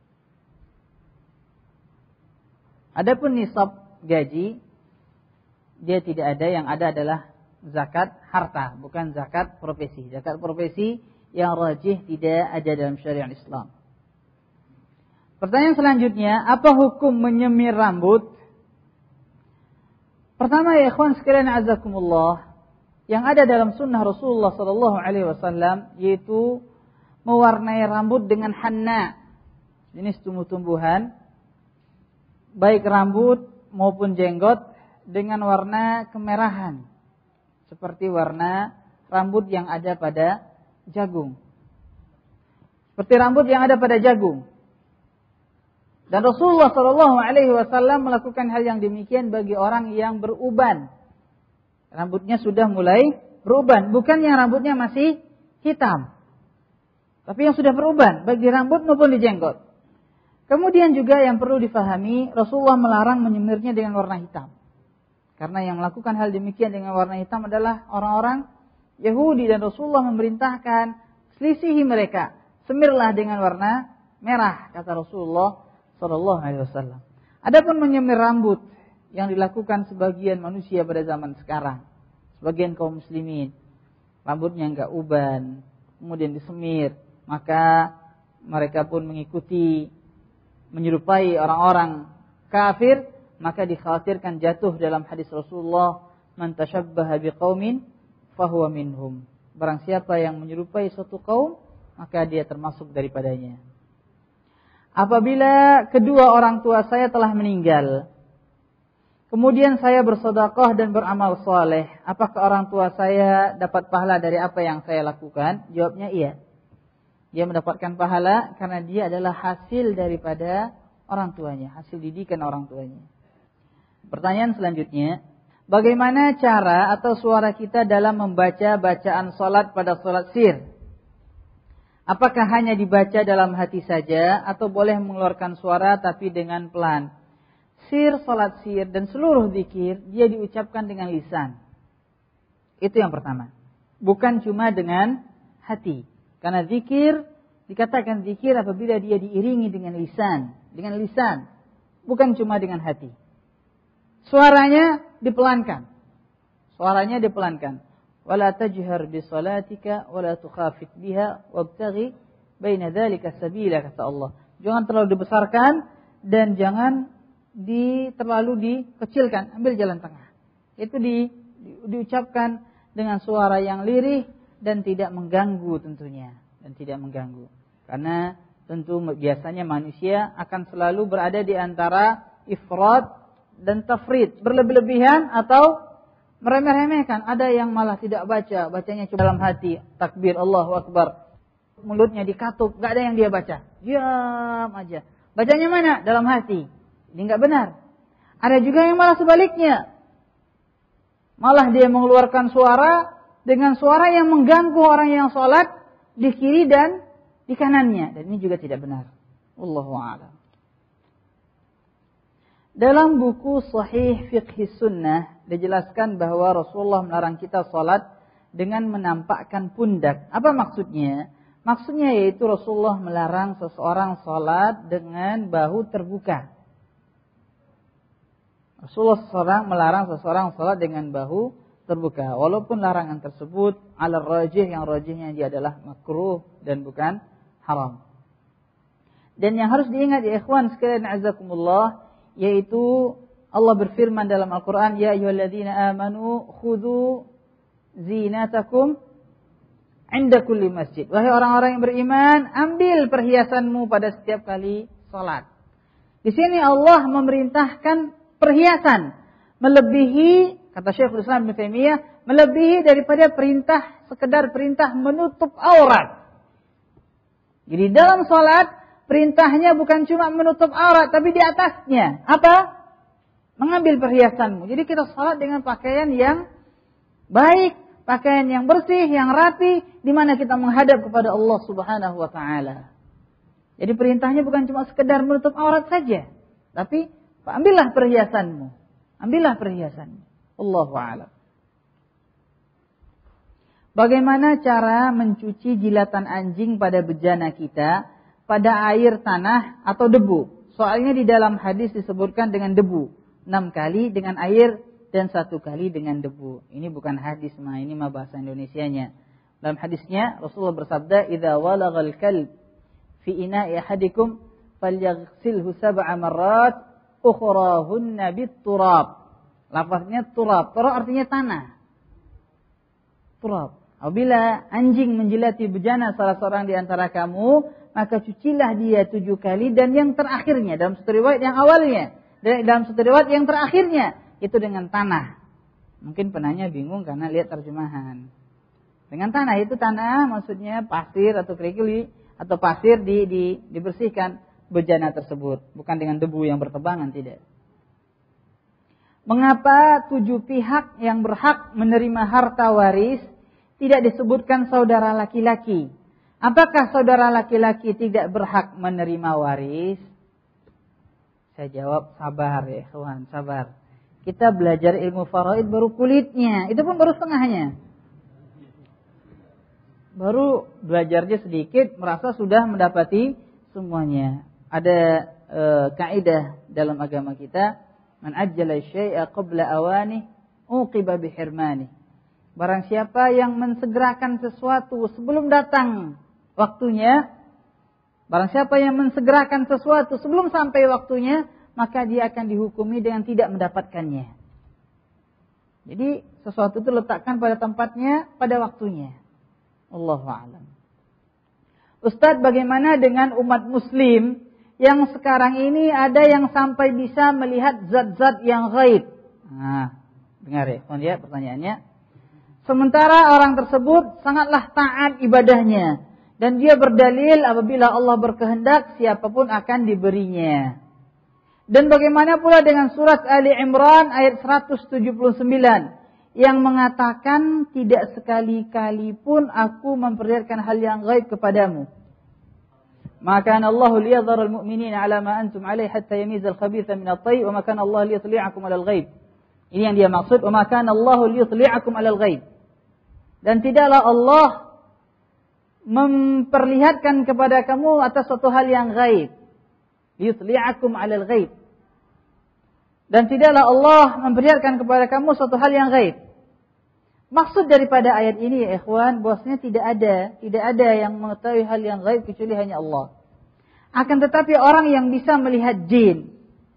Adapun nisab gaji, dia tidak ada, yang ada adalah zakat harta, bukan zakat profesi. Zakat profesi yang rajih tidak ada dalam syariat Islam. Pertanyaan selanjutnya, apa hukum menyemir rambut? Pertama ya ikhwan sekalian azakumullah, yang ada dalam sunnah Rasulullah sallallahu alaihi wasallam yaitu mewarnai rambut dengan hanna, jenis tumbuh-tumbuhan, baik rambut maupun jenggot, dengan warna kemerahan, seperti warna rambut yang ada pada jagung. Seperti rambut yang ada pada jagung. Dan Rasulullah sallallahu alaihi wasallam melakukan hal yang demikian bagi orang yang beruban. Rambutnya sudah mulai beruban, bukan yang rambutnya masih hitam, tapi yang sudah beruban, baik di rambut maupun di jenggot. Kemudian juga yang perlu difahami, Rasulullah melarang menyemirnya dengan warna hitam. Karena yang melakukan hal demikian dengan warna hitam adalah orang-orang Yahudi, dan Rasulullah memerintahkan selisihi mereka. Semirlah dengan warna merah, kata Rasulullah sallallahu alaihi wasallam. Adapun menyemir rambut yang dilakukan sebagian manusia pada zaman sekarang, sebagian kaum muslimin, rambutnya enggak uban, kemudian disemir, maka mereka pun mengikuti, menyerupai orang-orang kafir, maka dikhawatirkan jatuh dalam hadis Rasulullah, man tashabbaha biqaumin fahuwa minhum. Barang siapa yang menyerupai suatu kaum, maka dia termasuk daripadanya. Apabila kedua orang tua saya telah meninggal, kemudian saya bersedekah dan beramal saleh, apakah orang tua saya dapat pahala dari apa yang saya lakukan? Jawabnya iya. Dia mendapatkan pahala karena dia adalah hasil daripada orang tuanya, hasil didikan orang tuanya. Pertanyaan selanjutnya, bagaimana cara atau suara kita dalam membaca bacaan salat pada salat sir? Apakah hanya dibaca dalam hati saja atau boleh mengeluarkan suara tapi dengan pelan? Sir, salat sir dan seluruh zikir dia diucapkan dengan lisan. Itu yang pertama. Bukan cuma dengan hati. Karena zikir, dikatakan zikir apabila dia diiringi dengan lisan, dengan lisan, bukan cuma dengan hati. Suaranya dipelankan. Suaranya dipelankan. Wala tajhar bi salatika wala tukhafit biha wabtaghi baina dzalika sabila, kata Allah. Jangan terlalu dibesarkan dan jangan di terlalu dikecilkan, ambil jalan tengah. Itu di, di diucapkan dengan suara yang lirih dan tidak mengganggu tentunya, dan tidak mengganggu. Karena tentu biasanya manusia akan selalu berada di antara ifrat dan tafrid, berlebih-lebihan atau meremeh-remehkan. Ada yang malah tidak baca, bacanya cuma dalam hati, takbir Allahu Akbar, mulutnya dikatup, gak ada yang dia baca, diam aja. Bacanya mana? Dalam hati. Ini gak benar. Ada juga yang malah sebaliknya, malah dia mengeluarkan suara dengan suara yang mengganggu orang yang sholat di kiri dan di kanannya, dan ini juga tidak benar. Wallahu a'lam. Dalam buku Sahih Fiqh Sunnah dijelaskan bahwa Rasulullah melarang kita salat dengan menampakkan pundak. Apa maksudnya? Maksudnya yaitu Rasulullah melarang seseorang salat dengan bahu terbuka. Rasulullah seseorang melarang seseorang salat dengan bahu terbuka. Walaupun larangan tersebut ala rajih, yang rajihnya dia adalah makruh dan bukan haram. Dan yang harus diingat ya ikhwan sekalian azakumullah, yaitu Allah berfirman dalam Al-Quran, ya ayyuhalladzina amanu khudhu zinatakum inda kulli masjid. Wahai orang-orang yang beriman, ambil perhiasanmu pada setiap kali salat. Di sini Allah memerintahkan perhiasan melebihi, kata Syekhul Islam Ibnu Taimiyah, melebihi daripada perintah sekedar perintah menutup aurat. Jadi dalam salat perintahnya bukan cuma menutup aurat, tapi di atasnya apa? Mengambil perhiasanmu. Jadi kita salat dengan pakaian yang baik, pakaian yang bersih, yang rapi, di mana kita menghadap kepada Allah Subhanahu wa taala. Jadi perintahnya bukan cuma sekedar menutup aurat saja, tapi ambillah perhiasanmu. Ambillah perhiasanmu. Allahu a'lam. Bagaimana cara mencuci jilatan anjing pada bejana kita, pada air tanah atau debu? Soalnya di dalam hadis disebutkan dengan debu. Enam kali dengan air dan satu kali dengan debu. Ini bukan hadis mah, ini mah bahasa Indonesianya. Dalam hadisnya Rasulullah bersabda, "Idza walaghal kalb fi ina'i ahadikum falyaghsilhu sab'a marrat ukhrahunna bit-turab." Lafaznya turab. Turab artinya tanah. Turab. Apabila anjing menjilati bejana salah seorang di antara kamu, maka cucilah dia tujuh kali dan yang terakhirnya, dalam satu riwayat yang awalnya, dan dalam satu riwayat yang terakhirnya, itu dengan tanah. Mungkin penanya bingung karena lihat terjemahan. Dengan tanah itu tanah maksudnya pasir atau kerikil atau pasir di, di, dibersihkan bejana tersebut. Bukan dengan debu yang bertebangan, tidak. Mengapa tujuh pihak yang berhak menerima harta waris tidak disebutkan saudara laki-laki? Apakah saudara laki-laki tidak berhak menerima waris? Saya jawab, sabar ya kawan, sabar. Kita belajar ilmu faraid baru kulitnya, itu pun baru setengahnya. Baru belajarnya sedikit, merasa sudah mendapati semuanya. Ada e, kaidah dalam agama kita, man ajjala syai'a qabla awani uqiba bihirmani. Barang siapa yang mensegerakan sesuatu sebelum datang waktunya, barang siapa yang mensegerakan sesuatu sebelum sampai waktunya, maka dia akan dihukumi dengan tidak mendapatkannya. Jadi sesuatu itu letakkan pada tempatnya, pada waktunya. Allahu a'lam. Ustadz, bagaimana dengan umat muslim yang sekarang ini ada yang sampai bisa melihat zat-zat yang gaib? Nah, dengar ya, ya pertanyaannya. Sementara orang tersebut sangatlah taat ibadahnya. Dan dia berdalil apabila Allah berkehendak, siapapun akan diberinya. Dan bagaimana pula dengan surat Ali Imran ayat seratus tujuh puluh sembilan yang mengatakan tidak sekali-kali pun aku memperlihatkan hal yang gaib kepadamu. Maka Allah liyadhara al-mu'minina 'ala ma antum 'alaihi hatta yamiza al-khabitha min at-tayyib wa ma kana Allah liyutli'akum 'ala al-ghaib. Ini yang dia maksud, wa ma kana Allah liyutli'akum 'ala al-ghaib. Dan tidaklah Allah memperlihatkan kepada kamu atas suatu hal yang gaib. Liyutli'akum 'alal ghaib. Dan tidaklah Allah memperlihatkan kepada kamu suatu hal yang gaib. Maksud daripada ayat ini ya ikhwan, bahwasanya tidak ada, tidak ada yang mengetahui hal yang gaib kecuali hanya Allah. Akan tetapi orang yang bisa melihat jin,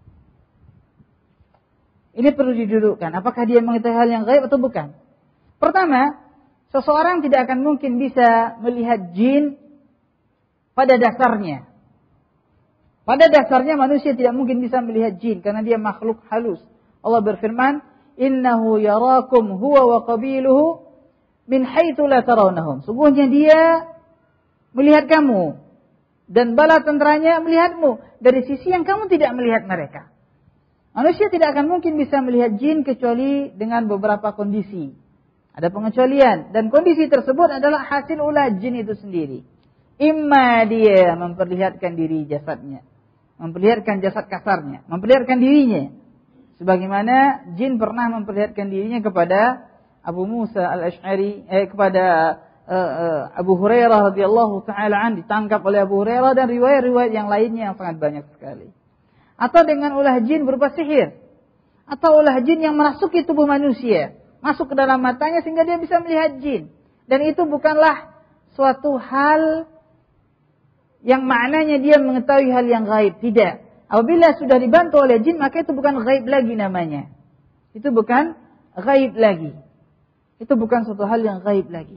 ini perlu didudukkan. Apakah dia mengetahui hal yang gaib atau bukan? Pertama, seseorang tidak akan mungkin bisa melihat jin pada dasarnya. Pada dasarnya manusia tidak mungkin bisa melihat jin karena dia makhluk halus. Allah berfirman, "Innahu yarakum huwa wa qabiluhu min haitsu la tarawnahum." Sungguhnya dia melihat kamu dan bala tentaranya melihatmu dari sisi yang kamu tidak melihat mereka. Manusia tidak akan mungkin bisa melihat jin kecuali dengan beberapa kondisi. Ada pengecualian dan kondisi tersebut adalah hasil ulah jin itu sendiri. Imma dia memperlihatkan diri jasadnya, memperlihatkan jasad kasarnya, memperlihatkan dirinya. Sebagaimana jin pernah memperlihatkan dirinya kepada Abu Musa al-Ash'ari, eh, kepada uh, uh, Abu Hurairah radhiyallahu taala an, ditangkap oleh Abu Hurairah dan riwayat-riwayat yang lainnya yang sangat banyak sekali. Atau dengan ulah jin berupa sihir, atau ulah jin yang merasuki tubuh manusia, masuk ke dalam matanya sehingga dia bisa melihat jin. Dan itu bukanlah suatu hal yang maknanya dia mengetahui hal yang gaib. Tidak. Apabila sudah dibantu oleh jin, maka itu bukan gaib lagi namanya. Itu bukan gaib lagi. Itu bukan suatu hal yang gaib lagi.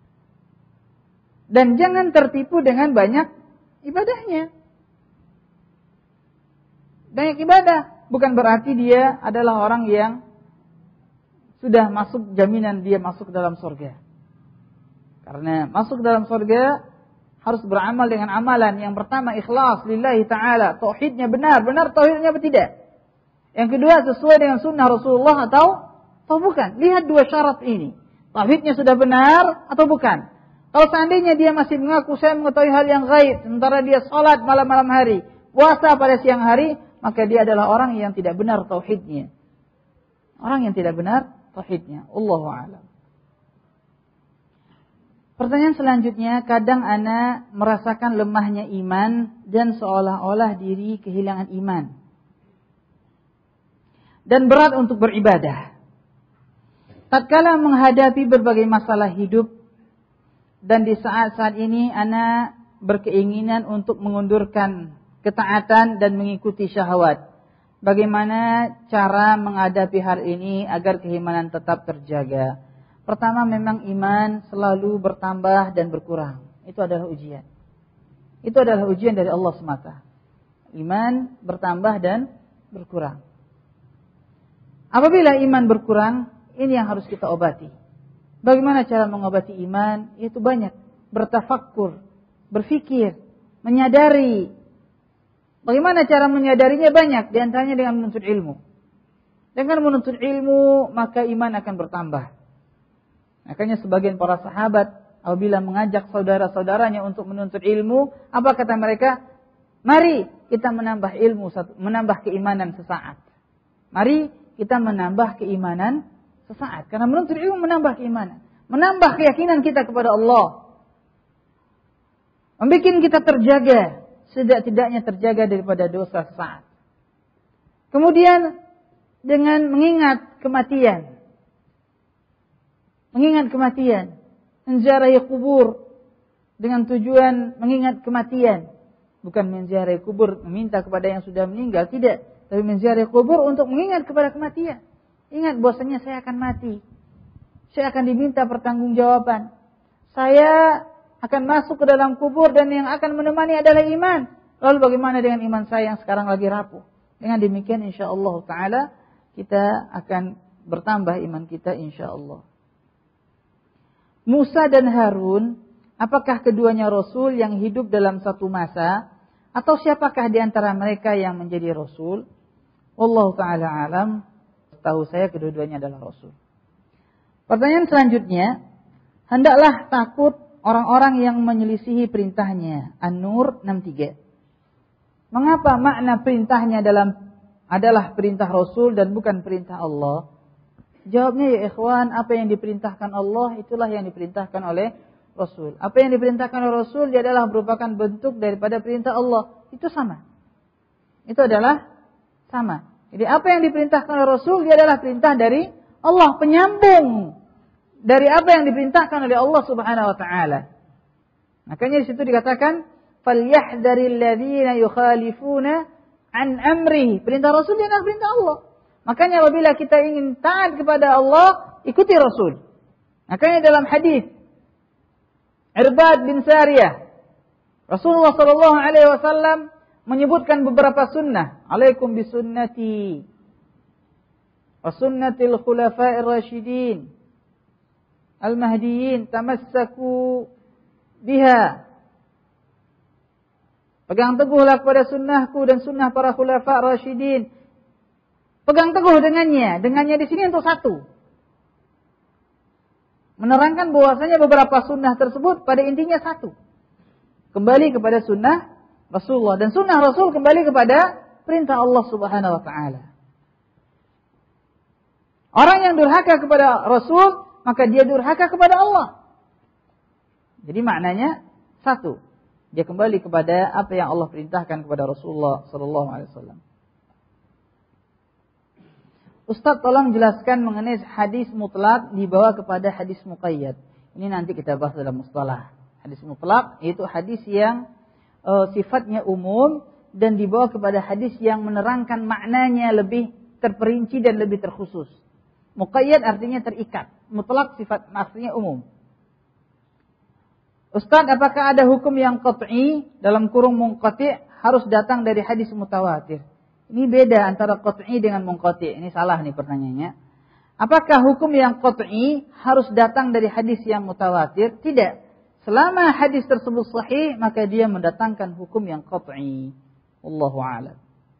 Dan jangan tertipu dengan banyak ibadahnya. banyak ibadah, bukan berarti dia adalah orang yang sudah masuk jaminan dia masuk dalam surga. Karena masuk dalam surga harus beramal dengan amalan. Yang pertama ikhlas lillahi ta'ala, tauhidnya benar, benar tauhidnya apa tidak? Yang kedua sesuai dengan sunnah Rasulullah atau atau bukan? Lihat dua syarat ini. Tauhidnya sudah benar atau bukan? Kalau seandainya dia masih mengaku saya mengetahui hal yang gaib, sementara dia salat malam-malam hari, puasa pada siang hari, maka dia adalah orang yang tidak benar tauhidnya. Orang yang tidak benar tauhidnya. Allahu a'lam. Pertanyaan selanjutnya, kadang ana merasakan lemahnya iman dan seolah-olah diri kehilangan iman. Dan berat untuk beribadah. Tatkala menghadapi berbagai masalah hidup, dan di saat-saat ini ana berkeinginan untuk mengundurkan ketaatan dan mengikuti syahwat. Bagaimana cara menghadapi hal ini agar keimanan tetap terjaga? Pertama, memang iman selalu bertambah dan berkurang. Itu adalah ujian. Itu adalah ujian dari Allah semata. Iman bertambah dan berkurang. Apabila iman berkurang, ini yang harus kita obati. Bagaimana cara mengobati iman? Itu banyak. Bertafakkur, berfikir, menyadari. Bagaimana cara menyadarinya? Banyak. Di antaranya dengan menuntut ilmu. Dengan menuntut ilmu, maka iman akan bertambah. Makanya sebagian para sahabat, apabila mengajak saudara-saudaranya untuk menuntut ilmu, apa kata mereka? Mari kita menambah ilmu, menambah keimanan sesaat. Mari kita menambah keimanan sesaat. Karena menuntut ilmu menambah keimanan. Menambah keyakinan kita kepada Allah. Membikin kita terjaga. Setidak-tidaknya terjaga daripada dosa sesaat. Kemudian dengan mengingat kematian. Mengingat kematian. Menziarahi kubur. Dengan tujuan mengingat kematian. Bukan menziarahi kubur meminta kepada yang sudah meninggal. Tidak. Tapi menziarahi kubur untuk mengingat kepada kematian. Ingat bahwasanya saya akan mati. Saya akan diminta pertanggungjawaban. Saya akan masuk ke dalam kubur dan yang akan menemani adalah iman. Lalu bagaimana dengan iman saya yang sekarang lagi rapuh? Dengan demikian insyaallah ta'ala kita akan bertambah iman kita insyaallah. Musa dan Harun, apakah keduanya Rasul yang hidup dalam satu masa? Atau siapakah di antara mereka yang menjadi Rasul? Wallahu ta'ala alam. Tahu saya kedua-duanya adalah Rasul. Pertanyaan selanjutnya, hendaklah takut orang-orang yang menyelisihi perintahnya. An-Nur enam puluh tiga. Mengapa makna perintahnya dalam adalah perintah Rasul dan bukan perintah Allah? Jawabnya ya ikhwan, apa yang diperintahkan Allah itulah yang diperintahkan oleh Rasul. Apa yang diperintahkan oleh Rasul dia adalah merupakan bentuk daripada perintah Allah. Itu sama. Itu adalah sama. Jadi apa yang diperintahkan oleh Rasul dia adalah perintah dari Allah, penyambung dari apa yang diperintahkan oleh Allah Subhanahu wa taala. Makanya di situ dikatakan falyahdharil ladzina yukhalifuna an amrihi. Perintah Rasul dia adalah perintah Allah. Makanya apabila kita ingin taat kepada Allah, ikuti Rasul. Makanya dalam hadis Irbad bin Sariyah, Rasulullah sallallahu alaihi wasallam menyebutkan beberapa sunnah. Alaikum bisunnati wa sunnatil khulafa'ir rasyidin al-mahdiyyin tamassaku biha. Pegang teguhlah kepada sunnahku dan sunnah para khulafa' rasyidin. Pegang teguh dengannya. Dengannya di sini untuk satu. Menerangkan bahwasanya beberapa sunnah tersebut pada intinya satu. Kembali kepada sunnah Rasulullah. Dan sunnah Rasul kembali kepada perintah Allah Subhanahu wa ta'ala. Orang yang durhaka kepada Rasul, maka dia durhaka kepada Allah. Jadi maknanya satu. Dia kembali kepada apa yang Allah perintahkan kepada Rasulullah sallallahu alaihi wasallam. Ustaz tolong jelaskan mengenai hadis mutlak dibawa kepada hadis muqayyad. Ini nanti kita bahas dalam mustalah. Hadis mutlak yaitu hadis yang uh, sifatnya umum dan dibawa kepada hadis yang menerangkan maknanya lebih terperinci dan lebih terkhusus. Muqayyad artinya terikat, mutlak sifat maksudnya umum. Ustaz, apakah ada hukum yang qat'i dalam kurung munqati' harus datang dari hadis mutawatir? Ini beda antara qat'i dengan munqati'. Ini salah nih pertanyaannya. Apakah hukum yang qat'i harus datang dari hadis yang mutawatir? Tidak. Selama hadis tersebut sahih, maka dia mendatangkan hukum yang qat'i. Wallahu a'lam.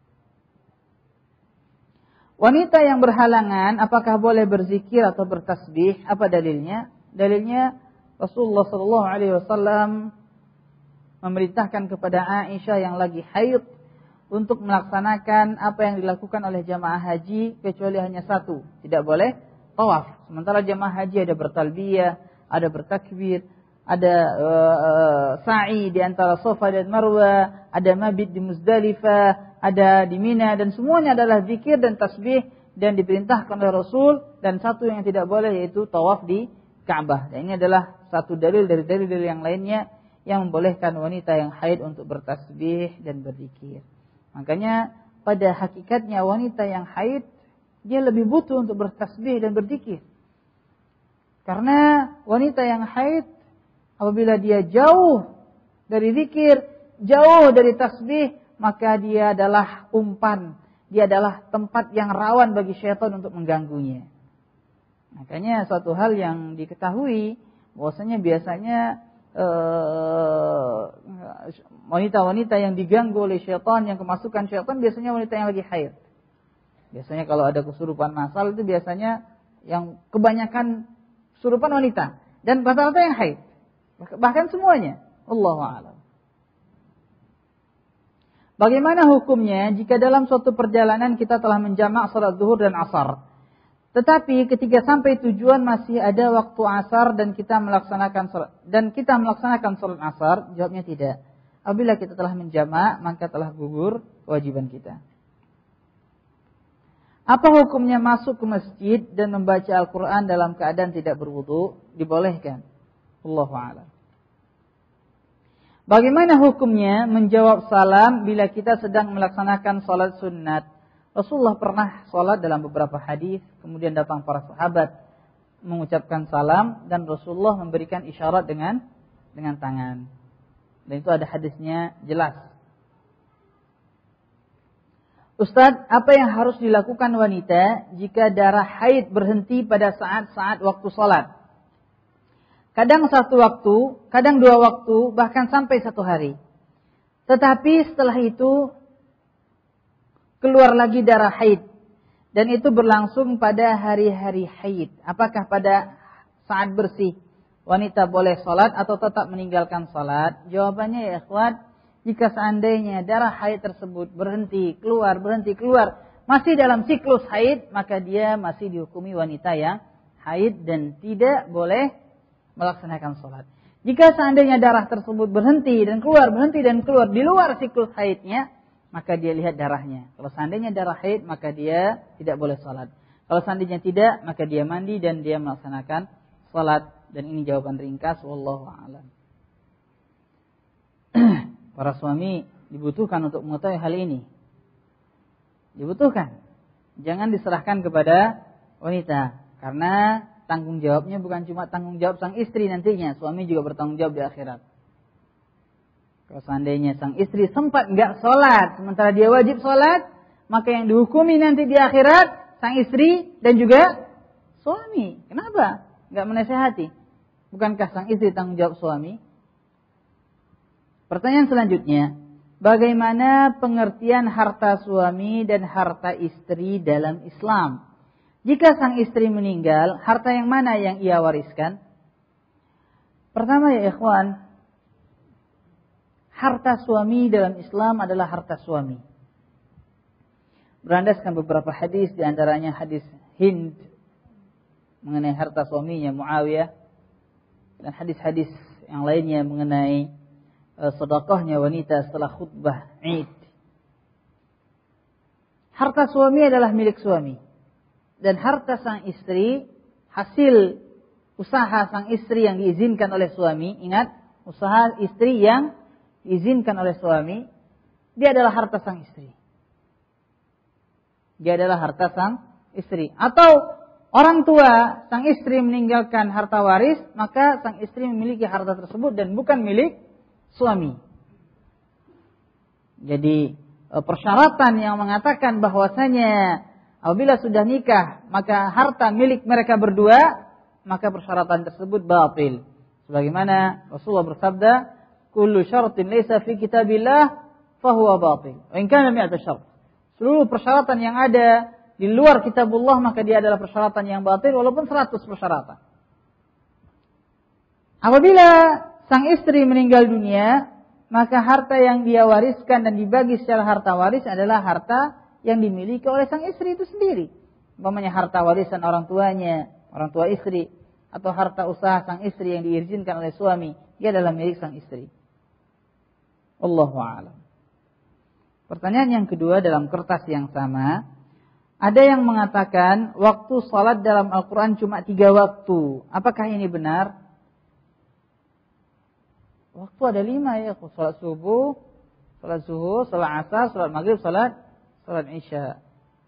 Wanita yang berhalangan, apakah boleh berzikir atau bertasbih? Apa dalilnya? Dalilnya Rasulullah sallallahu alaihi wasallam memerintahkan kepada Aisyah yang lagi haid untuk melaksanakan apa yang dilakukan oleh jamaah haji kecuali hanya satu, tidak boleh tawaf. Sementara jamaah haji ada bertalbiyah, ada bertakbir, ada uh, sa'i di antara Safa dan Marwa, ada mabit di Muzdalifah, ada di Mina, dan semuanya adalah zikir dan tasbih dan diperintahkan oleh Rasul. Dan satu yang tidak boleh yaitu tawaf di Ka'bah. Dan ini adalah satu dalil dari dalil-dalil yang lainnya yang membolehkan wanita yang haid untuk bertasbih dan berzikir. Makanya pada hakikatnya wanita yang haid dia lebih butuh untuk bertasbih dan berzikir. Karena wanita yang haid apabila dia jauh dari zikir, jauh dari tasbih, maka dia adalah umpan, dia adalah tempat yang rawan bagi syaitan untuk mengganggunya. Makanya suatu hal yang diketahui bahwasanya biasanya uh, wanita-wanita yang diganggu oleh syaitan, yang kemasukan syaitan biasanya wanita yang lagi haid. Biasanya kalau ada kesurupan massal itu biasanya yang kebanyakan kesurupan wanita dan rata-rata yang haid. Bahkan semuanya. Allahu a'lam. Bagaimana hukumnya jika dalam suatu perjalanan kita telah menjamak salat zuhur dan asar, tetapi ketika sampai tujuan masih ada waktu asar dan kita melaksanakan salat, dan kita melaksanakan salat asar? Jawabnya tidak. Apabila kita telah menjamak, maka telah gugur kewajiban kita. Apa hukumnya masuk ke masjid dan membaca Al-Quran dalam keadaan tidak berwudu? Dibolehkan. Allahu a'lam. Bagaimana hukumnya menjawab salam bila kita sedang melaksanakan salat sunnat? Rasulullah pernah salat dalam beberapa hadis, kemudian datang para sahabat mengucapkan salam dan Rasulullah memberikan isyarat dengan dengan tangan. Dan itu ada hadisnya jelas. Ustadz, apa yang harus dilakukan wanita jika darah haid berhenti pada saat-saat waktu salat? Kadang satu waktu, kadang dua waktu, bahkan sampai satu hari. Tetapi setelah itu keluar lagi darah haid. Dan itu berlangsung pada hari-hari haid. Apakah pada saat bersih wanita boleh salat atau tetap meninggalkan salat? Jawabannya ya ikhwan, jika seandainya darah haid tersebut berhenti, keluar, berhenti, keluar, masih dalam siklus haid, maka dia masih dihukumi wanita yang haid dan tidak boleh melaksanakan sholat. Jika seandainya darah tersebut berhenti dan keluar, berhenti dan keluar di luar siklus haidnya, maka dia lihat darahnya. Kalau seandainya darah haid, maka dia tidak boleh sholat. Kalau seandainya tidak, maka dia mandi dan dia melaksanakan sholat. Dan ini jawaban ringkas. Wallahu a'lam. Para suami dibutuhkan untuk mengetahui hal ini. Dibutuhkan. Jangan diserahkan kepada wanita. Karena tanggung jawabnya bukan cuma tanggung jawab sang istri nantinya. Suami juga bertanggung jawab di akhirat. Kalau seandainya sang istri sempat enggak sholat, sementara dia wajib sholat, maka yang dihukumi nanti di akhirat sang istri dan juga suami. Kenapa? Enggak menasehati. Bukankah sang istri tanggung jawab suami? Pertanyaan selanjutnya, bagaimana pengertian harta suami dan harta istri dalam Islam? Jika sang istri meninggal, harta yang mana yang ia wariskan? Pertama ya ikhwan, harta suami dalam Islam adalah harta suami. Berandaskan beberapa hadis, di antaranya hadis Hind mengenai harta suaminya Muawiyah, dan hadis-hadis yang lainnya mengenai uh, sedekahnya wanita setelah khutbah Id. Harta suami adalah milik suami. Dan harta sang istri, hasil usaha sang istri yang diizinkan oleh suami. Ingat, usaha istri yang diizinkan oleh suami, dia adalah harta sang istri. Dia adalah harta sang istri. Atau orang tua sang istri meninggalkan harta waris, maka sang istri memiliki harta tersebut dan bukan milik suami. Jadi persyaratan yang mengatakan bahwasanya apabila sudah nikah maka harta milik mereka berdua, maka persyaratan tersebut batil. Sebagaimana Rasulullah bersabda, "Kullu syartin laysa fi kitabillah fahuwa batil. Wa in kana mi'ata syart." Seluruh persyaratan yang ada di luar kitabullah maka dia adalah persyaratan yang batil walaupun seratus persyaratan. Apabila sang istri meninggal dunia, maka harta yang dia wariskan dan dibagi secara harta waris adalah harta yang dimiliki oleh sang istri itu sendiri. Umpamanya harta warisan orang tuanya, orang tua istri, atau harta usaha sang istri yang diizinkan oleh suami, dia adalah milik sang istri. Wallahu a'lam. Pertanyaan yang kedua dalam kertas yang sama, ada yang mengatakan waktu salat dalam Al-Quran cuma tiga waktu. Apakah ini benar? Waktu ada lima ya, salat subuh, salat zuhur, salat asar, salat maghrib, salat salat isya.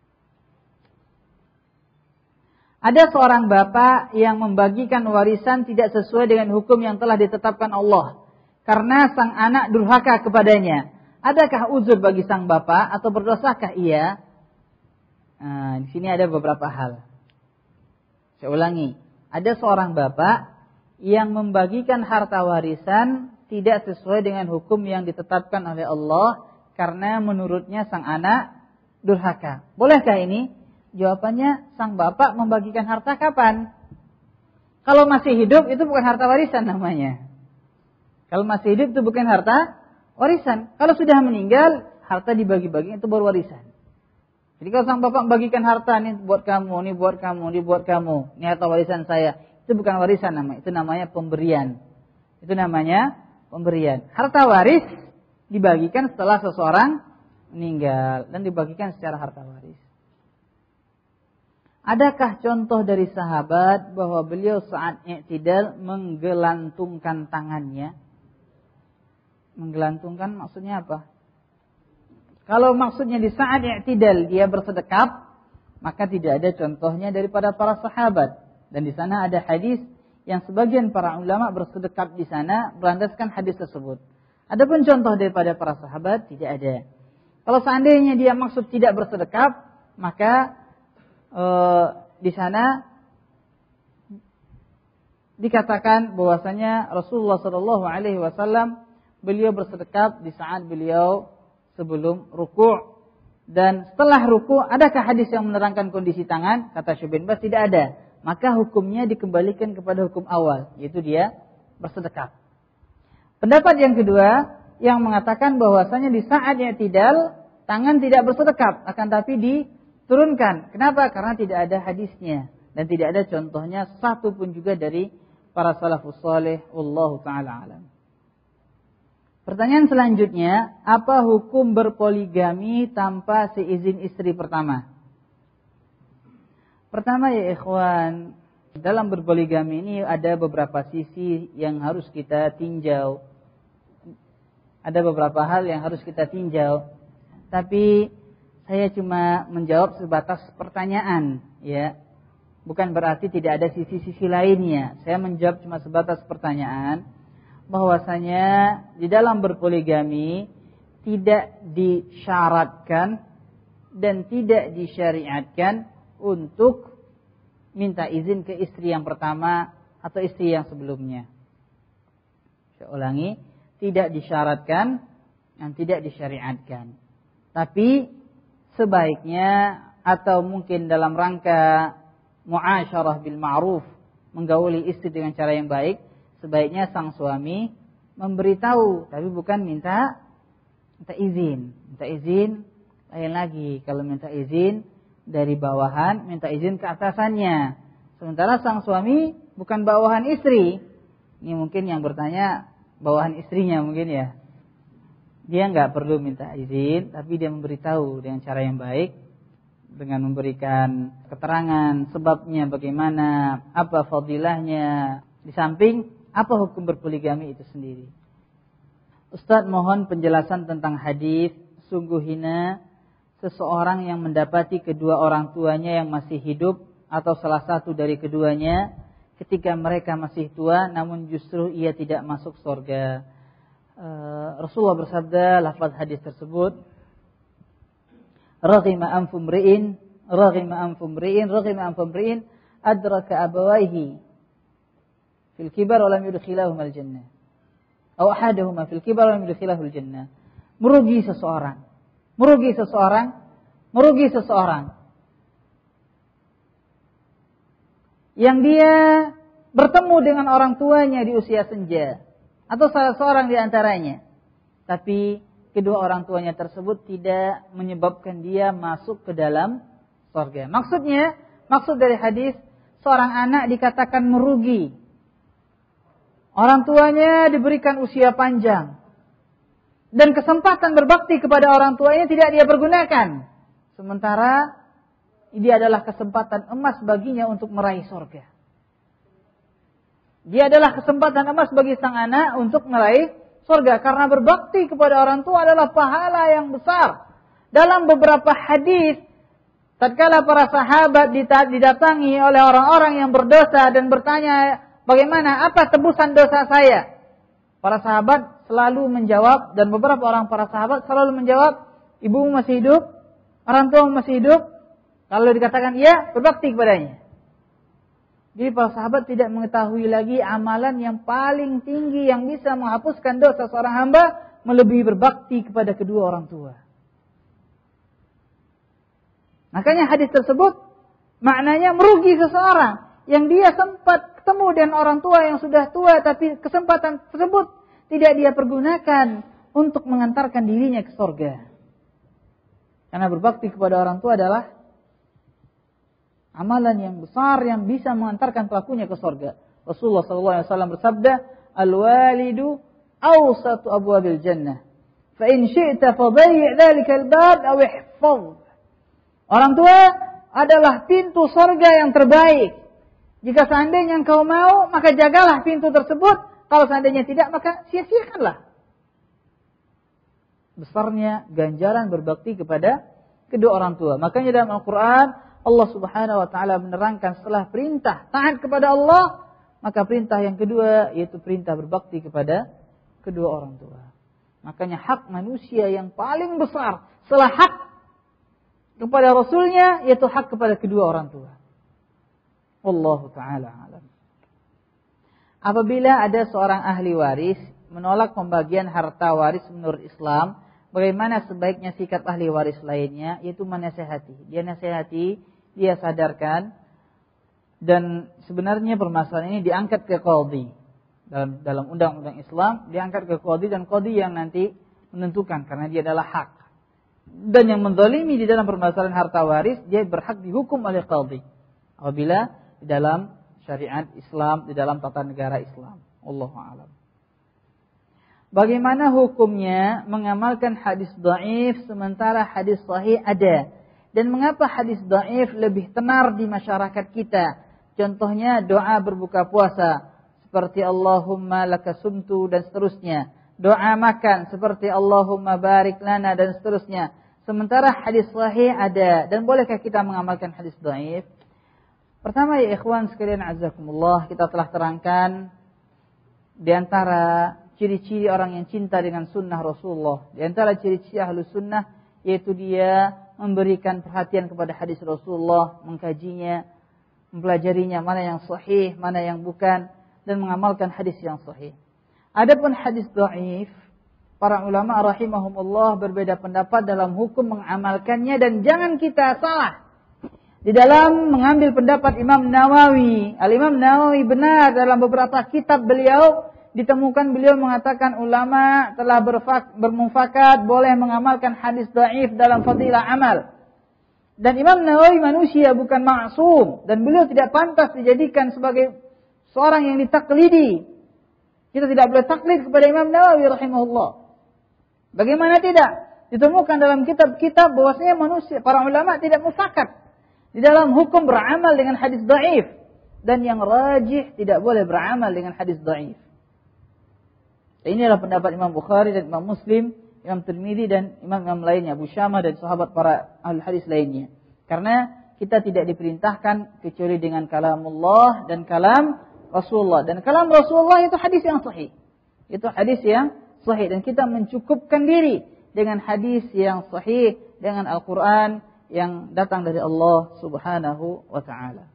Ada seorang bapak yang membagikan warisan tidak sesuai dengan hukum yang telah ditetapkan Allah karena sang anak durhaka kepadanya. Adakah uzur bagi sang bapak atau berdosakah ia? Nah, di sini ada beberapa hal. Saya ulangi, ada seorang bapak yang membagikan harta warisan tidak sesuai dengan hukum yang ditetapkan oleh Allah karena menurutnya sang anak durhaka. Bolehkah ini? Jawabannya, sang bapak membagikan harta kapan? Kalau masih hidup itu bukan harta warisan namanya. Kalau masih hidup itu bukan harta warisan. Kalau sudah meninggal, harta dibagi-bagi itu baru warisan. Jadi kalau sang bapak membagikan harta, ini buat kamu, ini buat kamu, ini buat kamu, ini harta warisan saya, itu bukan warisan namanya, itu namanya pemberian. Itu namanya pemberian. Harta waris dibagikan setelah seseorang meninggal dan dibagikan secara harta waris. Adakah contoh dari sahabat bahwa beliau saat i'tidal menggelantungkan tangannya? Menggelantungkan maksudnya apa? Kalau maksudnya di saat i'tidal dia bersedekap, maka tidak ada contohnya daripada para sahabat. Dan di sana ada hadis yang sebagian para ulama bersedekap di sana berlandaskan hadis tersebut. Adapun contoh daripada para sahabat tidak ada. Kalau seandainya dia maksud tidak bersedekap, maka e, di sana dikatakan bahwasanya Rasulullah Shallallahu Alaihi Wasallam beliau bersedekap di saat beliau sebelum ruku' dan setelah ruku'. Adakah hadis yang menerangkan kondisi tangan? Kata Syekh bin Baz tidak ada. Maka hukumnya dikembalikan kepada hukum awal, yaitu dia bersedekap. Pendapat yang kedua yang mengatakan bahwasanya di saat i'tidal tangan tidak bersedekap, akan tapi diturunkan. Kenapa? Karena tidak ada hadisnya dan tidak ada contohnya satu pun juga dari para salafus saleh. Wallahu taala alam. Pertanyaan selanjutnya, apa hukum berpoligami tanpa seizin istri pertama? Pertama ya ikhwan, dalam berpoligami ini ada beberapa sisi yang harus kita tinjau. Ada beberapa hal yang harus kita tinjau. Tapi saya cuma menjawab sebatas pertanyaan, ya. Bukan berarti tidak ada sisi-sisi lainnya. Saya menjawab cuma sebatas pertanyaan bahwasanya di dalam berpoligami tidak disyaratkan dan tidak disyariatkan untuk minta izin ke istri yang pertama atau istri yang sebelumnya. Saya ulangi, tidak disyaratkan dan tidak disyariatkan. Tapi sebaiknya atau mungkin dalam rangka muasyarah bil ma'ruf, menggauli istri dengan cara yang baik, sebaiknya sang suami memberitahu, tapi bukan minta minta izin. Minta izin lain lagi. Kalau minta izin dari bawahan, minta izin ke atasannya. Sementara sang suami bukan bawahan istri. Ini mungkin yang bertanya bawahan istrinya mungkin ya. Dia nggak perlu minta izin, tapi dia memberitahu dengan cara yang baik, dengan memberikan keterangan sebabnya bagaimana, apa fadilahnya, di samping apa hukum berpoligami itu sendiri. Ustadz mohon penjelasan tentang hadis sungguh hina seseorang yang mendapati kedua orang tuanya yang masih hidup atau salah satu dari keduanya ketika mereka masih tua namun justru ia tidak masuk surga. Uh, Rasulullah bersabda, lafaz hadis tersebut raghima anfu mri'in, raghima anfu mri'in, raghima anfu mri'in adraka abawaihi fil kibar wa lam yudkhilahum al-jannah. Atau ahaduhuma fil kibar wa lam yudkhilahul jannah. Merugi seseorang. Merugi seseorang, merugi seseorang yang dia bertemu dengan orang tuanya di usia senja atau salah seorang di antaranya, tapi kedua orang tuanya tersebut tidak menyebabkan dia masuk ke dalam surga. Maksudnya, maksud dari hadis, seorang anak dikatakan merugi. Orang tuanya diberikan usia panjang dan kesempatan berbakti kepada orang tuanya tidak dia pergunakan. Sementara ini adalah kesempatan emas baginya untuk meraih surga. Dia adalah kesempatan emas bagi sang anak untuk meraih surga. Karena berbakti kepada orang tua adalah pahala yang besar. Dalam beberapa hadis, tatkala para sahabat didatangi oleh orang-orang yang berdosa dan bertanya, bagaimana, apa tebusan dosa saya? Para sahabat selalu menjawab, dan beberapa orang para sahabat selalu menjawab, ibumu masih hidup? Orang tuamu masih hidup? Kalau dikatakan iya, berbakti kepadanya. Jadi para sahabat tidak mengetahui lagi amalan yang paling tinggi yang bisa menghapuskan dosa seorang hamba melebihi berbakti kepada kedua orang tua. Makanya hadis tersebut maknanya merugi seseorang yang dia sempat ketemu dengan orang tua yang sudah tua, tapi kesempatan tersebut tidak dia pergunakan untuk mengantarkan dirinya ke surga. Karena berbakti kepada orang tua adalah amalan yang besar yang bisa mengantarkan pelakunya ke surga. Rasulullah sallallahu alaihi wasallam bersabda, "Al-walidu awsatu abwabil jannah. Fa in syi'ta fadayyi' dzalika al-bab aw ihfaz." Orang tua adalah pintu surga yang terbaik. Jika seandainya engkau mau, maka jagalah pintu tersebut. Kalau seandainya tidak, maka sia-siakanlah. Besarnya ganjaran berbakti kepada kedua orang tua. Makanya dalam Al-Quran Allah subhanahu wa ta'ala menerangkan setelah perintah taat kepada Allah, maka perintah yang kedua yaitu perintah berbakti kepada kedua orang tua. Makanya hak manusia yang paling besar setelah hak kepada Rasulnya yaitu hak kepada kedua orang tua. Wallahu ta'ala alam. Apabila ada seorang ahli waris menolak pembagian harta waris menurut Islam, bagaimana sebaiknya sikap ahli waris lainnya? Yaitu menasihati. Dia nasihati, dia sadarkan, dan sebenarnya permasalahan ini diangkat ke qadhi. Dalam dalam undang-undang Islam diangkat ke qadhi, dan qadhi yang nanti menentukan karena dia adalah hak. Dan yang menzalimi di dalam permasalahan harta waris, dia berhak dihukum oleh qadhi. Apabila di dalam syariat Islam, di dalam tata negara Islam. Wallahu a'lam. Bagaimana hukumnya mengamalkan hadis dhaif sementara hadis sahih ada? Dan mengapa hadis dhaif lebih tenar di masyarakat kita? Contohnya doa berbuka puasa seperti Allahumma lakasumtu dan seterusnya. Doa makan seperti Allahumma barik lana dan seterusnya. Sementara hadis sahih ada. Dan bolehkah kita mengamalkan hadis dhaif? Pertama ya ikhwan sekalian azakumullah, kita telah terangkan di antara ciri-ciri orang yang cinta dengan sunnah Rasulullah. Di antara ciri-ciri ahlu sunnah yaitu dia memberikan perhatian kepada hadis Rasulullah, mengkajinya, mempelajarinya, mana yang sahih, mana yang bukan, dan mengamalkan hadis yang sahih. Adapun hadis dhaif, para ulama rahimahumullah berbeda pendapat dalam hukum mengamalkannya, dan jangan kita salah di dalam mengambil pendapat Imam Nawawi. Al-Imam Nawawi benar dalam beberapa kitab beliau ditemukan beliau mengatakan ulama telah berfak, bermufakat boleh mengamalkan hadis dhaif dalam fadilah amal. Dan Imam Nawawi manusia, bukan maksum, dan beliau tidak pantas dijadikan sebagai seorang yang ditaklidi. Kita tidak boleh taklid kepada Imam Nawawi rahimahullah. Bagaimana tidak? Ditemukan dalam kitab-kitab bahwasanya manusia, para ulama tidak mufakat di dalam hukum beramal dengan hadis dhaif, dan yang rajih tidak boleh beramal dengan hadis dhaif. Ini adalah pendapat Imam Bukhari dan Imam Muslim, Imam Tirmidzi dan imam-imam lainnya, Abu Syamah dan sahabat para ahli hadis lainnya. Karena kita tidak diperintahkan kecuali dengan kalamullah dan kalam Rasulullah. Dan kalam Rasulullah itu hadis yang sahih. Itu hadis yang sahih, dan kita mencukupkan diri dengan hadis yang sahih dengan Al-Quran yang datang dari Allah Subhanahu wa ta'ala.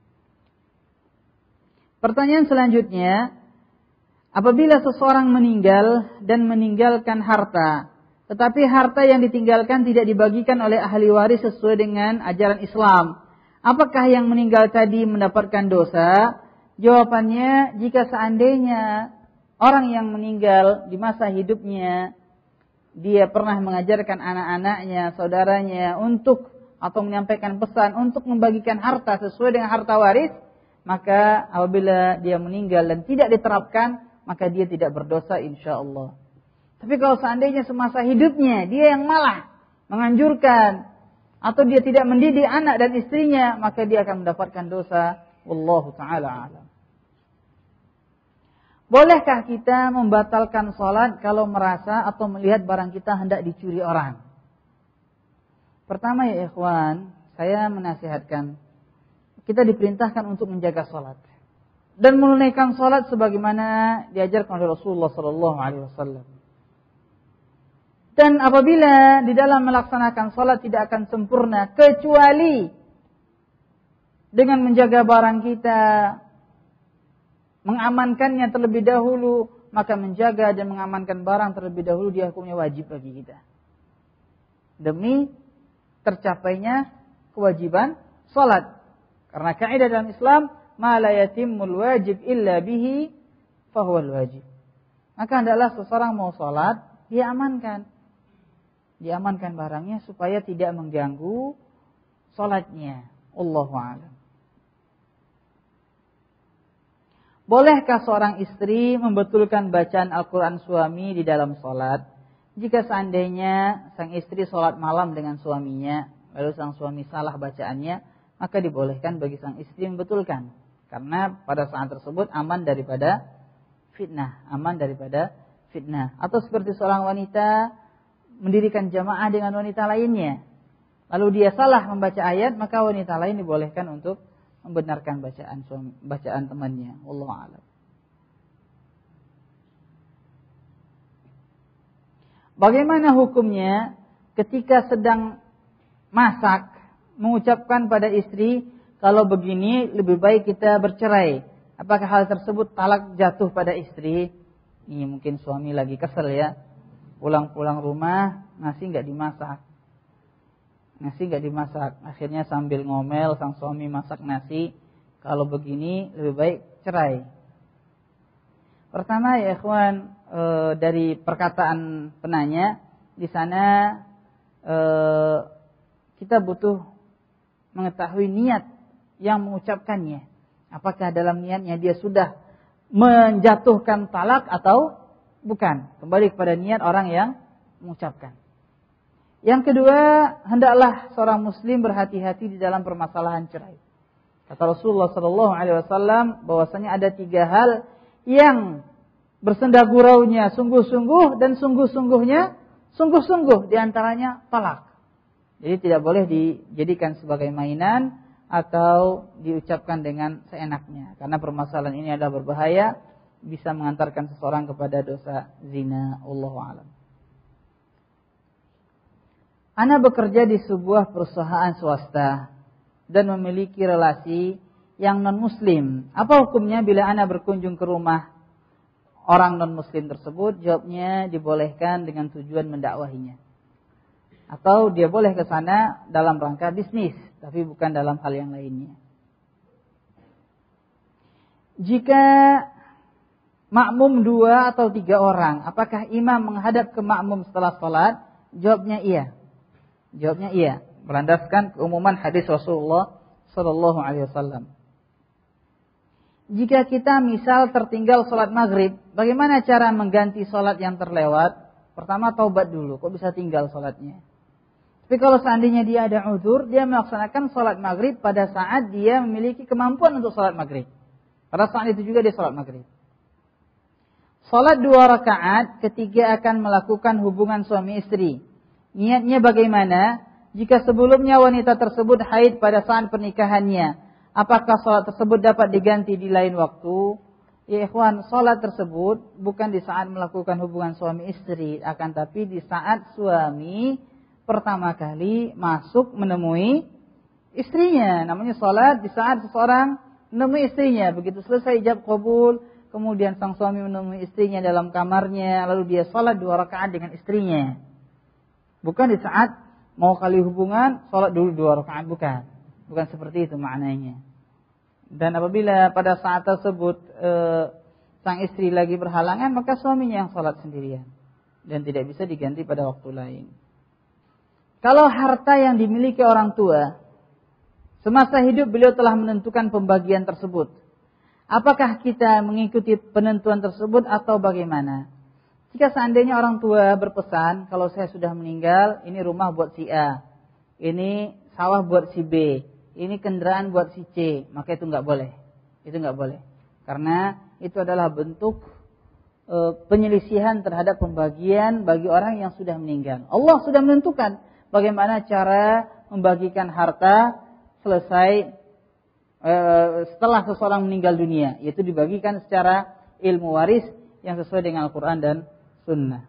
Pertanyaan selanjutnya, apabila seseorang meninggal dan meninggalkan harta, tetapi harta yang ditinggalkan tidak dibagikan oleh ahli waris sesuai dengan ajaran Islam, apakah yang meninggal tadi mendapatkan dosa? Jawabannya, jika seandainya orang yang meninggal di masa hidupnya, dia pernah mengajarkan anak-anaknya, saudaranya untuk atau menyampaikan pesan untuk membagikan harta sesuai dengan harta waris, maka apabila dia meninggal dan tidak diterapkan, maka dia tidak berdosa insyaallah. Tapi kalau seandainya semasa hidupnya dia yang malah menganjurkan atau dia tidak mendidik anak dan istrinya, maka dia akan mendapatkan dosa. Wallahu ta'ala alam. Bolehkah kita membatalkan sholat kalau merasa atau melihat barang kita hendak dicuri orang? Pertama ya ikhwan, saya menasihatkan kita diperintahkan untuk menjaga sholat dan menunaikan sholat sebagaimana diajarkan oleh Rasulullah Sallallahu Alaihi Wasallam. Dan apabila di dalam melaksanakan sholat tidak akan sempurna kecuali dengan menjaga barang kita, mengamankannya terlebih dahulu, maka menjaga dan mengamankan barang terlebih dahulu dia hukumnya wajib bagi kita. Demi tercapainya kewajiban sholat. Karena kaidah dalam Islam, ma la yatimmul wajib illa bihi fahuwal wajib. Maka hendaklah seseorang mau sholat, dia amankan. Dia amankan barangnya supaya tidak mengganggu sholatnya. Allahu a'lam. Bolehkah seorang istri membetulkan bacaan Al-Quran suami di dalam sholat? Jika seandainya sang istri sholat malam dengan suaminya, lalu sang suami salah bacaannya, maka dibolehkan bagi sang istri membetulkan. Karena pada saat tersebut aman daripada fitnah. Aman daripada fitnah. Atau seperti seorang wanita mendirikan jamaah dengan wanita lainnya. Lalu dia salah membaca ayat, maka wanita lain dibolehkan untuk membenarkan bacaan suami, bacaan temannya. Wallahu a'lam. Bagaimana hukumnya ketika sedang masak mengucapkan pada istri, kalau begini lebih baik kita bercerai? Apakah hal tersebut talak jatuh pada istri? Ini mungkin suami lagi kesel ya, pulang-pulang rumah nasi nggak dimasak, nasi nggak dimasak, akhirnya sambil ngomel sang suami masak nasi. Kalau begini lebih baik cerai. Pertama ya ikhwan, e, dari perkataan penanya di sana e, kita butuh mengetahui niat yang mengucapkannya. Apakah dalam niatnya dia sudah menjatuhkan talak atau bukan? Kembali kepada niat orang yang mengucapkan. Yang kedua, hendaklah seorang muslim berhati-hati di dalam permasalahan cerai. Kata Rasulullah Sallallahu Alaihi Wasallam bahwasanya ada tiga hal yang bersenda guraunya sungguh-sungguh dan sungguh-sungguhnya sungguh-sungguh, diantaranya talak. Jadi tidak boleh dijadikan sebagai mainan atau diucapkan dengan seenaknya. Karena permasalahan ini adalah berbahaya, bisa mengantarkan seseorang kepada dosa zina. Wallahu a'lam. Ana bekerja di sebuah perusahaan swasta dan memiliki relasi yang non-muslim. Apa hukumnya bila ana berkunjung ke rumah orang non-muslim tersebut? Jawabnya, dibolehkan dengan tujuan mendakwahinya. Atau dia boleh ke sana dalam rangka bisnis, tapi bukan dalam hal yang lainnya. Jika makmum dua atau tiga orang, apakah imam menghadap ke makmum setelah sholat? Jawabnya iya. Jawabnya iya. Berlandaskan keumuman hadis Rasulullah Sallallahu Alaihi Wasallam. Jika kita misal tertinggal sholat maghrib, bagaimana cara mengganti sholat yang terlewat? Pertama taubat dulu, kok bisa tinggal sholatnya? Tapi kalau seandainya dia ada uzur, dia melaksanakan sholat maghrib pada saat dia memiliki kemampuan untuk sholat maghrib. Pada saat itu juga dia sholat maghrib. Sholat dua rakaat, ketiga akan melakukan hubungan suami istri. Niatnya bagaimana? Jika sebelumnya wanita tersebut haid pada saat pernikahannya, apakah sholat tersebut dapat diganti di lain waktu? Ya ikhwan, sholat tersebut bukan di saat melakukan hubungan suami istri, akan tapi di saat suami pertama kali masuk menemui istrinya. Namanya salat di saat seseorang menemui istrinya. Begitu selesai ijab qabul, kemudian sang suami menemui istrinya dalam kamarnya, lalu dia salat dua rakaat dengan istrinya. Bukan di saat mau kali hubungan, salat dulu dua rakaat, bukan. Bukan seperti itu maknanya. Dan apabila pada saat tersebut e, sang istri lagi berhalangan, maka suaminya yang salat sendirian. Dan tidak bisa diganti pada waktu lain. Kalau harta yang dimiliki orang tua, semasa hidup beliau telah menentukan pembagian tersebut. Apakah kita mengikuti penentuan tersebut atau bagaimana? Jika seandainya orang tua berpesan, kalau saya sudah meninggal, ini rumah buat si A, ini sawah buat si B, ini kendaraan buat si C, maka itu nggak boleh. Itu nggak boleh. Karena itu adalah bentuk e, penyelisihan terhadap pembagian bagi orang yang sudah meninggal. Allah sudah menentukan bagaimana cara membagikan harta selesai e, setelah seseorang meninggal dunia, yaitu dibagikan secara ilmu waris yang sesuai dengan Al-Quran dan Sunnah.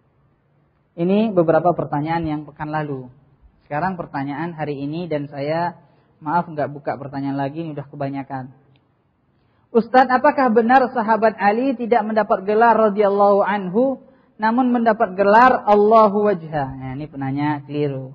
Ini beberapa pertanyaan yang pekan lalu. Sekarang pertanyaan hari ini, dan saya maaf nggak buka pertanyaan lagi, ini udah kebanyakan. Ustadz, apakah benar sahabat Ali tidak mendapat gelar radhiyallahu anhu, namun mendapat gelar Allahu wajha? Nah, ini penanya keliru.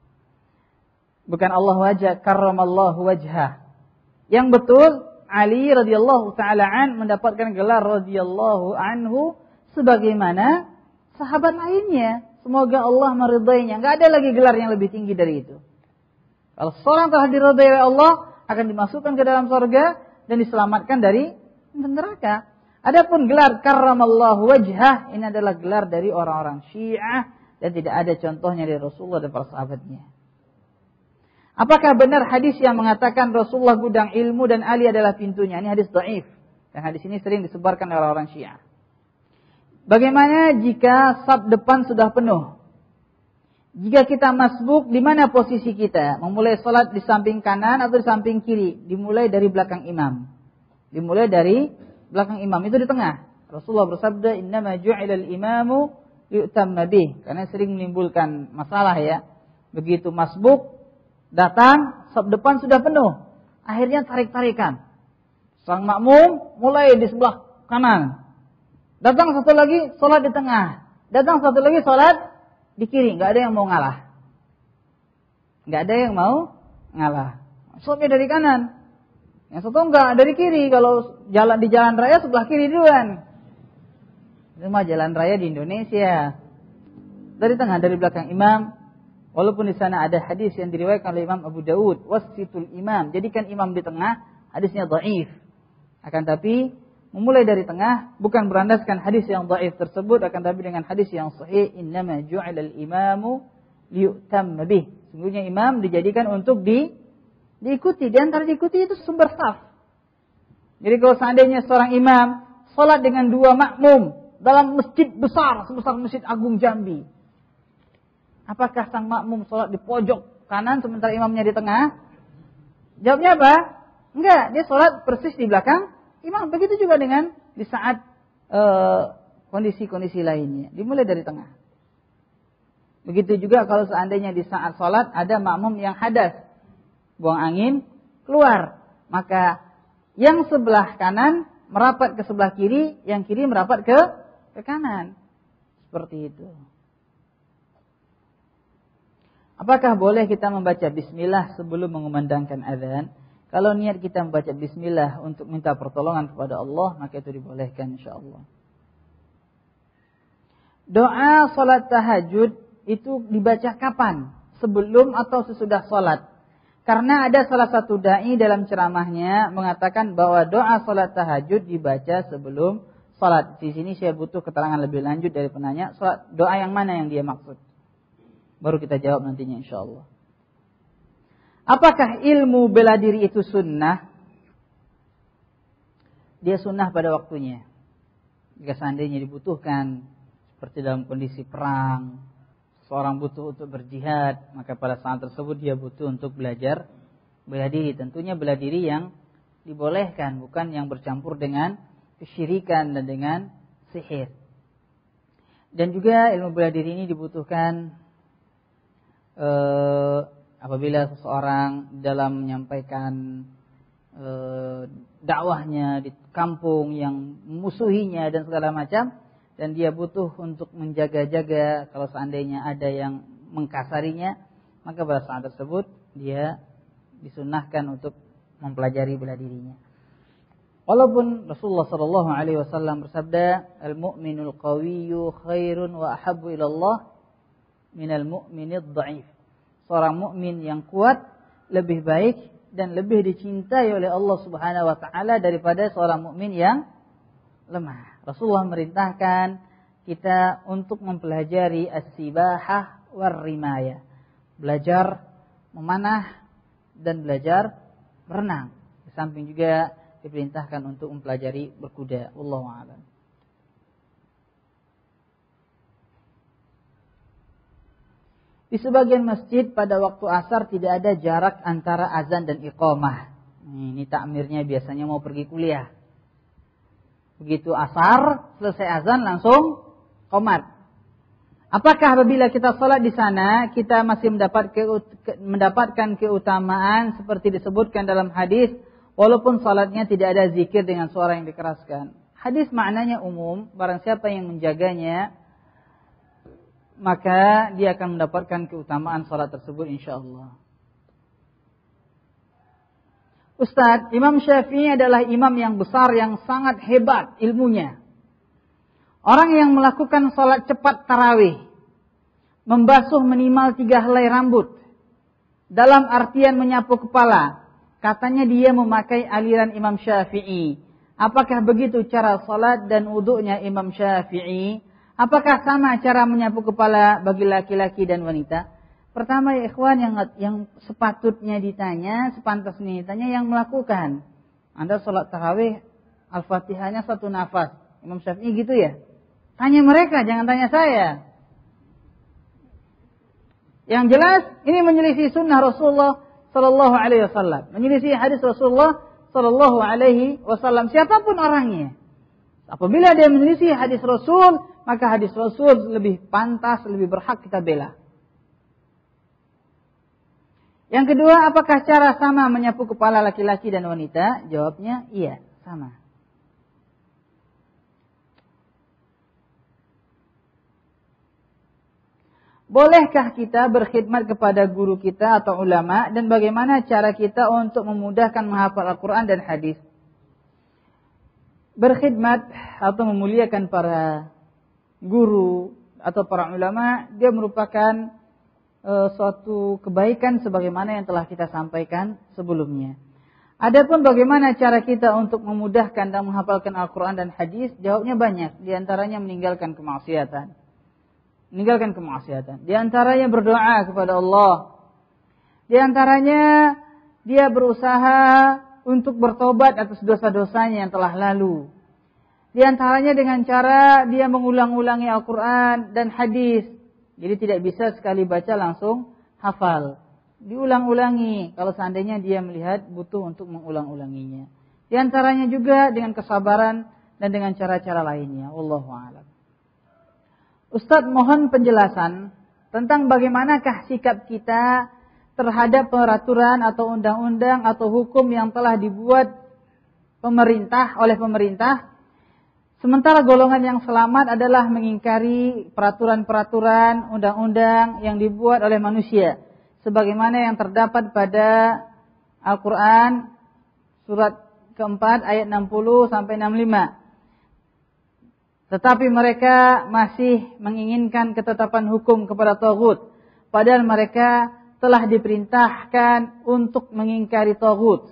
Bukan Allah wajah, karramallahu wajha. Yang betul, Ali radhiyallahu taala an mendapatkan gelar radhiyallahu anhu sebagaimana sahabat lainnya. Semoga Allah meridainya. Enggak ada lagi gelar yang lebih tinggi dari itu. Kalau seorang telah diridai oleh Allah, akan dimasukkan ke dalam surga dan diselamatkan dari neraka. Adapun gelar karramallahu wajhah, ini adalah gelar dari orang-orang Syiah dan tidak ada contohnya dari Rasulullah dan para sahabatnya. Apakah benar hadis yang mengatakan Rasulullah gudang ilmu dan Ali adalah pintunya? Ini hadis dhaif. Dan hadis ini sering disebarkan oleh orang-orang Syiah. Bagaimana jika saf depan sudah penuh? Jika kita masbuk, di mana posisi kita? Memulai salat di samping kanan atau di samping kiri? Dimulai dari belakang imam. Dimulai dari belakang imam, itu di tengah. Rasulullah bersabda, "Innama ju'ilal imamu yu'tamma bih." Karena sering menimbulkan masalah ya. Begitu masbuk datang, saf depan sudah penuh. Akhirnya tarik-tarikan. Sang makmum mulai di sebelah kanan. Datang satu lagi, sholat di tengah. Datang satu lagi, sholat di kiri. Nggak ada yang mau ngalah. Nggak ada yang mau ngalah. Sofnya dari kanan. Yang satu enggak, dari kiri. Kalau jalan di jalan raya, sebelah kiri duluan. Itu mah jalan raya di Indonesia. Dari tengah, dari belakang imam. Walaupun di sana ada hadis yang diriwayatkan oleh Imam Abu Dawud. Wasitul imam. Jadikan imam di tengah, hadisnya dhaif. Akan tapi memulai dari tengah bukan berandaskan hadis yang dhaif tersebut, akan tapi dengan hadis yang sahih, innama ju'ilal imamu liyu'tamma bih. Sungguhnya imam dijadikan untuk di diikuti. Di antara diikuti itu sumber saf. Jadi kalau seandainya seorang imam salat dengan dua makmum dalam masjid besar sebesar Masjid Agung Jambi, apakah sang makmum salat di pojok kanan sementara imamnya di tengah? Jawabnya apa? Enggak, dia salat persis di belakang imam. Begitu juga dengan di saat uh, kondisi-kondisi lainnya. Dimulai dari tengah. Begitu juga kalau seandainya di saat sholat ada makmum yang hadas. Buang angin, keluar. Maka yang sebelah kanan merapat ke sebelah kiri, yang kiri merapat ke, ke kanan. Seperti itu. Apakah boleh kita membaca bismillah sebelum mengumandangkan azan? Kalau niat kita membaca bismillah untuk minta pertolongan kepada Allah, maka itu dibolehkan insyaallah. Doa salat tahajud itu dibaca kapan? Sebelum atau sesudah salat? Karena ada salah satu dai dalam ceramahnya mengatakan bahwa doa salat tahajud dibaca sebelum salat. Di sini saya butuh keterangan lebih lanjut dari penanya. Salat, doa yang mana yang dia maksud? Baru kita jawab nantinya insyaallah. Apakah ilmu bela diri itu sunnah? Dia sunnah pada waktunya. Jika seandainya dibutuhkan, seperti dalam kondisi perang, seorang butuh untuk berjihad, maka pada saat tersebut dia butuh untuk belajar bela diri. Tentunya bela diri yang dibolehkan, bukan yang bercampur dengan kesyirikan dan dengan sihir. Dan juga ilmu bela diri ini dibutuhkan eh, apabila seseorang dalam menyampaikan eh, dakwahnya di kampung yang memusuhinya dan segala macam, dan dia butuh untuk menjaga-jaga kalau seandainya ada yang mengkasarinya, maka pada saat tersebut dia disunnahkan untuk mempelajari bela dirinya. Walaupun Rasulullah sallallahu alaihi wasallam bersabda, "Al-mu'minul qawiyyu khairun wa ahabbu ila Allah minal mu'minid dha'if." Seorang mukmin yang kuat lebih baik dan lebih dicintai oleh Allah Subhanahu wa taala daripada seorang mukmin yang lemah. Rasulullah merintahkan kita untuk mempelajari as-sibahah war-rimayah. Belajar memanah dan belajar berenang. Di samping juga diperintahkan untuk mempelajari berkuda. Wallahu a'lam. Di sebagian masjid pada waktu asar tidak ada jarak antara azan dan iqamah. Ini takmirnya biasanya mau pergi kuliah. Begitu asar, selesai azan langsung qomat. Apakah apabila kita sholat di sana kita masih mendapat ke, mendapatkan keutamaan seperti disebutkan dalam hadis, walaupun sholatnya tidak ada zikir dengan suara yang dikeraskan? Hadis maknanya umum, barang siapa yang menjaganya maka dia akan mendapatkan keutamaan sholat tersebut insyaallah. Ustaz, Imam Syafi'i adalah imam yang besar yang sangat hebat ilmunya. Orang yang melakukan sholat cepat tarawih, membasuh minimal tiga helai rambut, dalam artian menyapu kepala, katanya dia memakai aliran Imam Syafi'i. Apakah begitu cara sholat dan wudhunya Imam Syafi'i? Apakah sama cara menyapu kepala bagi laki-laki dan wanita? Pertama ya ikhwan, yang yang sepatutnya ditanya, sepantasnya ditanya yang melakukan. Anda sholat tarawih, Al-Fatihahnya satu nafas. Imam Syafi'i gitu ya? Tanya mereka, jangan tanya saya. Yang jelas ini menyelisih sunnah Rasulullah Sallallahu Alaihi Wasallam, menyelisih hadis Rasulullah Sallallahu Alaihi Wasallam. Siapapun orangnya, apabila dia menyelisih hadis Rasul, maka hadis Rasul lebih pantas, lebih berhak kita bela. Yang kedua, apakah cara sama menyapu kepala laki-laki dan wanita? Jawabnya iya, sama. Bolehkah kita berkhidmat kepada guru kita atau ulama, dan bagaimana cara kita untuk memudahkan menghafal Al-Quran dan hadis? Berkhidmat atau memuliakan para guru atau para ulama, dia merupakan e, suatu kebaikan sebagaimana yang telah kita sampaikan sebelumnya. Adapun bagaimana cara kita untuk memudahkan dan menghafalkan Al-Quran dan hadis? Jawabnya banyak. Di antaranya meninggalkan kemaksiatan. Meninggalkan kemaksiatan. Di antaranya berdoa kepada Allah. Di antaranya dia berusaha untuk bertobat atas dosa-dosanya yang telah lalu. Di antaranya dengan cara dia mengulang-ulangi Al-Quran dan hadis. Jadi tidak bisa sekali baca langsung hafal. Diulang-ulangi kalau seandainya dia melihat butuh untuk mengulang-ulanginya. Di antaranya juga dengan kesabaran dan dengan cara-cara lainnya. Wallahu a'lam. Ustaz, mohon penjelasan tentang bagaimanakah sikap kita terhadap peraturan atau undang-undang atau hukum yang telah dibuat pemerintah oleh pemerintah, sementara golongan yang selamat adalah mengingkari peraturan-peraturan undang-undang yang dibuat oleh manusia, sebagaimana yang terdapat pada Al-Quran surat keempat ayat enam puluh sampai enam puluh lima. Tetapi mereka masih menginginkan ketetapan hukum kepada taghut, padahal mereka telah diperintahkan untuk mengingkari taghut.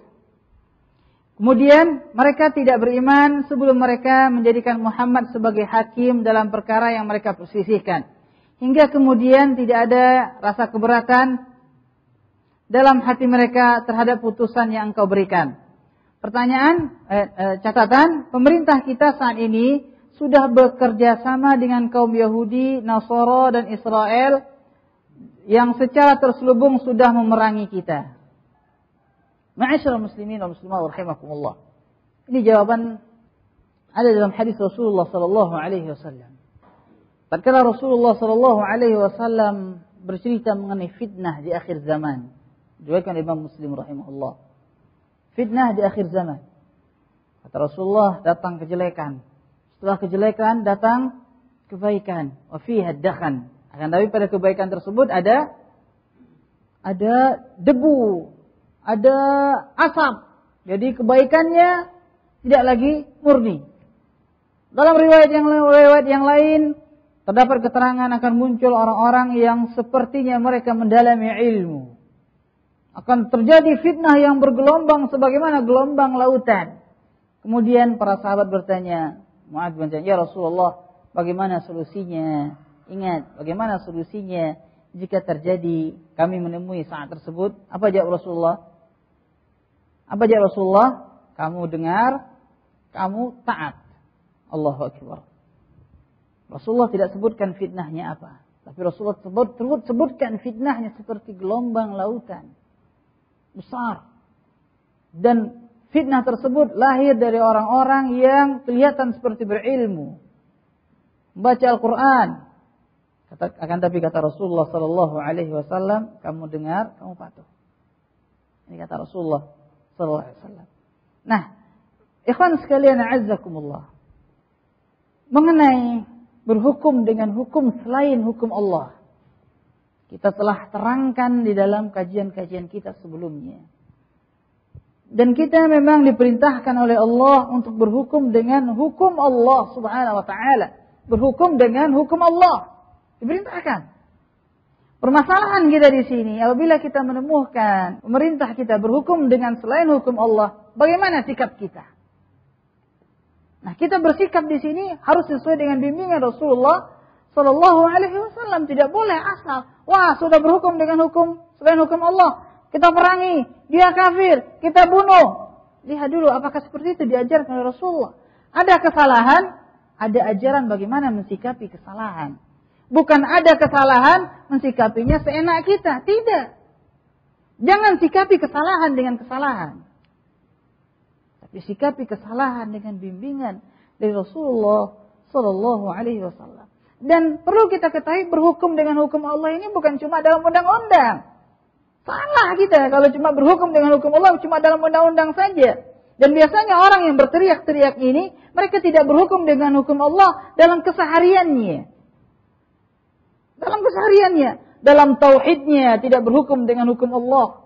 Kemudian mereka tidak beriman sebelum mereka menjadikan Muhammad sebagai hakim dalam perkara yang mereka persisihkan. Hingga kemudian tidak ada rasa keberatan dalam hati mereka terhadap putusan yang engkau berikan. Pertanyaan, eh, eh, catatan, pemerintah kita saat ini sudah bekerja sama dengan kaum Yahudi, Nasara dan Israel yang secara terselubung sudah memerangi kita. Ma'asyiral muslimin wal muslimat rahimakumullah. Ini jawaban ada dalam hadis Rasulullah sallallahu alaihi wasallam. Tatkala Rasulullah sallallahu alaihi wasallam bercerita mengenai fitnah di akhir zaman. Diriwayatkan Imam Muslim rahimahullah. Fitnah di akhir zaman. Kata Rasulullah, datang kejelekan. Setelah kejelekan datang kebaikan. Wa fiha dakhan. Akan tapi pada kebaikan tersebut ada ada debu, ada asap. Jadi kebaikannya tidak lagi murni. Dalam riwayat yang riwayat yang lain terdapat keterangan akan muncul orang-orang yang sepertinya mereka mendalami ilmu. Akan terjadi fitnah yang bergelombang sebagaimana gelombang lautan. Kemudian para sahabat bertanya, Mu'adz bin Jabal, ya Rasulullah, bagaimana solusinya? Ingat, bagaimana solusinya jika terjadi kami menemui saat tersebut? Apa jawab Rasulullah? Apa jawab Rasulullah? Kamu dengar, kamu taat. Allahu Akbar. Rasulullah tidak sebutkan fitnahnya apa. Tapi Rasulullah sebut, sebut, sebutkan fitnahnya seperti gelombang lautan. Besar. Dan fitnah tersebut lahir dari orang-orang yang kelihatan seperti berilmu. Membaca Al-Quran. Kata, akan tapi kata Rasulullah sallallahu alaihi wasallam, kamu dengar, kamu patuh. Ini kata Rasulullah sallallahu alaihi wasallam. Nah, ikhwan sekalian a'azzakumullah. Mengenai berhukum dengan hukum selain hukum Allah. Kita telah terangkan di dalam kajian-kajian kita sebelumnya. Dan kita memang diperintahkan oleh Allah untuk berhukum dengan hukum Allah subhanahu wa ta'ala. Berhukum dengan hukum Allah. Diperintahkan. Permasalahan kita di sini, apabila kita menemukan pemerintah kita berhukum dengan selain hukum Allah, bagaimana sikap kita? Nah, kita bersikap di sini harus sesuai dengan bimbingan Rasulullah Sallallahu Alaihi Wasallam. Tidak boleh asal, wah sudah berhukum dengan hukum selain hukum Allah, kita perangi, dia kafir, kita bunuh. Lihat dulu apakah seperti itu diajarkan oleh Rasulullah. Ada kesalahan, ada ajaran bagaimana mensikapi kesalahan. Bukan ada kesalahan, mensikapinya seenak kita. Tidak. Jangan sikapi kesalahan dengan kesalahan. Tapi sikapi kesalahan dengan bimbingan dari Rasulullah Sallallahu Alaihi Wasallam. Dan perlu kita ketahui berhukum dengan hukum Allah ini bukan cuma dalam undang-undang. Salah kita kalau cuma berhukum dengan hukum Allah cuma dalam undang-undang saja. Dan biasanya orang yang berteriak-teriak ini, mereka tidak berhukum dengan hukum Allah dalam kesehariannya. Dalam kesehariannya, dalam tauhidnya tidak berhukum dengan hukum Allah.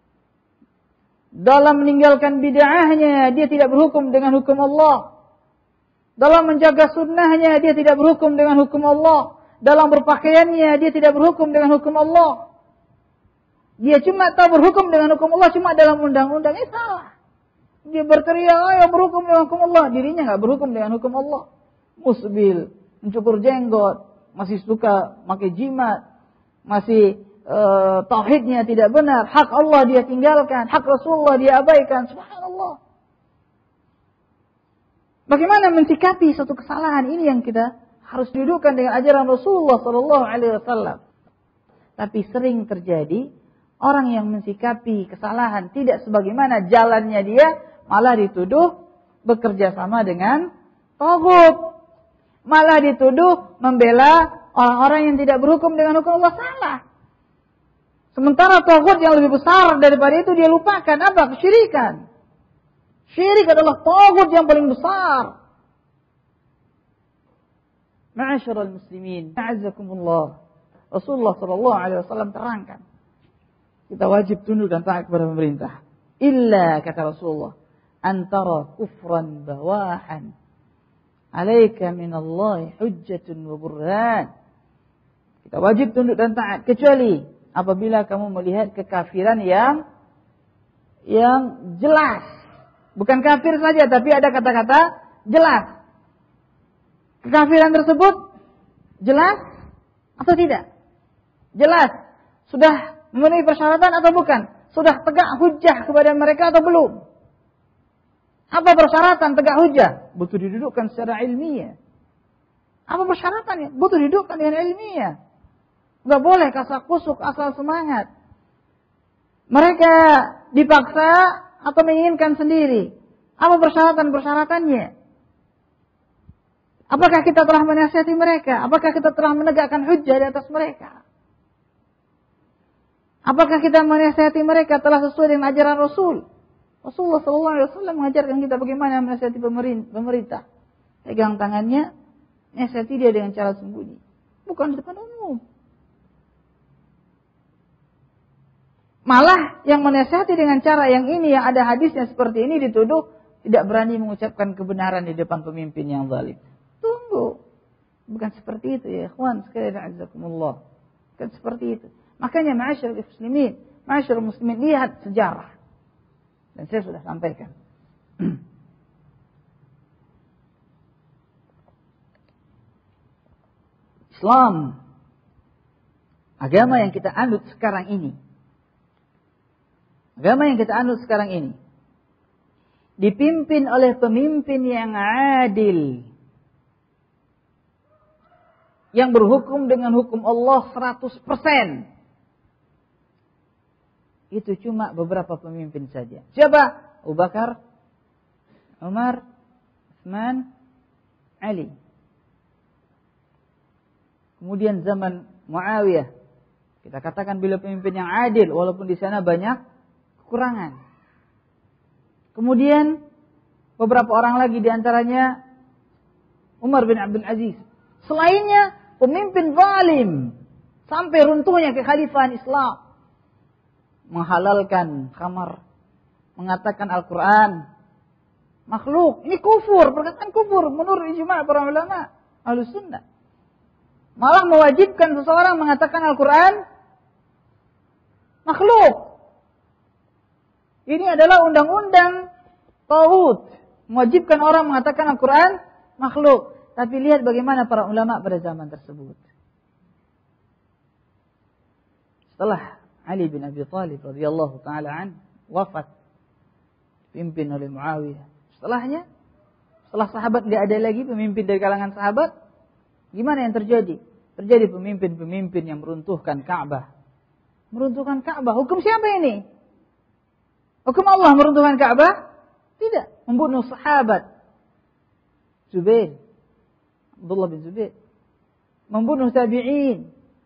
Dalam meninggalkan bid'ahnya, dia tidak berhukum dengan hukum Allah. Dalam menjaga sunnahnya, dia tidak berhukum dengan hukum Allah. Dalam berpakaiannya, dia tidak berhukum dengan hukum Allah. Dia cuma tahu berhukum dengan hukum Allah cuma dalam undang-undang. Ini salah. Dia berteriak, ayo berhukum dengan hukum Allah. Dirinya nggak berhukum dengan hukum Allah. Musbil, mencukur jenggot, masih suka pakai jimat, masih uh, tauhidnya tidak benar, hak Allah dia tinggalkan, hak Rasulullah dia abaikan. Subhanallah. Bagaimana mensikapi suatu kesalahan ini yang kita harus dudukkan dengan ajaran Rasulullah Sallallahu Alaihi Wasallam. Tapi sering terjadi orang yang mensikapi kesalahan tidak sebagaimana jalannya dia, malah dituduh bekerja sama dengan taghut. Malah dituduh membela orang-orang yang tidak berhukum dengan hukum Allah. Salah. Sementara taghut yang lebih besar daripada itu dia lupakan. Apa? Kesyirikan. Syirik adalah taghut yang paling besar. Ma'asyiral muslimin, a'azzakumullah. Rasulullah sallallahu alaihi wasallam terangkan, kita wajib tunduk dan taat kepada pemerintah. Illa, kata Rasulullah, antara kufran bawahan, alaika minallahi hujjatun wa burhan. Kita wajib tunduk dan taat kecuali apabila kamu melihat kekafiran yang yang jelas. Bukan kafir saja, tapi ada kata-kata jelas. Kekafiran tersebut jelas atau tidak? Jelas. Sudah memenuhi persyaratan atau bukan? Sudah tegak hujjah kepada mereka atau belum? Apa persyaratan tegak hujjah? Butuh didudukkan secara ilmiah. Apa persyaratannya? Butuh didudukkan dengan ilmiah. Enggak boleh kasak kusuk asal semangat. Mereka dipaksa atau menginginkan sendiri. Apa persyaratan-persyaratannya? Apakah kita telah menasihati mereka? Apakah kita telah menegakkan hujjah di atas mereka? Apakah kita menasihati mereka telah sesuai dengan ajaran Rasul? Rasulullah sallallahu alaihi wasallam mengajarkan kita bagaimana menasihati pemerintah. Pegang tangannya, nasihati dia dengan cara sembunyi, bukan di depan umum. Malah yang menasihati dengan cara yang ini, yang ada hadisnya seperti ini, dituduh tidak berani mengucapkan kebenaran di depan pemimpin yang zalim. Tunggu. Bukan seperti itu ya ikhwan sekalian azakumullah. Bukan seperti itu. Makanya ma'asyiral muslimin, ma'asyiral muslimin, lihat sejarah. Dan saya sudah sampaikan. Islam, agama yang kita anut sekarang ini, agama yang kita anut sekarang ini, dipimpin oleh pemimpin yang adil, yang berhukum dengan hukum Allah seratus persen. Itu cuma beberapa pemimpin saja. Siapa? Abu Bakar, Umar, Utsman, Ali. Kemudian zaman Muawiyah, kita katakan beliau pemimpin yang adil, walaupun di sana banyak kekurangan. Kemudian beberapa orang lagi, diantaranya Umar bin Abdul Aziz. Selainnya pemimpin zalim, sampai runtuhnya kekhalifahan Islam, menghalalkan khamar, mengatakan Al-Quran makhluk. Ini kufur, perkataan kufur menurut ijma' para ulama Ahlus Sunnah. Malah mewajibkan seseorang mengatakan Al-Quran makhluk. Ini adalah undang-undang tauhid, mewajibkan orang mengatakan Al-Quran makhluk. Tapi lihat bagaimana para ulama pada zaman tersebut. Setelah Ali bin Abi Thalib radhiyallahu taala an wafat, pimpin oleh Muawiyah. Setelahnya, setelah sahabat tidak ada lagi pemimpin dari kalangan sahabat, gimana yang terjadi? Terjadi pemimpin-pemimpin yang meruntuhkan Ka'bah. Meruntuhkan Ka'bah. Hukum siapa ini? Hukum Allah meruntuhkan Ka'bah? Tidak. Membunuh sahabat. Zubair, Abdullah bin Zubair. Membunuh tabi'in.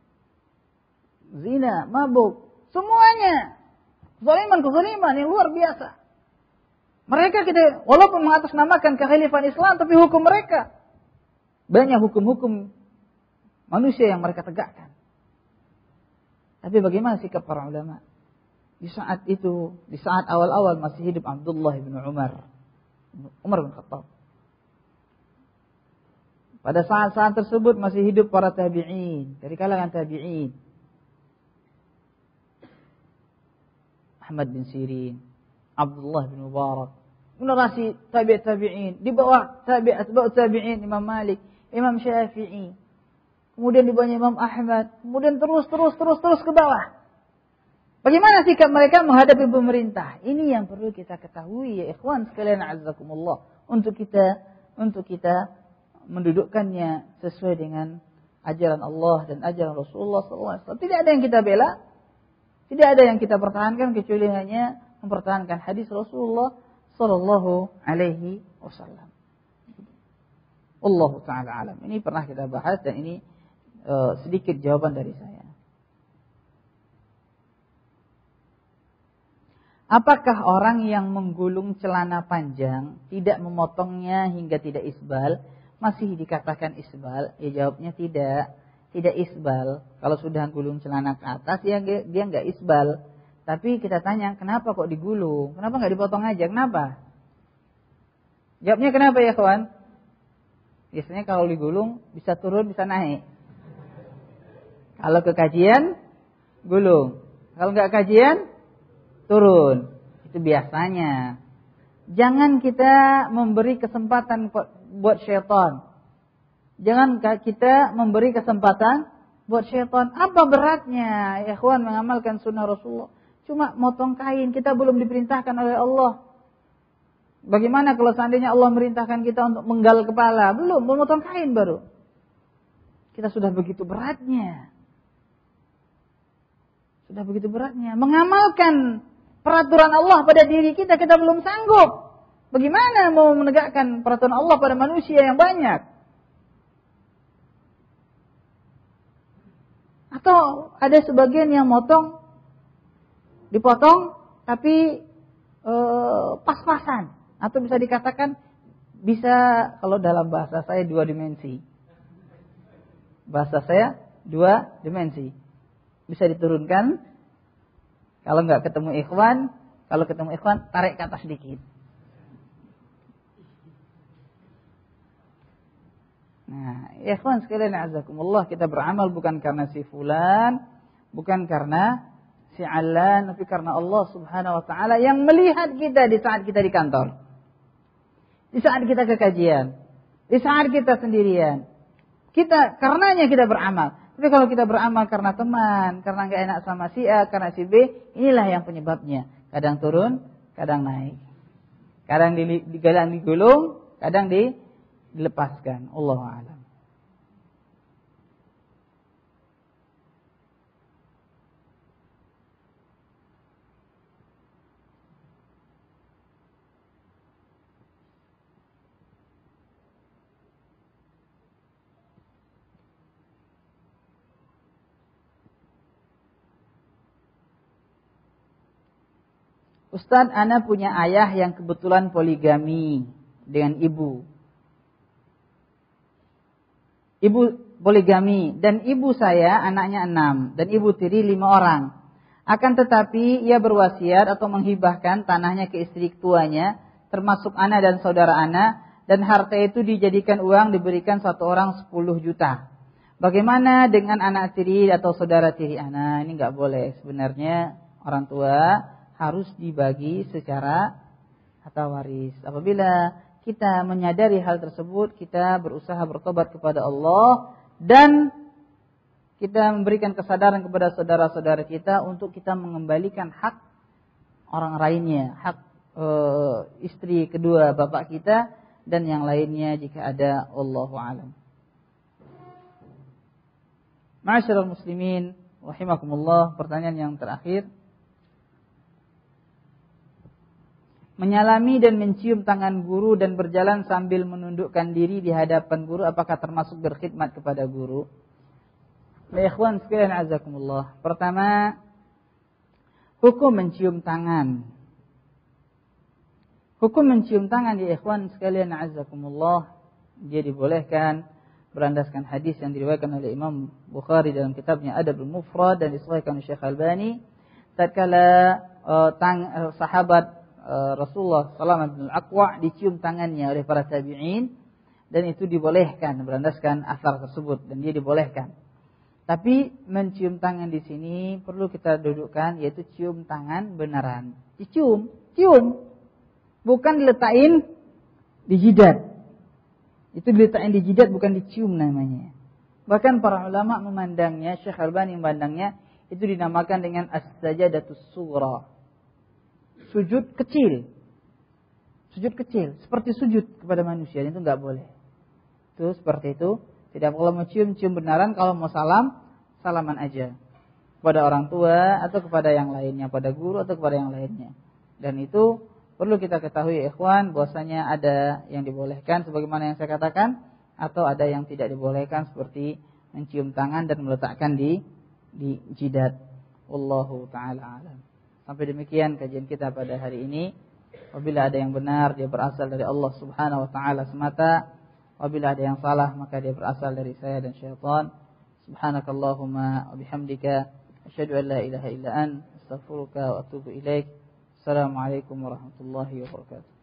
Zina, mabuk. Semuanya. Kezaliman-kezaliman yang luar biasa. Mereka kita, walaupun mengatasnamakan kekhalifahan Islam, tapi hukum mereka banyak hukum-hukum manusia yang mereka tegakkan. Tapi bagaimana sikap para ulama? Di saat itu, di saat awal-awal masih hidup Abdullah bin Umar, Umar bin Khattab. Pada saat-saat tersebut masih hidup para tabi'in, dari kalangan tabi'in. Ahmad bin Sirin, Abdullah bin Mubarak, generasi tabi'at tabi'in, di bawah tabi'at tabi'in Imam Malik, Imam Syafi'i, kemudian di bawahnya Imam Ahmad, kemudian terus terus terus terus ke bawah. Bagaimana sikap mereka menghadapi pemerintah? Ini yang perlu kita ketahui ya ikhwan sekalian azakumullah, untuk kita untuk kita mendudukkannya sesuai dengan ajaran Allah dan ajaran Rasulullah sallallahu alaihi wasallam. Tidak ada yang kita bela, tidak ada yang kita pertahankan kecuali hanya mempertahankan hadis Rasulullah sallallahu alaihi wasallam. Allah taala alam. Ini pernah kita bahas dan ini uh, sedikit jawaban dari saya. Apakah orang yang menggulung celana panjang, tidak memotongnya hingga tidak isbal, masih dikatakan isbal? Ya jawabnya tidak, tidak isbal. Kalau sudah gulung celana ke atas, ya dia nggak isbal. Tapi kita tanya, kenapa kok digulung? Kenapa nggak dipotong aja? Kenapa? Jawabnya kenapa ya kawan? Biasanya kalau digulung bisa turun, bisa naik. Kalau ke kajian, gulung. Kalau nggak kajian, turun. Itu biasanya. Jangan kita memberi kesempatan buat syaitan. Jangan kita memberi kesempatan buat syaitan. Apa beratnya ya ikhwan mengamalkan sunnah Rasulullah? Cuma motong kain, kita belum diperintahkan oleh Allah. Bagaimana kalau seandainya Allah merintahkan kita untuk menggal kepala? Belum, memotong kain baru. Kita sudah begitu beratnya. Sudah begitu beratnya. Mengamalkan peraturan Allah pada diri kita, kita belum sanggup. Bagaimana mau menegakkan peraturan Allah pada manusia yang banyak? Atau ada sebagian yang motong Dipotong tapi eh, pas-pasan, atau bisa dikatakan bisa, kalau dalam bahasa saya dua dimensi. Bahasa saya dua dimensi. Bisa diturunkan. Kalau nggak ketemu ikhwan, kalau ketemu ikhwan tarik ke atas sedikit. Nah, ikhwan sekalian azakumullah, kita beramal bukan karena si fulan, bukan karena si Alan, tapi karena Allah Subhanahu wa taala yang melihat kita di saat kita di kantor. Di saat kita ke kajian, di saat kita sendirian. Kita karenanya kita beramal. Tapi kalau kita beramal karena teman, karena nggak enak sama si A, karena si B, inilah yang penyebabnya. Kadang turun, kadang naik. Kadang digalang digulung, kadang di dilepaskan. Allahu a'lam. Ustaz, ana punya ayah yang kebetulan poligami dengan ibu. Ibu poligami dan ibu saya anaknya enam dan ibu tiri lima orang. Akan tetapi ia berwasiat atau menghibahkan tanahnya ke istri tuanya, termasuk ana dan saudara ana, dan harta itu dijadikan uang diberikan satu orang sepuluh juta. Bagaimana dengan anak tiri atau saudara tiri ana? Ini nggak boleh. Sebenarnya orang tua harus dibagi secara harta waris. Apabila kita menyadari hal tersebut, kita berusaha bertobat kepada Allah dan kita memberikan kesadaran kepada saudara-saudara kita untuk kita mengembalikan hak orang lainnya, hak e, istri kedua bapak kita dan yang lainnya jika ada. Wallahu a'lam. Ma'asyiral muslimin rahimakumullah, pertanyaan yang terakhir. Menyalami dan mencium tangan guru dan berjalan sambil menundukkan diri di hadapan guru, apakah termasuk berkhidmat kepada guru? Ya ikhwan sekalian azakumullah. Pertama, hukum mencium tangan. Hukum mencium tangan ya ikhwan sekalian azakumullah, dia dibolehkan berandaskan hadis yang diriwayatkan oleh Imam Bukhari dalam kitabnya Adabul Mufrad dan disahihkan oleh Syekh Albani. Tatkala uh, tang, uh, sahabat Rasulullah Salamah bin Al-Aqwa dicium tangannya oleh para tabi'in dan itu dibolehkan berandaskan asar tersebut dan dia dibolehkan. Tapi mencium tangan di sini perlu kita dudukkan, yaitu cium tangan beneran. Dicium, cium, bukan diletakin di jidat. Itu diletakin di jidat, bukan dicium namanya. Bahkan para ulama memandangnya, Syekh Albani memandangnya itu dinamakan dengan as-sajadatus sughra. Sujud kecil, sujud kecil, seperti sujud kepada manusia, itu nggak boleh. Itu seperti itu. Tidak kalau mau cium, cium benaran. Kalau mau salam, salaman aja kepada orang tua atau kepada yang lainnya, pada guru atau kepada yang lainnya. Dan itu perlu kita ketahui, ikhwan, bahwasanya ada yang dibolehkan, sebagaimana yang saya katakan, atau ada yang tidak dibolehkan, seperti mencium tangan dan meletakkan di di jidat. Wallahu ta'ala alam. Sampai demikian kajian kita pada hari ini. Apabila ada yang benar, dia berasal dari Allah Subhanahu wa taala semata. Apabila ada yang salah, maka dia berasal dari saya dan syaitan. Subhanakallahumma wa bihamdika asyhadu an la ilaha illa anta astaghfiruka wa atubu ilaik. Assalamualaikum warahmatullahi wabarakatuh.